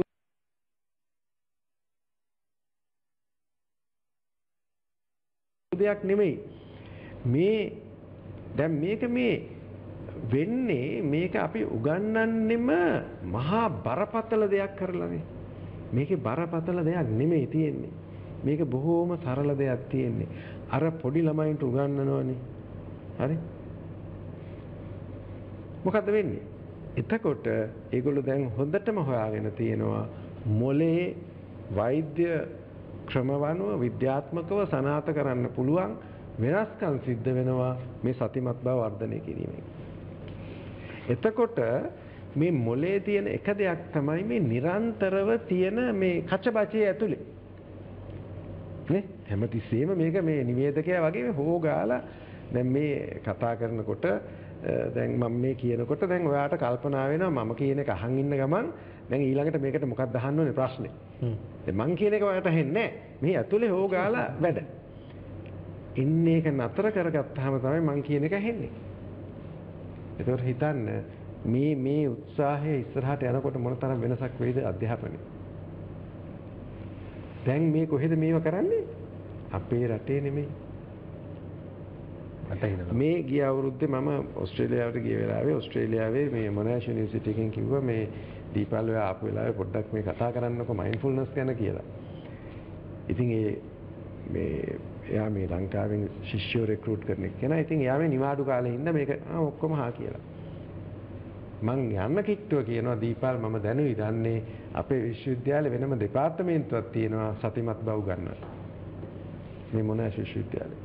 දෙයක් නෙමෙයි මේ දැන් මේක මේ වෙන්නේ මේක අපි උගන්වන්නෙම මහා බරපතල දෙයක් කරලානේ මේකේ බරපතල දෙයක් නෙමෙයි තියෙන්නේ මේක බොහෝම සරල දෙයක් තියෙන්නේ අර පොඩි ළමයින්ට උගන්වනවනේ හරි මොකද්ද වෙන්නේ එතකොට ඒගොල්ලෝ දැන් හොඳටම හොයාගෙන තියෙනවා මොලේ වෛද්‍ය ක්‍රමවනුව විද්‍යාත්මකව සනාථ කරන්න පුළුවන් වෙනස්කම් සිද්ධ වෙනවා මේ සතිමත් බව වර්ධනය කිරීමෙන් එතකොට මේ මොලේ තියෙන එක දෙයක් තමයි මේ නිරන්තරව තියෙන මේ කචබචේ ඇතුලේ නේ හැමතිස්සෙම මේක මේ නිවේදකයා වගේ හොගාලා දැන් මේ කතා කරනකොට දැන් මම මේ කියනකොට දැන් ඔයාට කල්පනා වෙනවා මම කියන එක අහන් ඉන්න ගමන් දැන් ඊළඟට මේකට මොකක්ද අහන්න ඕනේ ප්‍රශ්නේ දැන් මං කියන එක ඔයාට ඇහෙන්නේ නැහැ මේ ඇතුලේ හොගාලා වැඩ ඉන්නේ එක නතර කරගත්තාම තමයි මං කියන එක ඇහෙන්නේ ඒකට හිතන්න මේ මේ උත්සාහය ඉස්සරහට යනකොට මොනතරම් වෙනසක් වෙයිද අධ්‍යාපනයේ දැන් මේ කොහෙද මේව කරන්නේ අපේ රටේ නෙමෙයි මේ ගිය අවුරුද්දේ මම ඕස්ට්‍රේලියාවට ගිය වෙලාවේ ඕස්ට්‍රේලියාවේ මේ මොනාෂ් යුනිවර්සිටි එකෙන් කිව්වා මේ දීපල් ඔයා ආපු වෙලාවේ පොඩ්ඩක් මේ කතා කරන්නකෝ මයින්ඩ්ෆුල්නස් ගැන කියලා. ඉතින් ඒ මේ එයා මේ ලංකාවෙන් ශිෂ්‍යෝ රෙක්රූට් කරන කෙනා. ඉතින් එයා මේ නිවාඩු කාලේ ඉඳ මේක ආ ඔක්කොම හා කියලා. මං යන්න කිට්ටුව කියනවා දීපල් මම දැනුයි දන්නේ අපේ විශ්වවිද්‍යාලේ වෙනම දෙපාර්තමේන්තුවක් තියෙනවා සතිමත් බව ගන්න. මේ මොනාෂ් විශ්වවිද්‍යාලේ.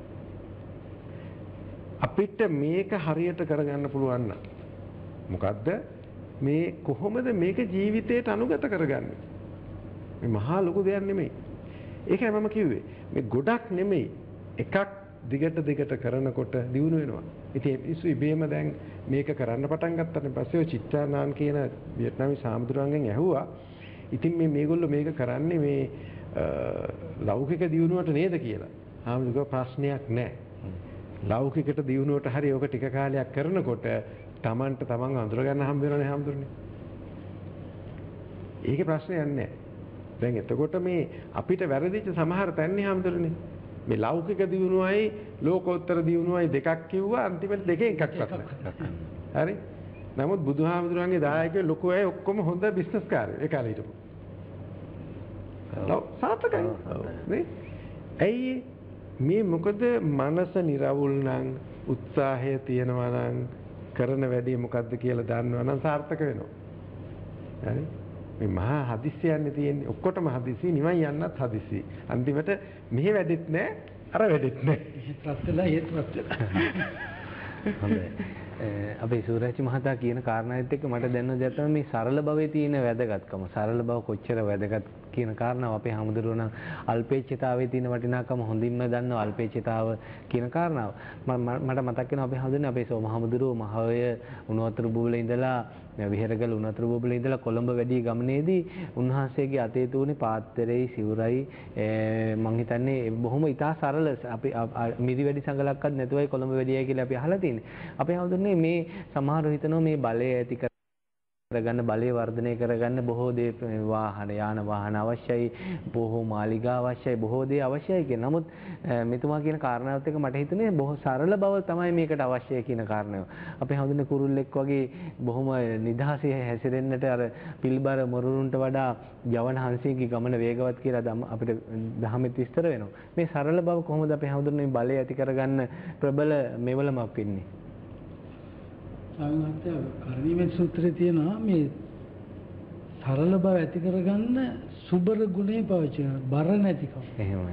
අපිට මේක හරියට කරගන්න පුළුවන් නම් මොකද්ද මේ කොහොමද මේක ජීවිතයට අනුගත කරගන්නේ මේ මහා ලොකු දෙයක් නෙමෙයි ඒකයි මම කිව්වේ මේ ගොඩක් නෙමෙයි එකක් දිගට දිගට කරනකොට දියුණු වෙනවා ඉතින් ඉස්සු ඉබේම දැන් මේක කරන්න පටන් ගත්තාට පස්සේ ඔය චිත්තානාන් කියන වියට්නාමි සාමුදුරන්ගෙන් ඇහුවා ඉතින් මේ මේගොල්ලෝ මේක කරන්නේ මේ ලෞකික දියුණුවට නේද කියලා ආමුදුක ප්‍රශ්නයක් නැහැ ලෞකිකට දියුණුවට හරි ඕක ටික කාලයක් කරනකොට Tamanට Taman අඳුර ගන්න හම්බ වෙනවනේ හැමදෙරනේ. ඒකේ ප්‍රශ්නයක් නැහැ. දැන් එතකොට මේ අපිට වැරදිච්ච සමහර තැන්නේ හැමදෙරනේ. මේ ලෞකික දියුණුවයි ලෝකෝත්තර දියුණුවයි දෙකක් කිව්වා අන්තිමට දෙකෙන් එකක් නැහැ. හරි? නමුත් බුදුහාමුදුරන්ගේ දායකයෝ ලොකු අය ඔක්කොම හොඳ බිස්නස් කාර්යෝ ඒ කාලේ හිටපු. ඔව් සාර්ථකයි. නේ? ඇයි මේ මොකද මනස නිරවුල් නම් උත්සාහය තියෙනවා නම් කරන වැඩේ මොකද්ද කියලා දන්නවා නම් සාර්ථක වෙනවා. හරි? මේ මහා හදිස්සියන්නේ තියෙන්නේ ඔක්කොටම හදිස්සි නිවන් යන්නත් හදිස්සි. අන්තිමට මෙහෙ වැඩෙත් නැහැ අර වැඩෙත් නැහැ. ප්‍රත්‍යලා ඒත් ප්‍රත්‍යලා. හොඳයි. අපේ සූරජ් මහතා කියන කාරණාවත් එක්ක මට දැනෙන දේ තමයි මේ සරල භවයේ තියෙන වැදගත්කම. සරල භව කොච්චර වැදගත් කියන කාරණාව අපේ හැමදෙරුවන අල්පේච්ඡතාවයේ තියෙන වටිනාකම හොඳින්ම දන්නව අල්පේච්ඡතාව කියන කාරණාව. මට මතක් වෙනවා අපේ හැමදෙරුවන අපේ සෝම හැමදෙරුව මහවය උණුවතුරු බුබුලේ ඉඳලා විහෙරගල උණුවතුරු බුබුලේ ඉඳලා කොළඹ වැඩි ගමනේදී උන්වහන්සේගේ අතේ තුනේ පාත්‍රයේ සිවුරයි මං හිතන්නේ බොහොම ඉතා සරල අපි මිරි වැඩි සංගලක්වත් නැතුවයි කොළඹ වැඩියයි කියලා අපි අහලා තියෙන්නේ. අපේ හැමදෙරුවනේ මේ සමහරව හිතනවා මේ බලය ඇති කරගන්න බලය වර්ධනය කරගන්න බොහෝ දේ වාහන යාන වාහන අවශ්‍යයි, බොහෝ මාලිගා අවශ්‍යයි, බොහෝ දේ අවශ්‍යයි කියන. නමුත් මෙතුමා කියන කාරණාවත් එක්ක මට හිතුනේ බොහෝ සරල බව තමයි මේකට අවශ්‍යයි කියන කාරණාව. අපි හඳුනන කුරුල්ලෙක් වගේ බොහොම නිදහසේ හැසිරෙන්නට අර පිළිබර මොරුරුන්ට වඩා ජවන හංසයේගේ ගමන වේගවත් කියලා අපිට දහමෙත් විස්තර වෙනවා. මේ සරල බව කොහොමද අපි හඳුනන්නේ බලය ඇති කරගන්න ප්‍රබල මෙවලමක් වෙන්නේ? සාමාන්‍යයෙන් කරණීය සූත්‍රයේ තියෙනවා මේ සරල බව ඇති කරගන්න සුබර ගුණේ පාවිච්චි කරනවා. බර නැතිකම. එහෙමයි.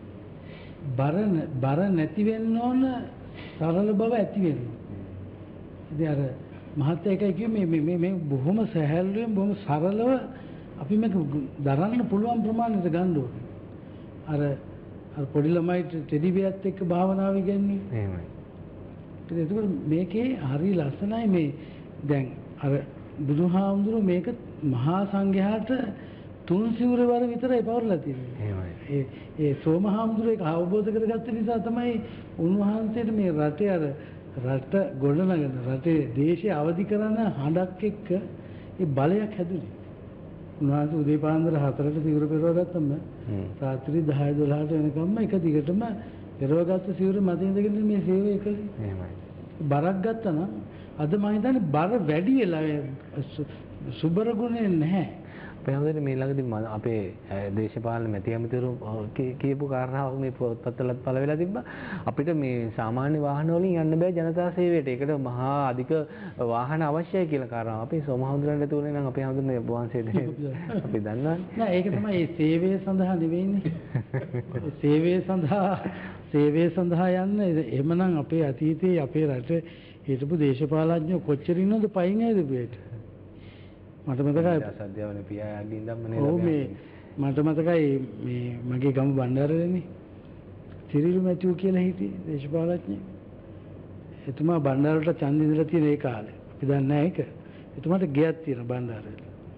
බර බර නැති වෙන්න ඕන සරල බව ඇති වෙන්න. ඉතින් අර මහත්ය එකයි කිව්වේ මේ මේ මේ බොහොම සහැල්ලුවෙන් බොහොම සරලව අපි මේක දරන්න පුළුවන් ප්‍රමාණයට ගන්න ඕනේ. අර අර පොඩි ළමයිට ටෙඩි බියර්ත් එක්ක භාවනාව ඉගෙනන්නේ. එහෙමයි. ඒකෝර මේකේ හරි ලස්සනයි මේ දැන් අර බුදුහාමුදුරුවෝ මේක මහා සංඝයාට තුන් සිවුර වර විතරයි පවරලා තියෙන්නේ. එහෙමයි. ඒ ඒ සෝමහාමුදුරුවෝ ඒක අවබෝධ කරගත්ත නිසා තමයි උන්වහන්සේට මේ රටේ අර රට ගොඩනගන රටේ දේශය අවදි කරන හඬක් එක්ක ඒ බලයක් හැදුනේ. උන්වහන්සේ උදේ පාන්දර හතරට සිවුර පෙරවගත්තම රාත්‍රී දහය දොළහට වෙනකම්ම එක දිගටම පෙරවගත්ත සිවුර මත ඉඳගෙන මේ සේවය කළේ. එහෙමයි. බරක් ගත්තා නම් අද මම හිතන්නේ බර වැඩි වෙලා සුබර ගුණේ නැහැ. අපේ හඳුනන මේ ළඟදී අපේ දේශපාලන මැති ඇමතිවරු කියපු කාරණාවක් මේ පොත්පත්වලත් පළ වෙලා තිබ්බා. අපිට මේ සාමාන්‍ය වාහන වලින් යන්න බෑ ජනතා සේවයට. ඒකට මහා අධික වාහන අවශ්‍යයි කියලා කාරණාව. අපි සෝමහඳුරන්ට තුනේ නම් අපේ හඳුනන්නේ වහන්සේට අපි දන්නවනේ. නෑ ඒක තමයි මේ සේවය සඳහා නෙවෙයිනේ. සේවය සඳහා සේවය සඳහා යන්න එහෙමනම් අපේ අතීතයේ අපේ රටේ හිටපු දේශපාලඥයෝ කොච්චර ඉන්නවද පයින් ඇවිදපුවට. මට මතකයි සද්දවනේ පියාගේ ඉඳන්ම නේද. ඔව් මේ මට මතකයි මේ මගේ ගම බණ්ඩාරදෙනේ සිරිල් මැතිව් කියලා හිටියේ දේශපාලඥයෙක්. එතුමා බණ්ඩාරට ඡන්ද ඉඳලා තියෙන ඒ කාලේ. අපි දන්නේ නැහැ ඒක. එතුමාට ගෙයක් තියෙන බණ්ඩාරේ.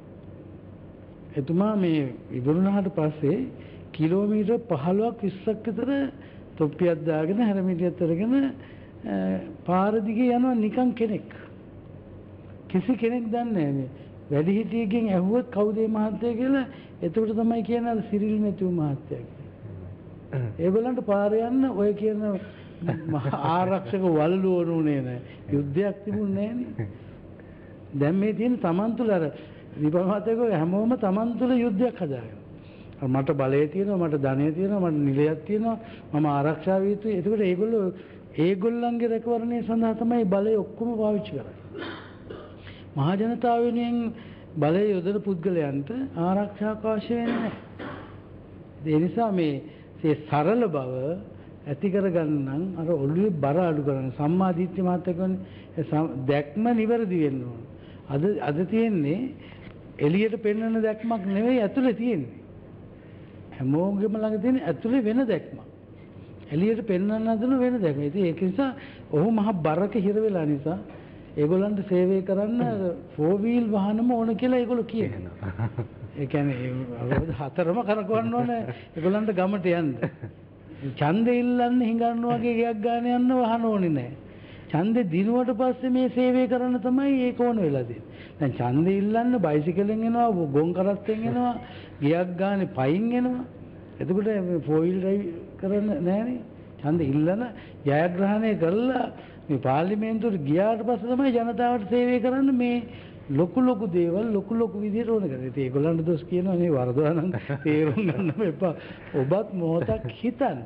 එතුමා මේ ඉවරුණාට පස්සේ කිලෝමීටර් පහළොවක් විස්සක් විතර තොප්පියක් දාගෙන හැරමිටියක් අරගෙන පාර දිගේ යනවා නිකන් කෙනෙක්. කිසි කෙනෙක් දන්නේ නැහැ මේ වැඩිහිටියකින් ඇහුවොත් කවුද මේ මහත්තයා කියලා එතකොට තමයි කියන්නේ අර සිරිල් මැතිව් මහත්තයා කියලා. ඒගොල්ලන්ට පාර යන්න ඔය කියන ආරක්ෂක වල්ලු වුණේ නැහැ. යුද්ධයක් තිබුණේ නැහනේ. දැන් මේ තියෙන තමන් තුළ අර විපමහතක හැමෝම තමන් තුළ යුද්ධයක් හදාගෙන. මට බලය තියෙනවා, මට ධනය තියෙනවා, මට නිලයක් තියෙනවා, මම ආරක්ෂා විය යුතුයි. එතකොට ඒගොල්ලෝ ඒගොල්ලන්ගේ රැකවරණය සඳහා තමයි බලය ඔක්කොම පාවිච්චි කරන්නේ. මහා ජනතාව වෙනුවෙන් බලය යොදන පුද්ගලයන්ට ආරක්ෂාවක් අවශ්‍ය වෙන්නේ නැහැ. ඒ නිසා මේ මේ සරල බව ඇති කරගන්න නම් අර ඔළුවේ බර අඩු කරන්න සම්මා දිට්ඨි මාත්‍ය කියන්නේ දැක්ම නිවැරදි වෙන්න ඕන. අද අද තියෙන්නේ එළියට පෙන්වන දැක්මක් නෙවෙයි ඇතුලේ තියෙන්නේ. හැමෝගෙම ළඟ තියෙන ඇතුලේ වෙන දැක්මක්. එළියට පෙන්වන්න හදන වෙන දැක්ම. ඉතින් ඒක නිසා ඔහු මහ බරක හිර වෙලා නිසා ඒගොල්ලන්ට සේවය කරන්න ෆෝර් වීල් වාහනම ඕන කියලා ඒගොල්ලෝ කියනවා. ඒ කියන්නේ හතරම කරකවන්න ඕන ඒගොල්ලන්ට ගමට යන්න. ඡන්දෙ ඉල්ලන්න හිඟන්න වගේ ගයක් ගන්න යන්න වහන ඕනේ නැහැ. ඡන්දෙ දිනුවට පස්සේ මේ සේවය කරන්න තමයි ඒක ඕන වෙලා තියෙන්නේ. දැන් ඡන්දෙ ඉල්ලන්න බයිසිකලෙන් එනවා, ගොන් කරත්තෙන් එනවා, ගියක් ගානේ පයින් එනවා. එතකොට මේ ෆෝර් වීල් ඩ්‍රයිව් කරන්න නැහැනේ. ඡන්දෙ ඉල්ලන ජයග්‍රහණය කළා මේ පාර්ලිමේන්තුවට ගියාට පස්සේ තමයි ජනතාවට සේවය කරන්න මේ ලොකු ලොකු දේවල් ලොකු ලොකු විදිහට ඕන කරන්නේ. ඉතින් ඒගොල්ලන්ට දොස් කියනවා නේ වරදවා නම් තේරුම් ගන්න එපා. ඔබත් මොහොතක් හිතන්න.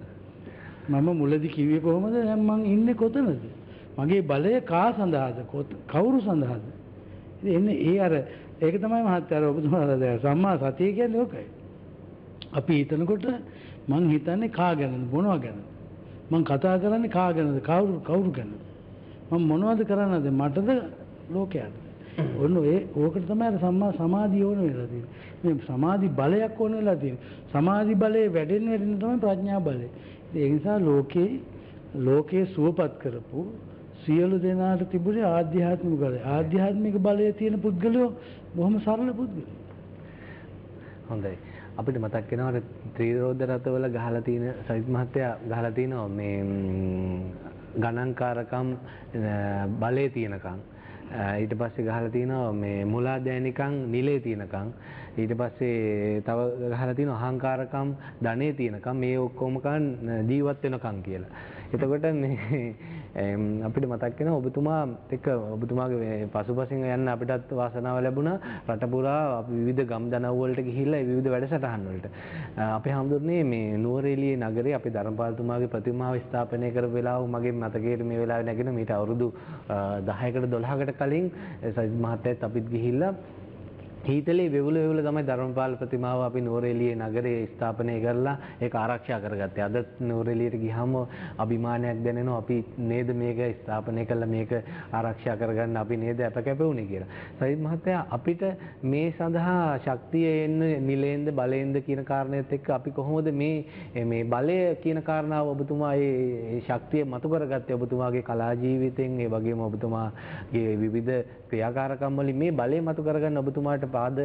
මම මුලදී කිව්වේ කොහොමද? දැන් මං ඉන්නේ කොතනද? මගේ බලය කා සඳහාද? කවුරු සඳහාද? ඉතින් එන්නේ ඒ අර ඒක තමයි මහත්තයා ඔබතුමාලා දැන් සම්මා සතිය කියන්නේ ඕකයි. අපි හිතනකොට මං හිතන්නේ කා ගැනද මොනවා ගැනද? මං කතා කරන්නේ කා ගැනද කවුරු කවුරු ගැනද මම මොනවද කරන්නද මටද ලෝකයටද ඔන්න ඒ ඕකට තමයි අර සම්මා සමාධිය ඕන වෙලා තියෙන්නේ මේ සමාධි බලයක් ඕන වෙලා තියෙන්නේ සමාධි බලයේ වැඩෙන්න වැඩෙන්න තමයි ප්‍රඥා බලය ඒ නිසා ලෝකේ ලෝකේ සුවපත් කරපු සියලු දෙනාට තිබුණේ ආධ්‍යාත්මික බලය ආධ්‍යාත්මික බලය තියෙන පුද්ගලයෝ බොහොම සරල පුද්ගලයෝ හොඳයි අපිට මතක් වෙනවා ත්‍රිරෝද රථවල ගහලා තියෙන සවිත් මහත්තයා ගහලා තිනවා මේ ගණන්කාරකම් බලයේ තියෙනකම් ඊට පස්සේ ගහලා තියෙනවා මේ මුලා දෑනිකන් නිලේ තියනකම්. ඊට පස්සේ තව ගහලා තියෙනවා අහංකාරකම් ධනේ තියනකම් මේ ඔක්කොම කන් ජීවත් වෙනකම් කියලා. එතකොට මේ අපිට මතක් වෙනවා ඔබතුමා එක්ක ඔබතුමාගේ පසුපසින් යන්න අපිටත් වාසනාව ලැබුණා. රට පුරා අපි විවිධ ගම් දනව් වලට ගිහිල්ලා ඒ විවිධ වැඩසටහන් වලට. අපේ හැමදෙන්නේ මේ නුවරඑළියේ නගරේ අපේ ධර්මපාලතුමාගේ ප්‍රතිමාව ස්ථාපනය කරපු වෙලාව මගේ මතකයේ මේ වෙලාවේ නැගෙන මීට අවුරුදු දහයකට දොළහකට කලින් සජිත් මහත්තයත් අපිත් ගිහිල්ලා හීතලේ වෙවුල වෙවුල තමයි ධර්මපාල ප්‍රතිමාව අපි නුවරඑළියේ නගරේ ස්ථාපනය කරලා ඒක ආරක්ෂා කරගත්තේ. අද නුවරඑළියට ගියාම අභිමානයක් දැනෙනවා අපි නේද මේක ස්ථාපනය කළා මේක ආරක්ෂා කරගන්න අපි නේද අප කැපුණේ කියලා. සජිත් මහත්තයා අපිට මේ සඳහා ශක්තිය එන්නේ නිලෙන්ද බලෙන්ද කියන කාරණේත් එක්ක අපි කොහොමද මේ මේ බලය කියන කාරණාව ඔබතුමා ඒ ශක්තිය මතු කරගත්තේ ඔබතුමාගේ කලා ජීවිතෙන් ඒ වගේම ඔබතුමාගේ විවිධ ක්‍රියාකාරකම් වලින් මේ බලය මතු කරගන්න ඔබතුමාට පාද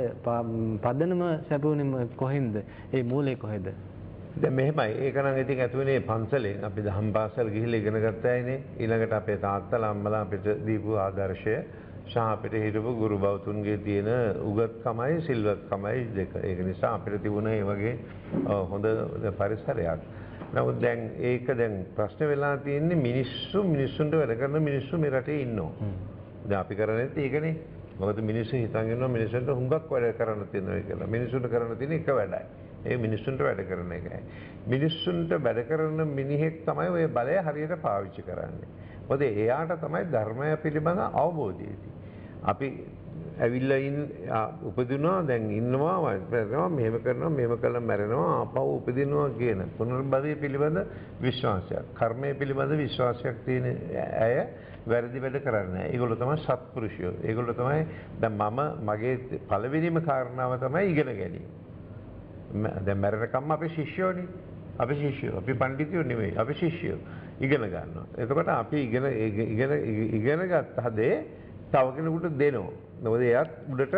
පදනම සැපුනේ කොහෙන්ද? ඒ මූලේ කොහෙද? දැන් මෙහෙමයි. ඒක නම් ඉතින් ඇතුලේ පන්සලෙන් අපි දහම් පාසල් ගිහිල්ලා ඉගෙන ගත්තායිනේ. ඊළඟට අපේ තාත්තලා අම්මලා අපිට දීපු ආදර්ශය සහ අපිට හිටපු ගුරු බෞතුන්ගේ තියෙන උගත්කමයි සිල්වත්කමයි දෙක. ඒක නිසා අපිට තිබුණ ඒ වගේ හොඳ පරිසරයක්. නමුත් දැන් ඒක දැන් ප්‍රශ්න වෙලා තියෙන්නේ මිනිස්සු මිනිස්සුන්ට වැඩ කරන මිනිස්සු මේ රටේ ඉන්නවා. දැන් අපි කරන්නේ ඒකනේ. මොකද මිනිස්සු හිතන් ඉන්නවා මිනිස්සුන්ට හුඟක් වැඩ කරන්න තියෙනවා කියලා. මිනිස්සුන්ට කරන්න තියෙන එක වැඩයි. ඒ මිනිස්සුන්ට වැඩ කරන එකයි. මිනිස්සුන්ට වැඩ කරන මිනිහෙක් තමයි ওই බලය හරියට පාවිච්චි කරන්නේ. මොකද එයාට තමයි ධර්මය පිළිබඳ අවබෝධය තියෙන්නේ. අපි ඇවිල්ලා ඉන්න උපදිනවා දැන් ඉන්නවා මෙහෙම කරනවා මෙහෙම කළා මැරෙනවා ආපහු උපදිනවා කියන පුනර්භවය පිළිබඳ විශ්වාසයක්. කර්මය පිළිබඳ විශ්වාසයක් තියෙන අය වැරදි වැඩ කරන්නේ නැහැ. ඒගොල්ලෝ තමයි සත්පුරුෂයෝ. ඒගොල්ලෝ තමයි දැන් මම මගේ පළවෙනිම කාරණාව තමයි ඉගෙන ගැනීම. දැන් මරණකම් අපේ ශිෂ්‍යෝනේ. අපි ශිෂ්‍යෝ. අපි පඬිතුයෝ නෙවෙයි. අපි ශිෂ්‍යෝ. ඉගෙන ගන්නවා. එතකොට අපි ඉගෙන ඉගෙන ඉගෙන ගත්ත හදේ තව කෙනෙකුට දෙනවා. මොකද එයාත් උඩට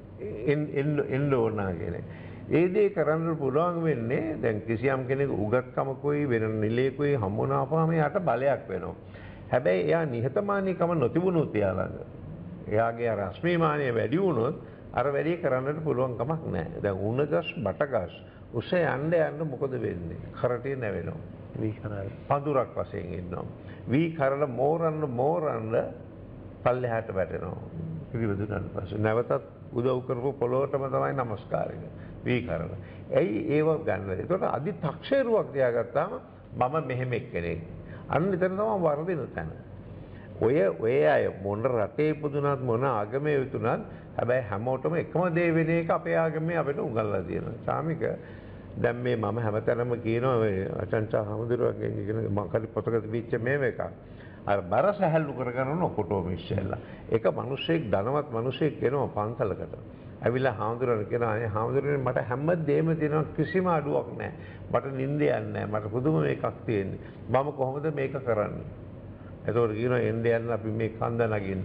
එන්න එන්න ඕන කියලා. ඒ දේ කරන්න පුළුවන් වෙන්නේ දැන් කිසියම් කෙනෙකු උගත්කමකුයි වෙන නිලයකුයි හම්බුනාම එයාට බලයක් වෙනවා. හැබැයි එයා නිහතමානීකම නොතිබුණොත් එයා ළඟ එයාගේ අර අස්මිමානිය වැඩි වුණොත් අර වැඩි කරන්නට පුළුවන් කමක් නැහැ. දැන් උණගස් බටගස් උස යන්න යන්න මොකද වෙන්නේ? කරටේ නැවෙනවා. වී කරලා පඳුරක් වශයෙන් ඉන්නවා. වී කරලා මෝරන්න මෝරන්න පල්ලෙහාට වැටෙනවා. පිළිවෙදුනට පස්සේ නැවතත් උදව් කරපු පොළොවටම තමයි নমස්කාරය. වී කරලා. ඇයි ඒව ගන්න? ඒකට අදි තක්ෂේරුවක් තියාගත්තාම මම මෙහෙම එක්කෙනෙක්. අන්න එතන තමයි වර්ධින තැන. ඔය ඔය අය මොන රටේ ඉපදුනත් මොන ආගමේ ඉපදුනත් හැබැයි හැමෝටම එකම දේ වෙන එක අපේ ආගමේ අපිට උගන්ලා තියෙනවා. සාමික දැන් මේ මම හැමතැනම කියනවා ඔය අචංචා හමුදුරුවන්ගෙන් ඉගෙන මම කලි පොතක තිබිච්ච මේව එක. අර බර සහැල්ලු කරගන්න ඔකොටම ඉස්සෙල්ලා. ඒක මිනිස්සෙක් ධනවත් මිනිස්සෙක් වෙනවා පන්සලකට. ඇවිල්ලා හාමුදුරන් කියනවා අනේ හාමුදුරනේ මට හැමදේම දෙනවා කිසිම අඩුවක් නැහැ. මට නිින්ද යන්නේ නැහැ. මට පුදුම මේකක් තියෙන්නේ. මම කොහොමද මේක කරන්නේ? එතකොට කියනවා එන්නේ යන්න අපි මේ කන්ද නගින්න.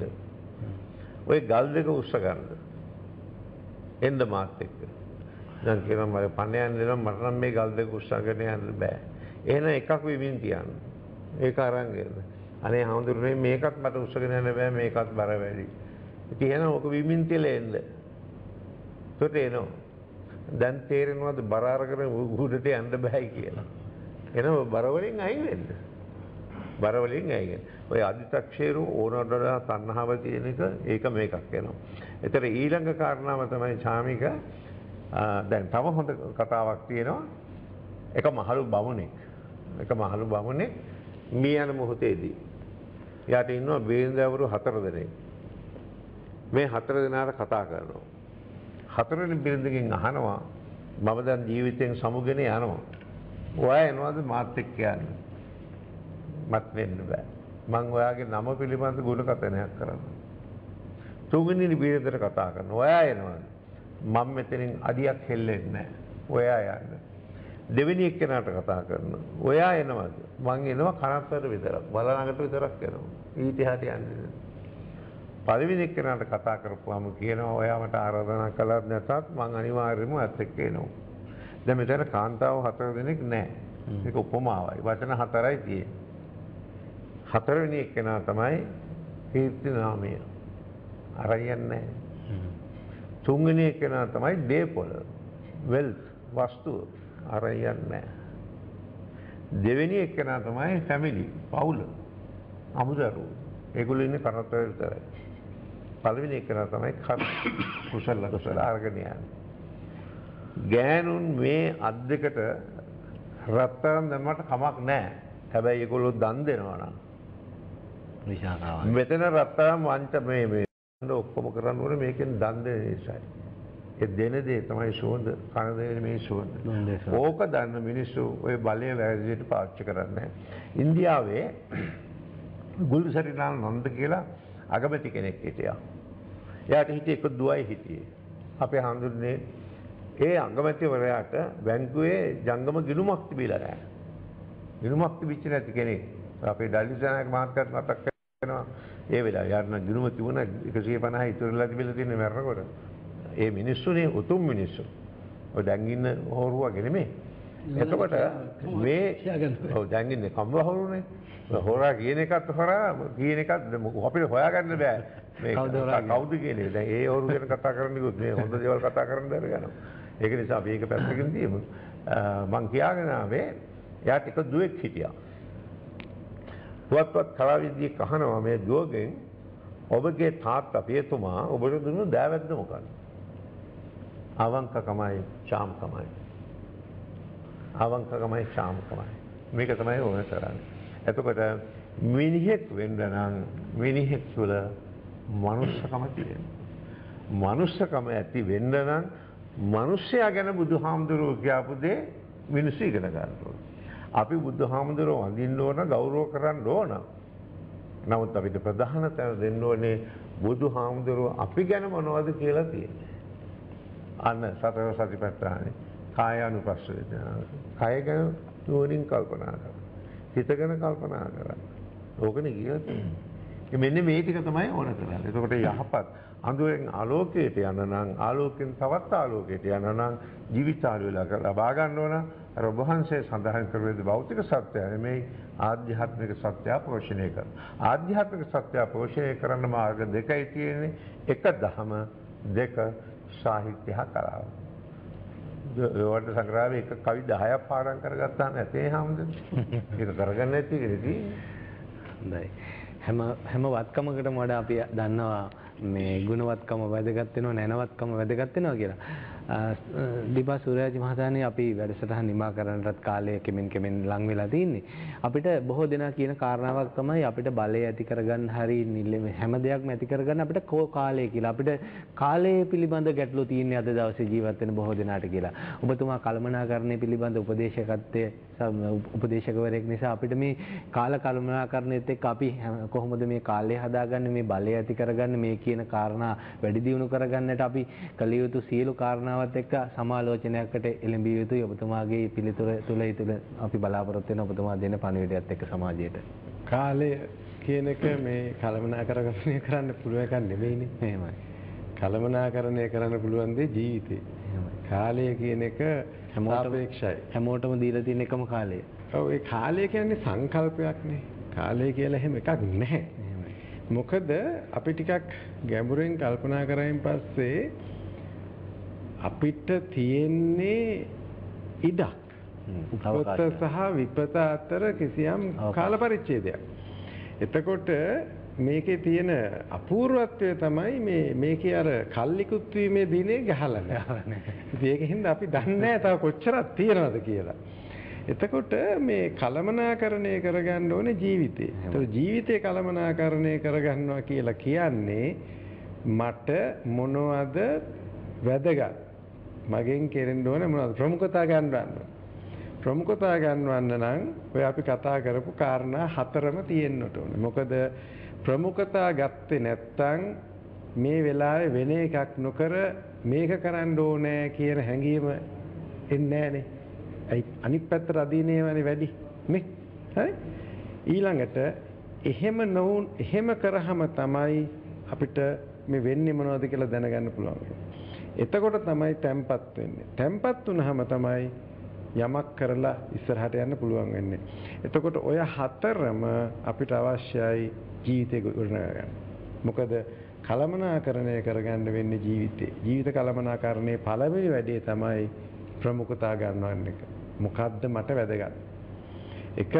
ඔය ගල් දෙක උස්ස ගන්න. එන්න මාත් එක්ක. දැන් කියනවා මම පණ යන්න දෙනවා මට නම් මේ ගල් දෙක උස්සගෙන යන්න බෑ. එහෙනම් එකක් විමින් තියන්න. ඒක අරන් ගන්න. අනේ හාමුදුරනේ මේකත් මට උස්සගෙන යන්න බෑ මේකත් බර වැඩි. ඉතින් එහෙනම් ඔක විමින් තියලා එන්න. ඒකට එනවා. දැන් තේරෙනවද බර අරගෙන උඩට යන්න බෑ කියලා. එහෙනම් බර වලින් අයින් වෙන්න. බර වලින් අයින් වෙන්න. ඔය අදි탁ෂේරු ඕනඩලා තණ්හාව තියෙන එක ඒක මේකක් වෙනවා. ඒතර ඊළඟ කාරණාව තමයි ඡාමික දැන් තව හොඳ කතාවක් තියෙනවා. එක මහලු බමුණෙක්. එක මහලු බමුණෙක් මිය යන මොහොතේදී යාට ඉන්නවා බේන්දවරු හතර දෙනෙක්. මේ හතර දෙනාට කතා කරනවා. හතරවෙනි බිරිඳගෙන් අහනවා මම දැන් ජීවිතෙන් සමුගෙන යනවා. ඔයා එනවාද මාත් එක්ක යන්නේ? මත් වෙන්න බෑ. මං ඔයාගේ නම පිළිබඳ ගුණ කතනයක් කරනවා. තුන්වෙනි බිරිඳට කතා කරනවා. ඔයා එනවාද? මම මෙතනින් අඩියක් හෙල්ලෙන්නේ නැහැ. ඔයා යන්න. දෙවෙනි එක්කෙනාට කතා කරනවා. ඔයා එනවාද? මං එනවා කනත්තර විතරක්. බලනකට විතරක් එනවා. ඊට එහාට යන්නේ. පළවෙනි එක්කෙනාට කතා කරපුවාම කියනවා ඔයා මට ආරාධනා කළත් නැතත් මං අනිවාර්යයෙන්ම ඇත්ත එක්ක එනවා. දැන් මෙතන කාන්තාව හතර දෙනෙක් නැහැ. ඒක උපමාවයි. වචන හතරයි තියෙන්නේ. හතරවෙනි එක්කෙනා තමයි කීර්ති නාමය. අරයන් නැහැ. තුන්වෙනි එකනා තමයි දේපොළ වෙල්ත් වස්තුව අරයන් නැහැ. දෙවෙනි එකනා තමයි ෆැමිලි පවුල අමුදරුවෝ ඒගොල්ලෝ ඉන්නේ කරත්තවල විතරයි. පළවෙනි එකනා තමයි කර කුසල කුසල අරගෙන යන්නේ. ගෑනුන් මේ අත් දෙකට රත්තරන් දැම්මට කමක් නැහැ. හැබැයි ඒගොල්ලෝ දන් දෙනවා නම් විශාකාවක්. මෙතන රත්තරන් වංච මේ මේ ඔක්කොම කරන්න ඕනේ මේකෙන් දන් දෙන නිසායි. ඒ දෙන දේ තමයි සුවඳ කන දෙන මේ සුවඳ. ඕක දන්න මිනිස්සු ওই බලය වැරදිට පාවිච්චි කරන්නේ. ඉන්දියාවේ ගුල්සරිලාල් නන්ද කියලා අගමැති කෙනෙක් හිටියා. එයාට හිටියේ එක දුවයි හිටියේ. අපේ හඳුන්නේ ඒ අගමැතිවරයාට බැංකුවේ ජංගම ගිණුමක් තිබිලා නැහැ. ගිණුමක් තිබිච්ච නැති කෙනෙක්. අපේ ඩල්ලිසනායක මහත්තයාත් මතක් කරනවා ඒ වෙලාවේ යාරන ගිණුම තිබුණා එකසිය පනහයි ඉතුරුලා තිබිලා තියෙන මැරනකොට. ඒ මිනිස්සුනේ උතුම් මිනිස්සු. ඔය දැන් ඉන්න හොරුවගේ නෙමෙයි. එතකොට මේ ඔව් දැන් ඉන්නේ කම්බ හොරුනේ. හොරා කියන එකත් හොරා කියන එකත් අපිට හොයාගන්න බෑ. මේ කවුද කියන්නේ. දැන් ඒ හොරු ගැන කතා කරන්න ගියොත් මේ හොඳ දේවල් කතා කරන්න බැරි යනවා. ඒක නිසා අපි ඒක පැත්තකින් තියමු. මං කියාගෙන ආවේ එයාට එක දුවෙක් හිටියා. පුවත්පත් කලාවිදියේ කහනවා මේ දුවගෙන් ඔබගේ තාත්තා පියතුමා ඔබට දුන්නු දෑවැද්ද මොකක්ද? අවංකකමයි ශාම්කමයි. අවංකකමයි ශාම්කමයි. මේක තමයි ඕන කරන්නේ. එතකොට මිනිහෙක් වෙන්න නම් මිනිහෙක් තුළ මනුස්සකම තියෙනවා. මනුස්සකම ඇති වෙන්න නම් මිනිස්සයා ගැන බුදුහාමුදුරුවෝ කියපු දේ මිනිස්සු ඉගෙන ගන්න ඕනේ. අපි බුදුහාමුදුරුවෝ වඳින්න ඕන ගෞරව කරන්න ඕන. නමුත් අපිට ප්‍රධාන තැන දෙන්න ඕනේ බුදුහාමුදුරුවෝ අපි ගැන මොනවද කියලා තියෙන්නේ. අන්න සතර සතිපට්ඨානේ කායානුපස්සීව. කය ගැන නුවණින් කල්පනා කරන්න. හිත ගැන කල්පනා කරන්න. ඕකනේ කියලා තියෙන්නේ. මෙන්න මේ ටික තමයි ඕන කරන්නේ. එතකොට යහපත් අඳුරෙන් ආලෝකයට යන නම් ආලෝකයෙන් තවත් ආලෝකයට යන නම් ජීවිතාලු ලබා ගන්න ඕන. අර ඔබ වහන්සේ සඳහන් කරුවේ භෞතික සත්‍යය නෙමෙයි ආධ්‍යාත්මික සත්‍යය පෝෂණය කරන. ආධ්‍යාත්මික සත්‍යය පෝෂණය කරන මාර්ග දෙකයි තියෙන්නේ. එක දහම දෙක සාහිත්‍ය කලාව. ඒවට සංග්‍රහයේ එක කවි දහයක් පාඩම් කරගත්තා නැතේ හැමදේම. ඒක කරගන්න නැති කෙනෙක්. හොඳයි. හැම හැම වත්කමකටම වඩා අපි දන්නවා මේ ගුණවත්කම වැදගත් වෙනවා නැනවත්කම වැදගත් වෙනවා කියලා. දීපා සූර්යජි මහතානි අපි වැඩසටහන නිමා කරන්නටත් කාලය කෙමෙන් කෙමෙන් ලං වෙලා තින්නේ. අපිට බොහෝ දෙනා කියන කාරණාවක් තමයි අපිට බලය ඇති කරගන්න හරි හැම දෙයක්ම ඇති කරගන්න අපිට කාලය කියලා. අපිට කාලය පිළිබඳ ගැටලු තියෙන්නේ අද දවසේ ජීවත් වෙන බොහෝ දෙනාට කියලා. ඔබතුමා කළමනාකරණය පිළිබඳ උපදේශකත්වයේ උපදේශකවරයෙක් නිසා අපිට මේ කාල කළමනාකරණයත් එක්ක අපි කොහොමද මේ කාලය හදාගන්නේ මේ බලය ඇති කරගන්නේ මේ කියන කාරණා වැඩි දියුණු කරගන්නට අපි කළ යුතු සියලු කාරණාවත් එක්ක සමාලෝචනයකට එළඹිය යුතුයි. ඔබතුමාගේ පිළිතුර තුල තුල අපි බලාපොරොත්තු වෙන ඔබතුමා දෙන පණිවිඩයත් එක්ක සමාජයට. කාලය කියන එක මේ කළමනාකරණය කරන්න පුළුවන් එකක් නෙමෙයිනේ. එහෙමයි. කළමනාකරණය කරන්න පුළුවන් දේ ජීවිතේ. කාලය කියන එක සාපේක්ෂයි. හැමෝටම දීලා තියෙන එකම කාලය. ඔව් ඒ කාලය කියන්නේ සංකල්පයක්නේ. කාලය කියලා එහෙම එකක් නැහැ. මොකද අපි ටිකක් ගැඹුරෙන් කල්පනා කරායින් පස්සේ අපිට තියෙන්නේ ඉඩක්. උපත සහ විපත අතර කිසියම් කාල පරිච්ඡේදයක්. එතකොට මේකේ තියෙන අපූර්වත්වය තමයි මේ මේකේ අර කල්ලිකුත් වීමේ දිනේ ගහලා නැහැ. ඉතින් ඒකෙන්ද අපි දන්නේ නැහැ තව කොච්චරක් තියෙනවද කියලා. එතකොට මේ කලමනාකරණය කරගන්න ඕනේ ජීවිතේ. ඒතකොට ජීවිතේ කලමනාකරණය කරගන්නවා කියලා කියන්නේ මට මොනවද වැදගත්? මගෙන් කෙරෙන්න ඕනේ මොනවද? ප්‍රමුඛතා ගන්නවන්න. ප්‍රමුඛතා ගන්නවන්න නම් ඔය අපි කතා කරපු කාරණා හතරම තියෙන්නට ඕනේ. මොකද ප්‍රමුඛතා ගත්තේ නැත්නම් මේ වෙලාවේ වෙන එකක් නොකර මේක කරන්න ඕනේ කියන හැඟීම එන්නේ නැහනේ. අයි අනිත් පැත්තට අදීනේවනේ වැඩි නේ. හරි? ඊළඟට එහෙම නොවුන් එහෙම කරාම තමයි අපිට මේ වෙන්නේ මොනවද කියලා දැනගන්න පුළුවන්. එතකොට තමයි තැම්පත් වෙන්නේ. තැම්පත් වුනහම තමයි යමක් කරලා ඉස්සරහට යන්න පුළුවන් වෙන්නේ. එතකොට ඔය හතරම අපිට අවශ්‍යයි ජීවිතේ ගොඩනගා ගන්න. මොකද කළමනාකරණය කරගන්න වෙන්නේ ජීවිතේ. ජීවිත කළමනාකරණයේ පළවෙනි වැඩේ තමයි ප්‍රමුඛතා ගන්නවන්න එක. මොකද්ද මට වැදගත්? එක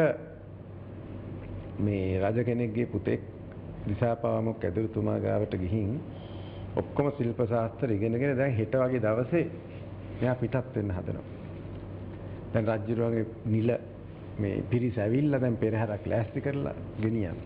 මේ රජ කෙනෙක්ගේ පුතෙක් දිසාපාවමක් ඇදුරුතුමා ගාවට ගිහින් ඔක්කොම ශිල්ප ශාස්ත්‍ර ඉගෙනගෙන දැන් හෙට වගේ දවසේ මෙයා පිටත් වෙන්න හදනවා. දැන් රජුගේ නිල මේ පිරිස ඇවිල්ලා දැන් පෙරහැරක් ලෑස්ති කරලා ගෙනියන.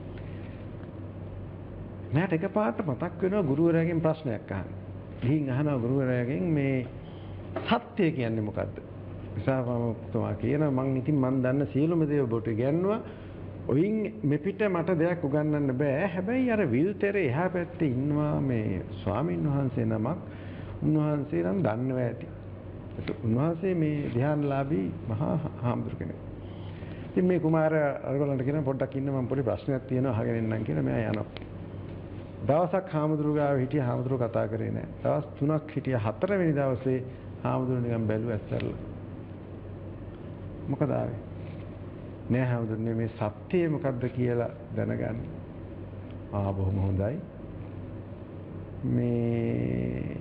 මට එකපාරට මතක් වෙනවා ගුරුවරයාගෙන් ප්‍රශ්නයක් අහන්න. ගිහින් අහනවා ගුරුවරයාගෙන් මේ සත්‍ය කියන්නේ මොකද්ද? දිසාපාවමතුමා කියනවා මං ඉතින් මං දන්න සියලුම දේව බොට ඉගෙනුවා. ඔයින් මෙපිට මට දෙයක් උගන්වන්න බෑ. හැබැයි අර විල්තරේ එහා පැත්තේ ඉන්නවා මේ ස්වාමින් වහන්සේ නමක්. උන්වහන්සේ නම් දන්නවා ඇති. ඒත් උන්වහන්සේ මේ ධ්‍යානලාභී මහා හාමුදුර කෙනෙක්. ඉතින් මේ කුමාරයා අරගලන්ට කියන පොඩ්ඩක් ඉන්න මම පොඩි ප්‍රශ්නයක් තියෙනවා අහගෙන ඉන්නම් කියලා මෙයා යනවා. දවසක් හාමුදුරුවෝ ගාව හිටිය හාමුදුරුවෝ කතා කරේ නෑ. දවස් තුනක් හිටිය හතරවෙනි දවසේ හාමුදුරුවෝ නිකන් බැලුවා ඇස්සරලා. මොකද ආවේ? නෑ හාමුදුරනේ මේ සත්‍යය මොකද්ද කියලා දැනගන්න. ආ බොහොම හොඳයි. මේ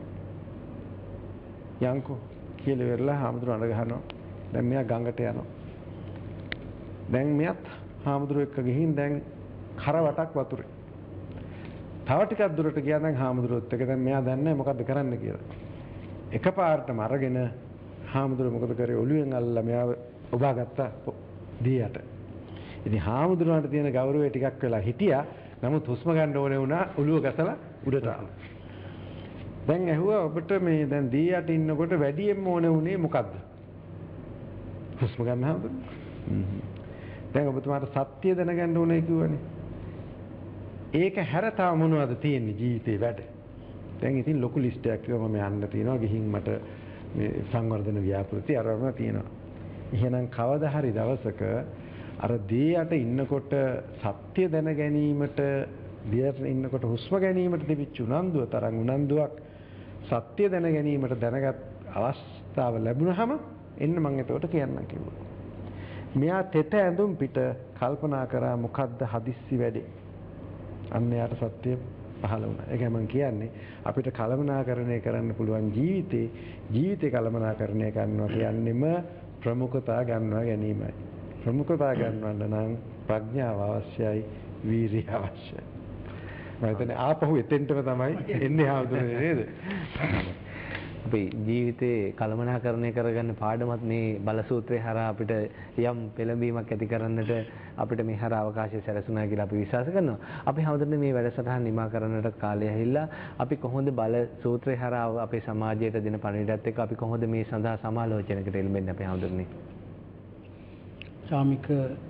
යංකෝ කියලා වෙරලා හාමුදුරුවෝ අඬ ගහනවා. දැන් මෙයා ගඟට යනවා. දැන් මෙයත් හාමුදුරුවෝ එක්ක ගිහින් දැන් කර වටක් වතුරේ. තව ටිකක් දුරට ගියා දැන් හාමුදුරුවෝත් එක්ක දැන් මෙයා දන්නේ මොකද්ද කරන්න කියලා. එකපාරටම අරගෙන හාමුදුරුවෝ මොකද කරේ ඔළුවෙන් අල්ලලා මෙයාව ඔබා ගත්තා. දියට. ඉතින් හාමුදුරුවන්ට තියෙන ගෞරවය ටිකක් වෙලා හිටියා. නමුත් හුස්ම ගන්න ඕනේ වුණා ඔළුව ගසලා උඩට ආවා. දැන් ඇහුවා ඔබට මේ දැන් දියට ඉන්නකොට වැඩියෙන්ම ඕනේ උනේ මොකද්ද? හුස්ම ගන්න හාමුදුරුවෝ. දැන් ඔබතුමාට සත්‍ය දැනගන්න ඕනේ කිව්වනේ. ඒක හැර තව මොනවද තියෙන්නේ ජීවිතේ වැඩ? දැන් ඉතින් ලොකු ලිස්ට් එකක් කිව්වම මම යන්න තියෙනවා. ගිහින් මට මේ සංවර්ධන ව්‍යාපෘති අරගෙන තියෙනවා. එහෙනම් කවදා හරි දවසක අර දේයට ඉන්නකොට සත්‍ය දැන ගැනීමට දියට ඉන්නකොට හුස්ම ගැනීමට තිබිච්ච උනන්දුව තරම් උනන්දුවක් සත්‍ය දැන ගැනීමට දැනගත් අවස්ථාව ලැබුණාම එන්න මම එතකොට කියන්නම් කිව්වා. මෙයා තෙත ඇඳුම් පිට කල්පනා කරා මොකද්ද හදිස්සි වැඩේ. අන්න යාට සත්‍ය පහළ වුණා. ඒකයි මම කියන්නේ අපිට කලමනාකරණය කරන්න පුළුවන් ජීවිතේ ජීවිතේ කලමනාකරණය කරනවා කියන්නේම ප්‍රමුඛතා ගන්නවා ගැනීමයි. ප්‍රමුඛතා ගන්නවන්න නම් ප්‍රඥාව අවශ්‍යයි, වීරිය අවශ්‍යයි. මම හිතන්නේ ආපහු එතෙන්ටම තමයි එන්නේ ආවුදුනේ නේද? අපේ ජීවිතේ කළමනාකරණය කරගන්න පාඩමත් මේ බල සූත්‍රය හරහා අපිට යම් පෙළඹීමක් ඇති කරන්නට අපිට මේ හරහා අවකාශය සැලසුණා කියලා අපි විශ්වාස කරනවා. අපි හැමදෙරේ මේ වැඩසටහන නිමා කරන්නට කාලය ඇහිලා අපි කොහොමද බල සූත්‍රය හරහා අපේ සමාජයට දෙන පණිවිඩයත් එක්ක අපි කොහොමද මේ සඳහා සමාලෝචනයකට එළඹෙන්නේ අපි හැමදෙරේ? සාමික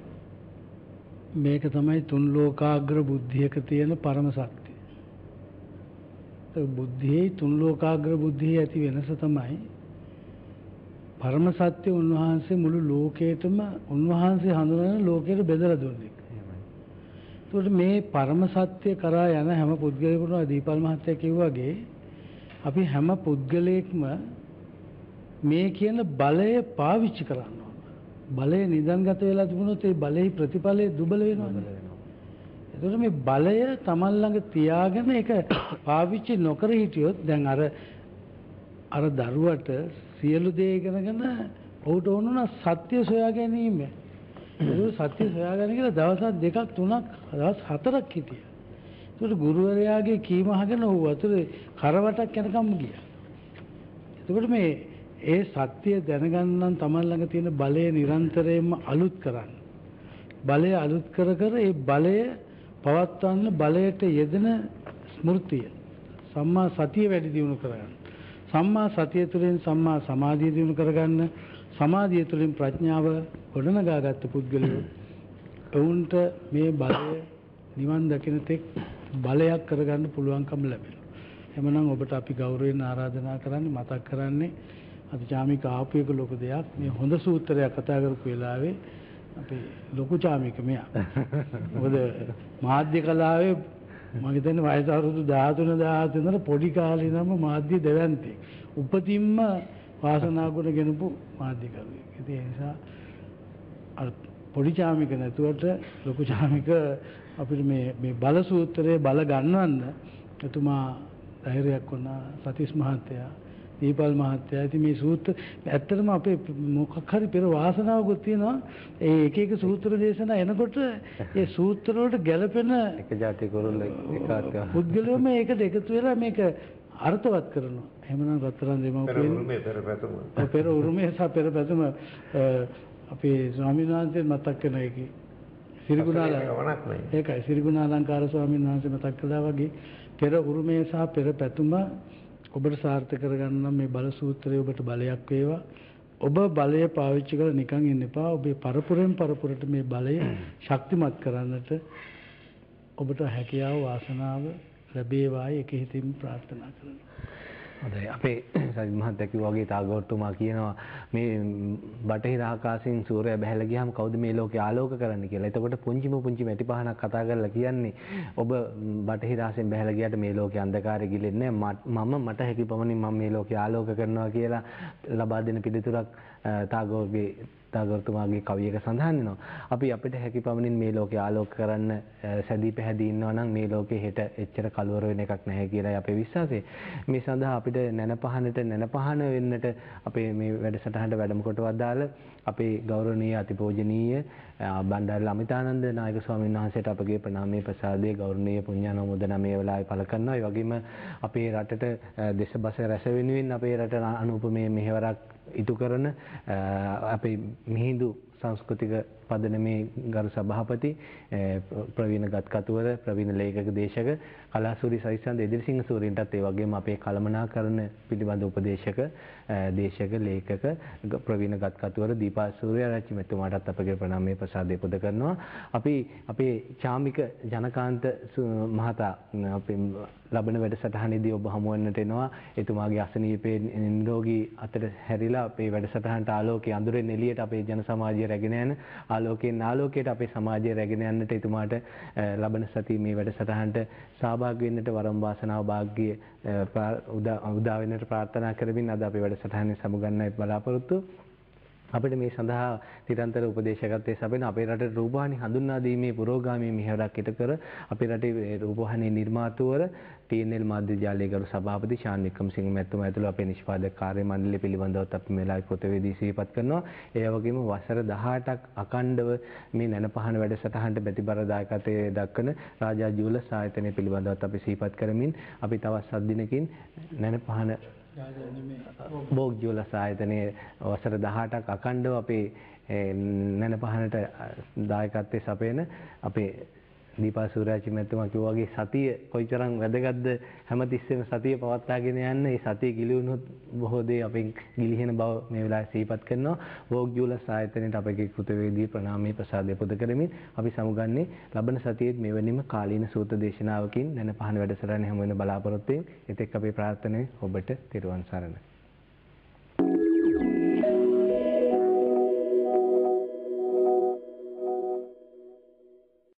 මේක තමයි තුන් ලෝකාග්‍ර බුද්ධියක තියෙන පරම ශක්තිය. බුද්ධියේ තුන් ලෝකාග්‍ර බුද්ධියේ ඇති වෙනස තමයි පරම සත්‍ය උන්වහන්සේ මුළු ලෝකේටම උන්වහන්සේ හඳුනන ලෝකෙට බෙදලා දුන්නේ. ඒකට මේ පරම සත්‍ය කරා යන හැම පුද්ගලයෙකුටම දීපල් මහත්තයා කිව්වාගේ අපි හැම පුද්ගලයෙක්ම මේ කියන බලය පාවිච්චි කරන්න ඕන. බලය නිදන්ගත වෙලා තිබුණොත් ඒ බලයේ ප්‍රතිඵලය දුබල වෙනවා. ඒකට මේ බලය Taman ළඟ තියාගෙන ඒක පාවිච්චි නොකර හිටියොත් දැන් අර අර දරුවට සියලු දේ ඉගෙනගෙන ඔහුට ඕන උනා සත්‍ය සොයා ගැනීම. ඒක සත්‍ය සොයාගන්න කියලා දවස් දෙකක් තුනක් දවස් හතරක් හිටියා. ඒකට ගුරුවරයාගේ කීම අහගෙන ඔහු වතුරේ කරවටක් යනකම් ගියා. එතකොට මේ ඒ සත්‍ය දැනගන්න Taman ළඟ තියෙන බලය නිරන්තරයෙන්ම අලුත් කරන්න. බලය අලුත් කර කර ඒ බලය පවත්වන්න බලයට යෙදෙන ස්මෘතිය සම්මා සතිය වැඩි දියුණු කරගන්න. සම්මා සතිය තුළින් සම්මා සමාධිය දියුණු කරගන්න. සමාධිය තුළින් ප්‍රඥාව ගොඩනගාගත්තු පුද්ගලයෝ ඔවුන්ට මේ බලය නිවන් දකින තෙක් බලයක් කරගන්න පුළුවන්කම ලැබෙනවා. එhmenan ඔබට අපි ගෞරවයෙන් ආරාධනා කරන්නේ මතක් කරන්නේ අද චාමික ආපු එක ලොකු දෙයක්. මේ හොඳ සූත්‍රයක් කතා කරපු වෙලාවේ අපි ලොකු චාමික මෙයා. මොකද මාධ්‍ය කලාවේ මම හිතන්නේ වයස අවුරුදු දහතුන දහහතර ඉඳන් පොඩි කාලේ ඉඳන්ම මාධ්‍ය දෙවන්තේ. උපතින්ම වාසනා ගුණ ගෙනපු මාධ්‍ය කරුවෙක්. ඉතින් ඒ නිසා අර පොඩි චාමික නැතුවට ලොකු චාමික අපිට මේ මේ බල සූත්‍රයේ බල ගන්නවන්න එතුමා ධෛර්යයක් වුණා සතිස් මහත්තයා දීපල් මහත්තයා. ඉතින් මේ සූත්‍ර ඇත්තටම අපේ මොකක් හරි පෙර වාසනාවකුත් තියෙනවා. ඒ එක එක සූත්‍ර දේශනා එනකොට ඒ සූත්‍ර වලට ගැළපෙන එක જાති කුරුල්ල එකාත් පුද්ගලයෝ මේකට එකතු වෙලා මේක අර්ථවත් කරනවා. එහෙමනම් රත්තරන් දෙමව්පියන් පෙර පැතුම පෙර උරුමය සහ පෙර පැතුම අපේ ස්වාමීන් වහන්සේ මතක් කරන එකේ සිරිගුණාල ඒකයි සිරිගුණාලංකාර ස්වාමීන් වහන්සේ මතක් කළා වගේ පෙර උරුමය සහ පෙර පැතුම ඔබට සාර්ථක කරගන්න මේ බල සූත්‍රය ඔබට බලයක් වේවා. ඔබ බලය පාවිච්චි කරලා නිකන් ඉන්න එපා. ඔබේ පරපුරෙන් පරපුරට මේ බලය ශක්තිමත් කරන්නට ඔබට හැකියාව වාසනාව ලැබේවායි එක හිතින් ප්‍රාර්ථනා කරනවා. හොඳයි. අපේ සජිත් මහත්තයා කිව්වා වගේ තාගෝට්තුමා කියනවා මේ බටහිර ආකාශයෙන් සූර්යයා බැහැලා ගියාම කවුද මේ ලෝකේ ආලෝක කරන්න කියලා. එතකොට පුංචිම පුංචි මැටි පහනක් කතා කරලා කියන්නේ ඔබ බටහිර ආකාශයෙන් බැහැලා ගියාට මේ ලෝකේ අන්ධකාරය ගිලෙන්නේ නැහැ. මම මට හැකි පමණින් මම මේ ලෝකේ ආලෝක කරනවා කියලා ලබා දෙන පිළිතුරක් තාගෝර්ගේ තාගෝර්තුමාගේ කවියක සඳහන් වෙනවා. අපි අපිට හැකි පමණින් මේ ලෝකේ ආලෝක කරන්න සැදී පැහැදී ඉන්නවා නම් මේ ලෝකේ හෙට එච්චර කලවර වෙන එකක් නැහැ කියලායි අපේ විශ්වාසය. මේ සඳහා අපිට නැනපහනට නැනපහන වෙන්නට අපේ මේ වැඩසටහනට වැඩම කොට වදාළ අපේ ගෞරවනීය අතිපූජනීය බණ්ඩාර අමිතානන්ද නායක ස්වාමීන් වහන්සේට අපගේ ප්‍රණාමයේ ප්‍රසාදයේ ගෞරවනීය පුණ්‍යානුමෝදනා මේ වෙලාවේ පළ කරනවා. ඒ වගේම අපේ රටට දේශබස රැස වෙනුවෙන් අපේ රට අනුපමේ මෙහෙවරක් ඉටු කරන අපේ මිහිඳු සංස්කෘතික පදනමේ ගරු සභාපති ප්‍රවීණ ගත්කතුවර ප්‍රවීණ ලේඛක දේශක කලාසූරි සවිසන්ද එදිරිසිංහ සූරීන්ටත් ඒ වගේම අපේ කළමනාකරණ පිළිබඳ උපදේශක දේශක ලේඛක ප්‍රවීණ ගත්කතුවර දීපා සූර්යාරච්චි මෙතුමාටත් අපගේ ප්‍රණාමයේ ප්‍රසාදය පුද කරනවා. අපි අපේ චාමික ජනකාන්ත මහතා අපේ ලබන වැඩසටහනේදී ඔබ හමු වෙන්නට එනවා. එතුමාගේ අසනීපේ නිරෝගී අතට හැරිලා අපේ වැඩසටහනට ආලෝකයේ අඳුරෙන් එළියට අපේ ජන සමාජය රැගෙන යන ආලෝකයෙන් ආලෝකයට අපේ සමාජය රැගෙන යන්නට එතුමාට ලබන සතියේ මේ වැඩසටහනට සහභාගී වෙන්නට වරම් වාසනාව වාග්ය උදා වෙන්නට ප්‍රාර්ථනා කරමින් අද අපේ වැඩසටහනේ සමුගන්නයි බලාපොරොත්තු. අපිට මේ සඳහා නිරන්තර උපදේශකත්වයේ සැපෙන අපේ රටේ රූපවාහිනී හඳුන්වා දීමේ පුරෝගාමී මෙහෙවරක් ඉටු කර අපේ රටේ රූපවාහිනී නිර්මාතෘවර ටී එන් එල් මාධ්‍ය ජාලයේ ගරු සභාපති ශාන් වික්‍රමසිංහ මැතිතුමා ඇතුළු අපේ නිෂ්පාදක කාර්ය මණ්ඩලය පිළිබඳව අපි මේ ලයිව් පොතේදී සිහිපත් කරනවා. ඒ වගේම වසර දහඅටක් අඛණ්ඩව මේ නැනපහන වැඩසටහනට ප්‍රතිබර දායකත්වයේ දක්වන රාජා ජුවලර්ස් ආයතනය පිළිබඳව අපි සිහිපත් කරමින් අපි තවත් සත් දිනකින් නැනපහන බෝග් ජුවලර්ස් ආයතනයේ වසර දහඅටක් අඛණ්ඩව අපේ නැනපහනට දායකත්වයේ සපයන අපේ දීපා සූර්යාචි මැතිතුමා කිව්වා වගේ සතිය කොයිතරම් වැදගත්ද හැමතිස්සෙම සතිය පවත්වාගෙන යන්න. ඒ සතිය ගිලිහුණොත් බොහෝ දේ අපෙන් ගිලිහෙන බව මේ වෙලාවේ සිහිපත් කරනවා. බෝග් ජුවලර්ස් ආයතනයට අපගේ කෘතවේදී ප්‍රණාමයේ ප්‍රසාදය පුද කරමින් අපි සමුගන්නේ ලබන සතියේත් මෙවැනිම කාලීන සූත්‍ර දේශනාවකින් නැනපහන වැඩසටහන හැම වෙන බලාපොරොත්තු වෙමින් එතෙක් අපේ ප්‍රාර්ථනාව ඔබට තිරුවන් සරණයි.